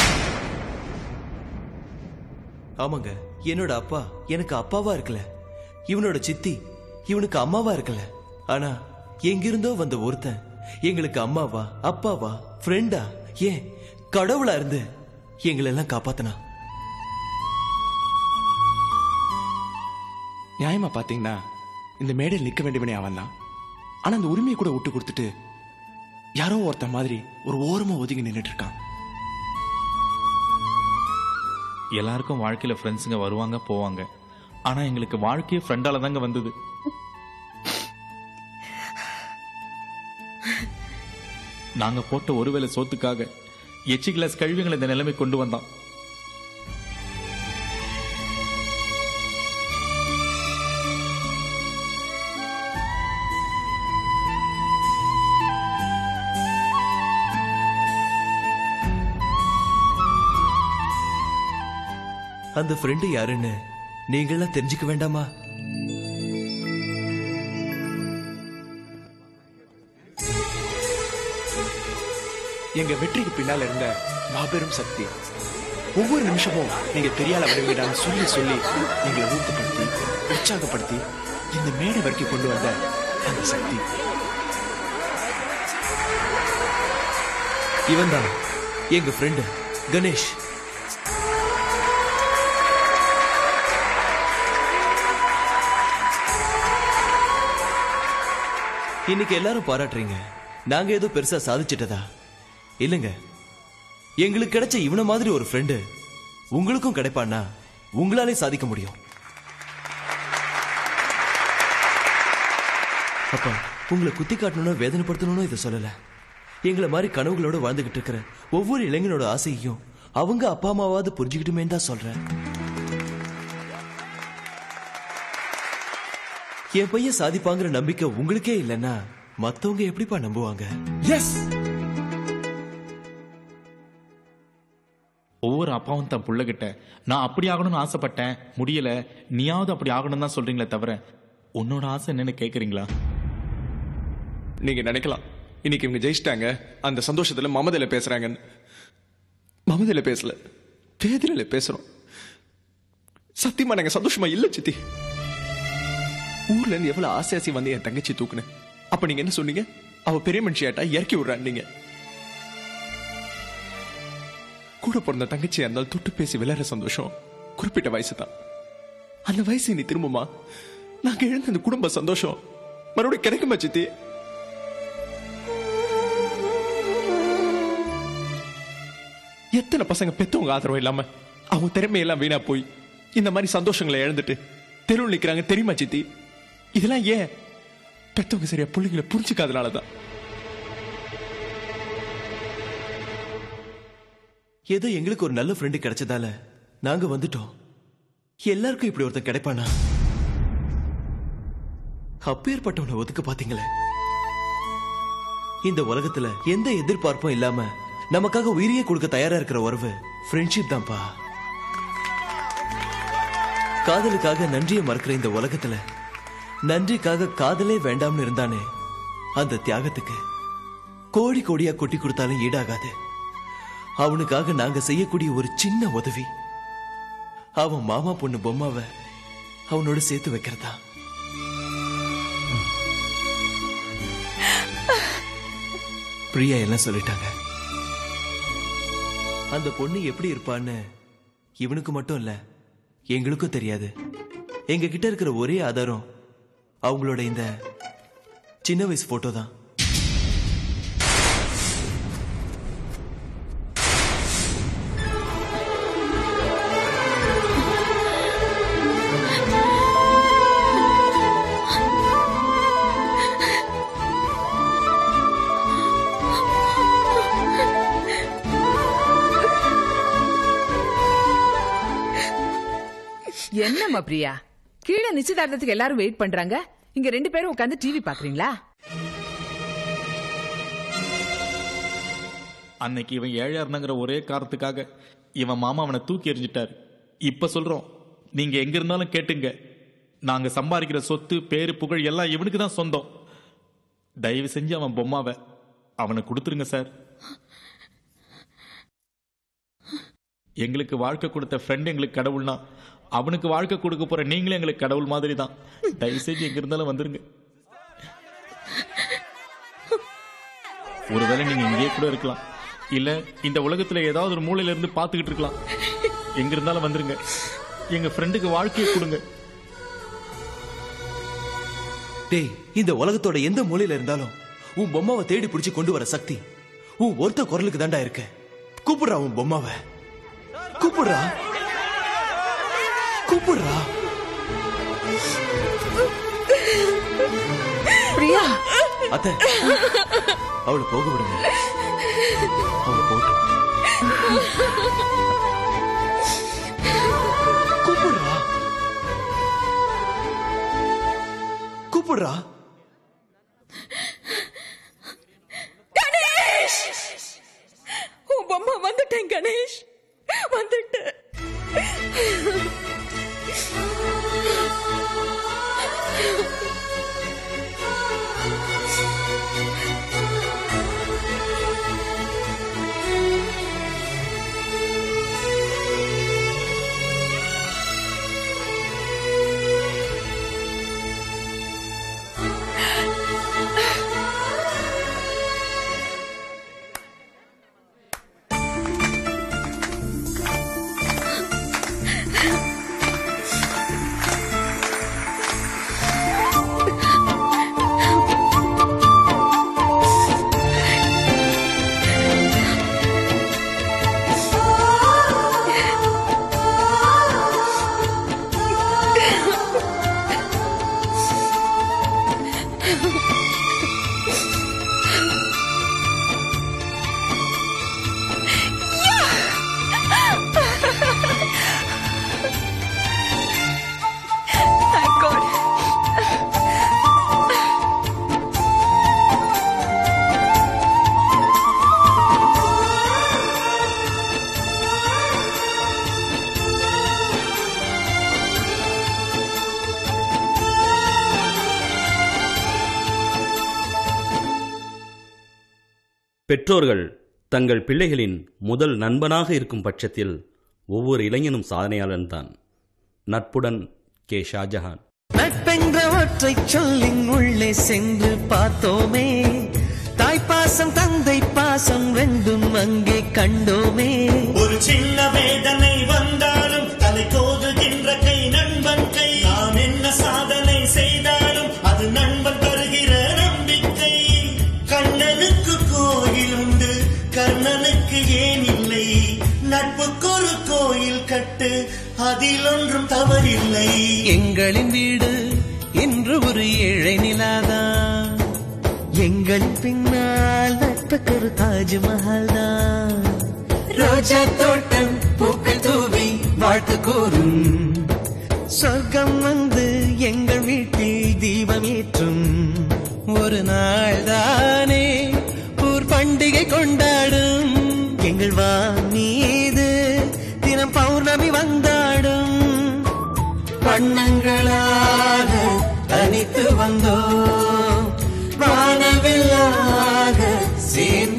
J: ஆமாங்க, என்னோட அப்பா எனக்கு அப்பாவா இருக்கல, இவனோட சித்தி இவனுக்கு அம்மாவா இருக்கல. ஆனா எங்கிருந்தோ வந்த ஒருத்தன் எங்களுக்கு அம்மாவா, அப்பாவா, ஃப்ரெண்டா, ஏன் கடவுளா இருந்து எங்களை எல்லாம் காப்பாத்தனா.
H: நியாயமா பாத்தீங்கன்னா இந்த மேடையில் நிக்க வேண்டியவனே அவன் தான். ஆனா அந்த உரிமையை கூட விட்டு கொடுத்துட்டு யாரோ ஒருத்த மாதிரி ஒரு ஓரமா ஒதுங்கி நின்றுட்டு இருக்கான்.
F: எல்லாருக்கும் வாழ்க்கையில ஃப்ரெண்ட்ஸுங்க வருவாங்க போவாங்க. ஆனா எங்களுக்கு வாழ்க்கையே ஃப்ரெண்டால தாங்க வந்தது. நாங்க போட்ட ஒருவேளை சோத்துக்காக எச்சி கிளாஸ் கழிவுகளை இந்த நிலைமை கொண்டு வந்தான்.
J: அந்த ஃப்ரெண்டு யாருன்னு நீங்களாம் தெரிஞ்சுக்க வேண்டாமா? எங்க வெற்றிக்கு பின்னால இருந்த மாபெரும் சக்தி. ஒவ்வொரு நிமிஷமும் நீங்க பெரிய ஆள வருவீங்கன்னு சொல்லி சொல்லி எங்களை ஊக்கப்படுத்தி உற்சாகப்படுத்தி இந்த மேடை வரைக்கும் கொண்டு வந்த அந்த சக்தி இவன் தான், எங்க ஃப்ரெண்டு கணேஷ். இன்னைக்கு எல்லாரும் பாராட்டுறீங்க, நாங்க ஏதோ பெருசா சாதிச்சிட்டதா? இல்லங்க, எங்களுக்கு கிடைச்ச இவன மாதிரி ஒரு ஃப்ரெண்டு உங்களுக்கும் கிடைப்பான்னா உங்களாலே சாதிக்க முடியும். அப்பா, உங்களை குத்தி காட்டணும் வேதனைப்படுத்தணும் இதை சொல்லல. எங்களை மாதிரி கனவுகளோட வாழ்ந்துகிட்டு இருக்கிற ஒவ்வொரு இளைஞனோட ஆசையையும் அவங்க அப்பா அம்மாவாவது புரிஞ்சுக்கிட்டுமே தான் சொல்றேன். என் பையன் சாதிப்பாங்கிற நம்பிக்கை உங்களுக்கே இல்லைன்னா மத்தவங்க எப்படிப்பா நம்புவாங்க? எஸ்,
F: ஒவ்வொரு அப்பாவும் தன் புள்ளகிட்ட நான் அப்படி ஆகணும்னு ஆசைப்பட்டேன், முடியல, நீயாவது அப்படி ஆகணும் தான் சொல்றீங்களே தவிர உன்னோட ஆசை என்னன்னு கேக்குறீங்களா?
J: நீங்க நினைக்கலாம் இன்னைக்கு இவங்க ஜெயிச்சிட்டாங்க, அந்த சந்தோஷத்துல மமதையில பேசுறாங்கன்னு. மமதையில பேசல, வேதனையில பேசுறோம். சத்தியமா நாங்க சந்தோஷமா இல்ல சித்தி. ஊர்ல இருந்து எவ்வளவு ஆசை வந்து என் தங்கச்சி தூக்குனேன். அப்ப நீங்க என்ன சொன்னீங்க? அவ பெரிய மனுஷியாட்டா இறக்கி விடுறான். நீங்க கூட பிறந்த தங்கச்சியா இருந்தால் தொட்டு பேசி விளையாடுற சந்தோஷம் குறிப்பிட்ட வயசு தான். அந்த வயசு நீ திரும்புமா? நாங்க எழுந்த அந்த குடும்ப சந்தோஷம் மறுபடியும் கிடைக்குமா சித்தி? எத்தனை பசங்க பெத்தவங்க ஆதரவு இல்லாம அவங்க திறமையெல்லாம் வீணா போய் இந்த மாதிரி சந்தோஷங்களை இழந்துட்டு தெருவில் நிக்கிறாங்க தெரியுமா சித்தி? இதெல்லாம் ஏன்? பெத்தவங்க சரியா பிள்ளைங்களை புரிஞ்சுக்காதனாலதான். ஏதோ எங்களுக்கு ஒரு நல்ல ஃப்ரெண்டு கிடைச்சதால நாங்க வந்துட்டோம். எல்லாருக்கும் இப்படி ஒருத்தன் கிடைப்பானா? அப்பேற்பட்டவனை ஒதுக்க பாத்தீங்களே. இந்த உலகத்துல எந்த எதிர்பார்ப்பும் இல்லாம நமக்காக உயிரியே கொடுக்க தயாரா இருக்கிற உறவு ஃப்ரெண்ட்ஷிப் தான்ப்பா. காதலுக்காக நன்றியை மறக்கிற இந்த உலகத்துல நன்றிக்காக காதலே வேண்டாம்னு இருந்தானே, அந்த தியாகத்துக்கு கோடி கோடியா கொட்டி கொடுத்தாலும் ஈடாகாது. அவனுக்காக நாங்க செய்யக்கூடிய ஒரு சின்ன உதவி அவன் மாமா பொண்ணு பொம்மாவை அவனோட சேர்த்து வைக்கிறதா. பிரியா எல்லாம் சொல்லிட்டாங்க. அந்த பொண்ணு எப்படி இருப்பான்னு இவனுக்கு மட்டும் இல்ல எங்களுக்கும் தெரியாது. எங்க கிட்ட இருக்கிற ஒரே ஆதாரம் அவங்களோட இந்த சின்ன வயசு போட்டோ தான்.
D: என்னம்மா பிரியா, கீழே நிச்சயதார்த்தத்துக்கு எல்லாரும் வெயிட் பண்றாங்க, இங்க 2 பேரும் உட்கார்ந்து டிவி பாக்குறீங்களா?
F: அன்னைக்கு இவன் ஏழையா இருந்தாங்கிற ஒரே காரணத்துக்காக இவன் மாமா அவனை தூக்கி எறிஞ்சிட்டாரு. இப்ப சொல்றோம், நீங்க எங்க இருந்தாலும் கேட்டுங்க, நாங்க சம்பாதிக்கிற சொத்து பேரு புகழ் எல்லாம் இவனுக்கு தான் சொந்தம். தயவு செஞ்சு அவன் பொம்மாவை அவனை கொடுத்துருங்க சார். எங்களுக்கு வாழ்க்கை கொடுத்த ஃப்ரெண்ட் எங்களுக்கு கடவுள்னா அவனுக்கு வாழ்க்கை கொடுக்க போற நீங்களே எங்களுக்கு கடவுள் மாதிரி தான். தயவு செஞ்சு எங்க இருந்தாலும் வந்துருங்க. ஒருவேளை நீங்க இங்கே கூட இருக்கலாம், இல்ல இந்த உலகத்துல ஏதாவது ஒரு மூலையில இருந்து பாத்துக்கிட்டு இருக்கலாம். எங்க இருந்தாலும் வந்துருங்க, எங்க ஃப்ரெண்டுக்கு வாழ்க்கையை கொடுங்க.
J: டேய், இந்த உலகத்தோட எந்த மூலையில இருந்தாலும் உன் பொம்மாவை தேடி பிடிச்சு கொண்டு வர சக்தி உன் ஒருத்த குரலுக்கு தாண்டா இருக்கு. கூப்பிடுறா உன் பொம்மாவை, கூப்பிடுறா.
H: கூப்பிடுறா.
K: பிரியா
J: அத்தை, அவளை போக விடுங்க. அவளை போட்டு
H: கூப்பிடுறா. கூப்பிடுறா.
K: கணேஷ், உன் பொம்மை வந்துட்டேன் கணேஷ், வந்துட்டேன்.
I: பெற்றோர்கள் தங்கள் பிள்ளைகளின் முதல் நண்பனாக இருக்கும் பட்சத்தில் ஒவ்வொரு இளைஞனும் சாதனையாளன் தான். நட்புடன் கே. ஷாஜஹான்.
Y: நட்பென்ற ஒற்றை சொல்லின் உள்ளே சென்று பார்த்தோமே, தாய்ப்பாசம் தந்தை பாசம் ரெண்டும் அங்கே கண்டோமே. ஒரு சின்ன வேதனை வந்தாலும் தலை கோதுகின்ற கை நண்பன் கை. நாம் என்ன சாதனை செய்தாலும் அது நண்பன் தருகிற நம்பிக்கை. கண்ணனுக்கு கோயில் உண்டு, கர்ணனுக்கு ஏன் இல்லை? நட்புக்கு ஒரு கோயில் கட்டு, அதில் ஒன்றும் தவறில்லை. எங்களின் வீடு இன்று ஒரு ஏழை நிலாதான், எங்களின் பின்னால் நட்புக்கு ஒரு தாஜ்மஹால் தான். ரோஜா தோட்டம் பூக்கள் தூவி வாழ்த்து கூறும், சொர்க்கம் வந்து எங்கள் வீட்டில் தீபம் ஏற்றும் ஒரு நாள் தானே ஊர் பண்டிகை கொண்டாடும். எங்கள் மீது தினம் பௌர்ணமி வந்தாடும். வண்ணங்களாக தனித்து வந்தோம், வானவில்லாக சேர்ந்து